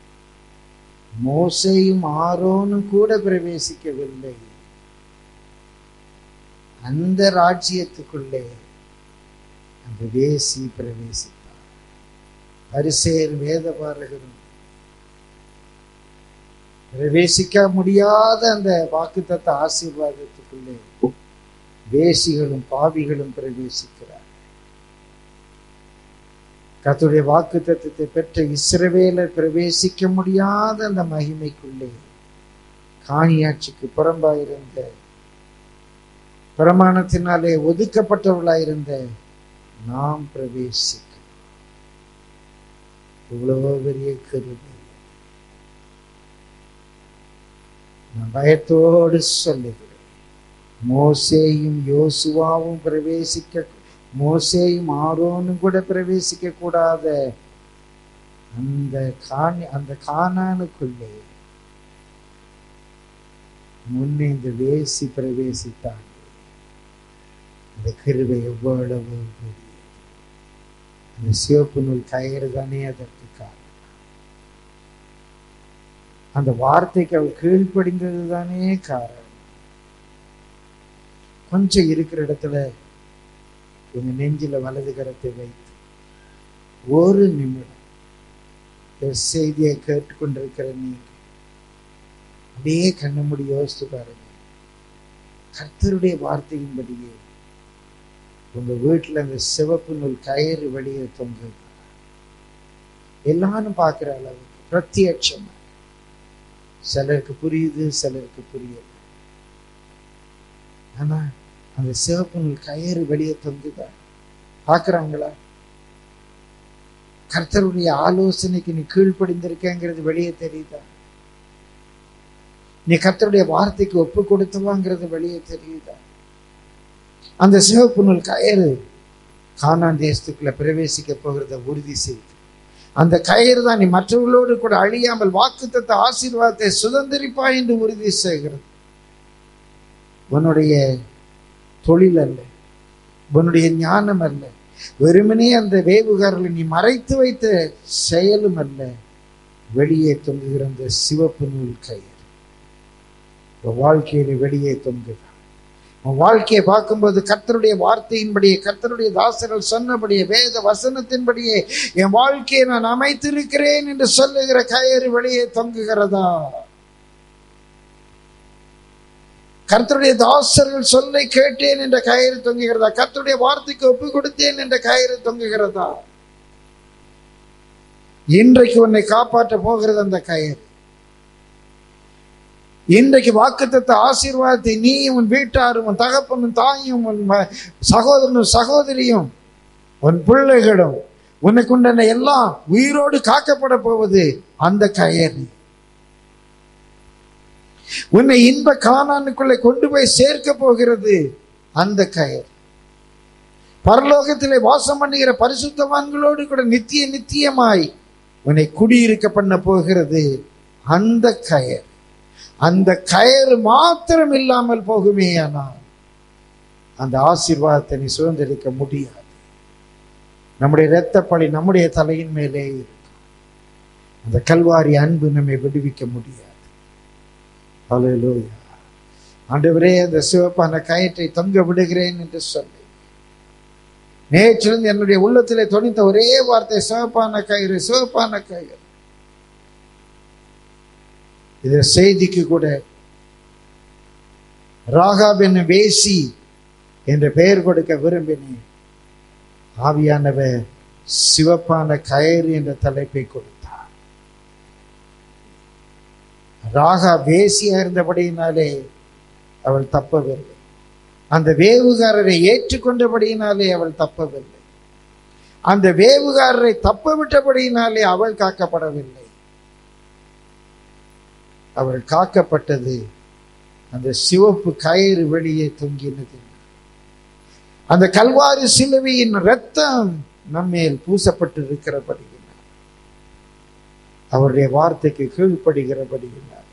மோசேயும் ஆரோனும் கூட பிரவேசிக்கவில்லை. அந்த ராஜ்யத்துக்குள்ளே அந்த வேசி பிரவேசித்தார். பரிசேயர் வேதபாரகரும் பிரவேசிக்க முடியாத அந்த வாக்குத்தத்த ஆசீர்வாதத்துக்குள்ளே வேசிகளும் பாவிகளும் பிரவேசிக்கிறார். கர்த்தருடைய வாக்குத்தத்தத்தை பெற்ற இஸ்ரவேலர் பிரவேசிக்க முடியாத அந்த மகிமைக்குள்ளே காணியாட்சிக்கு புறம்பாயிருந்த, பிரமாணத்தினாலே ஒதுக்கப்பட்டவர்களாயிருந்த நாம் பிரவேசிக்க இவ்வளவு பெரிய கிருபை. நான் பயத்தோடு சொல்லுகிறேன், மோசேயும் யோசுவாவும் மோசேயும் ஆரோனும் கூட பிரவேசிக்க கூடாத அந்த கானானுக்குள்ளே முன்னே இந்த வேசி பிரவேசித்தாங்க. அந்த கிருபை எவ்வளவு பெரியது! அந்த சிவப்பு நூல் கயிறு தானே அதற்கு காரணம். அந்த வார்த்தைக்கு அவள் கீழ்ப்படிந்தது தானே காரணம். கொஞ்சம் இருக்கிற இடத்துல உங்க நெஞ்சில வலது கரத்தை வைத்து ஒரு நிமிடம் செய்தியை கேட்டுக்கொண்டிருக்கிற நீங்க அப்படியே கண்ண மூடி யோசித்து பாருங்க. கர்த்தருடைய வார்த்தையின்படியே உங்க வீட்டுல அந்த சிவப்பு நூல் கயிறு வெளியே தொங்குது. எல்லாரும் பார்க்கிற அளவுக்கு பிரத்யட்சமா. சிலருக்கு புரியுது, சிலருக்கு புரியல. ஆனா அந்த சிவப்பு நூல் கயிறு வெளியே தொங்குதா? பார்க்குறாங்களா? கர்த்தருடைய ஆலோசனைக்கு நீ கீழ்ப்படிந்திருக்கேங்கிறது வெளியே தெரியுதா? நீ கர்த்தருடைய வார்த்தைக்கு ஒப்பு கொடுத்தவாங்கிறது வெளியே தெரியுதா? அந்த சிவப்பு நூல் கயிறு கானான் தேசத்துக்குள்ள பிரவேசிக்க போகிறத உறுதி செய்து, அந்த கயிறு தான் நீ மற்றவர்களோடு கூட அழியாமல் வாக்குத்தத்த ஆசீர்வாதத்தை சுதந்திரிப்பாய் என்று உறுதி செய்கிறது. உன்னுடைய தொழில் அல்ல, உன்னுடைய ஞானம் அல்ல, வெறுமனே அந்த வேவுகாரர்களை நீ மறைத்து வைத்த செயலும் அல்ல, வெளியே தொங்குகிற அந்த சிவப்பு நூல் கயிறு வாழ்க்கையில வெளியே தொங்குகிறார். வாழ்க்கையை பார்க்கும்போது கர்த்தருடைய வார்த்தையின்படியே, கர்த்தருடைய தாசர்கள் சொன்னபடியே, வேத வசனத்தின்படியே என் வாழ்க்கையை நான் அமைத்திருக்கிறேன் என்று சொல்லுகிற கயிறு வெளியே தொங்குகிறதா? கர்த்தருடைய தாசர்கள் சொல்லை கேட்டேன் என்ற கயிறு தொங்குகிறதா? கர்த்தருடைய வார்த்தைக்கு ஒப்பு கொடுத்தேன் என்ற கயிறு தொங்குகிறதா? இன்றைக்கு உன்னை காப்பாற்ற போகிறது அந்த கயிறு. இன்றைக்கு வாக்குத்தத்த ஆசீர்வாதத்தை நீ, உன் வீட்டாரும், உன் தகப்பனும் தாயும், உன் சகோதரனும் சகோதரியும், உன் பிள்ளைகளும், உனக்கு உண்டான எல்லாம் உயிரோடு காக்கப்பட போவது அந்த கயறு. உன்னை இன்ப கானானுக்குள்ளே கொண்டு போய் சேர்க்க போகிறது அந்த கயறு. பரலோகத்திலே வாசம் பண்ணுகிற பரிசுத்தவான்களோடு கூட நித்திய நித்தியமாய் உன்னை குடியிருக்க பண்ண போகிறது அந்த கயறு. அந்த கயறு மாத்திரம் இல்லாமல் போகுமே, ஆனால் அந்த ஆசீர்வாதத்தை நீ சுதந்திரிக்க முடியாது. நம்முடைய இரத்தப்பழி நம்முடைய தலையின் மேலே இருக்கும். அந்த கல்வாரி அன்பு நம்மை விடுவிக்க முடியாது. ஹல்லேலூயா. ஆண்டவரே, அந்த சிவப்பான கயிற்றை தொங்க விடுகிறேன் என்று சொல்லி நேற்றிலிருந்து என்னுடைய உள்ளத்திலே தொனித்த ஒரே வார்த்தை சிவப்பான கயிறு, சிவப்பான கயிறு. இந்த செய்திக்கு கூட ராகாப் என்னும் வேசி என்ற பெயர் கொடுக்க விரும்பினேன். ஆவியானவர் சிவப்பான கயிறு என்ற தலைப்பை கொடுத்தார். ராகா வேசியா இருந்தபடியினாலே அவள் தப்பவில்லை. அந்த வேவுகாரரை ஏற்றுக்கொண்டபடியினாலே அவள் தப்பவில்லை. அந்த வேவுகாரரை தப்ப விட்டபடியினாலே அவள் காக்கப்படவில்லை. அவள் காக்கப்பட்டது அந்த சிவப்பு கயிறு வெளியே தொங்கினது. அந்த கல்வாரி சிலுவையின் இரத்தம் நம்மேல் பூசப்பட்டு இருக்கிறபடியினால், அவருடைய வார்த்தைக்கு கீழ்ப்படுகிறபடியினால்,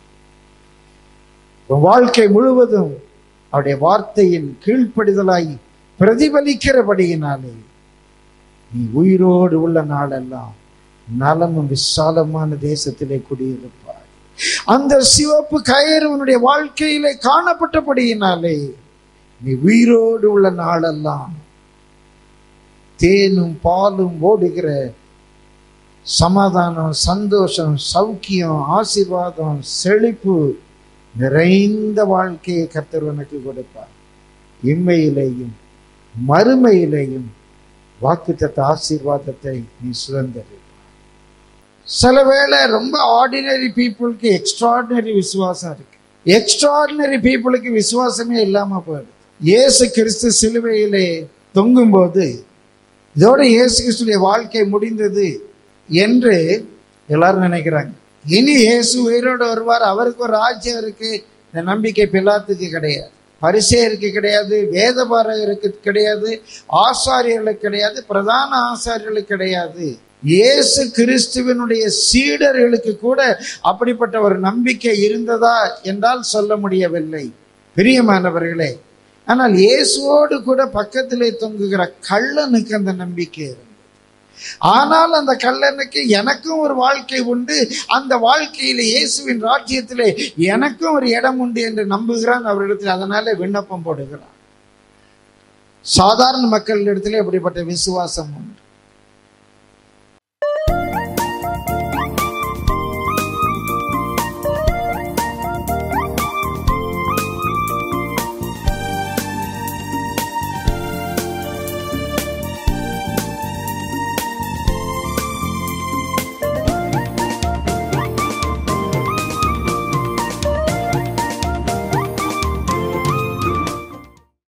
வாழ்க்கை முழுவதும் அவருடைய வார்த்தையின் கீழ்ப்படிதலாய் பிரதிபலிக்கிறபடியினாலே நீ உயிரோடு உள்ள நாளெல்லாம் நலமும் விசாலமான தேசத்திலே குடியிருப்பாய். அந்த சிவப்பு கயிறு உன்னுடைய வாழ்க்கையிலே காணப்பட்டபடியினாலே நீ உயிரோடு உள்ள நாளெல்லாம் தேனும் பாலும் ஓடுகிற சமாதானம், சந்தோஷம், சௌக்கியம், ஆசீர்வாதம், செழிப்பு நிறைந்த வாழ்க்கையை கர்த்தர் உனக்கு கொடுப்பார். இம்மையிலேயும் மறுமையிலேயும் வாக்குத்தத்த ஆசீர்வாதத்தை நீ சுதந்திரிப்பார். சில வேளை ரொம்ப ஆர்டினரி பீப்புளுக்கு எக்ஸ்ட்ராடினரி விசுவாசம் இருக்கு. எக்ஸ்ட்ராடினரி பீப்புளுக்கு விசுவாசமே இல்லாம போயிடுது. இயேசு கிறிஸ்து சிலுவையிலே தொங்கும்போது இதோட இயேசு கிறிஸ்துடைய வாழ்க்கை முடிந்தது என்று எல்லாரும் நினைக்கிறாங்க. இனி இயேசு உயிரோடு வருவார், அவருக்கு ஒரு ராஜ்யம் இருக்கு. இந்த நம்பிக்கை பிலாத்துக்கு கிடையாது, பரிசேயருக்கு கிடையாது, வேதபாரகருக்கு கிடையாது, ஆசாரியர்களுக்கு கிடையாது, பிரதான ஆசாரியர்களுக்கு கிடையாது. இயேசு கிறிஸ்துவனுடைய சீடர்களுக்கு கூட அப்படிப்பட்ட ஒரு நம்பிக்கை இருந்ததா என்றால் சொல்ல முடியவில்லை, பிரியமானவர்களே. ஆனால் இயேசுவோடு கூட பக்கத்திலே தொங்குகிற கள்ளனுக்கு அந்த நம்பிக்கை இருந்தது. ஆனால் அந்த கள்ளனுக்கு எனக்கும் ஒரு வாழ்க்கை உண்டு, அந்த வாழ்க்கையில இயேசுவின் ராஜ்யத்திலே எனக்கும் ஒரு இடம் உண்டு என்று நம்புகிறான் அவரிடத்தில். அதனால விண்ணப்பம் போடுகிறான். சாதாரண மக்களிடத்திலே அப்படிப்பட்ட விசுவாசம் உண்டு.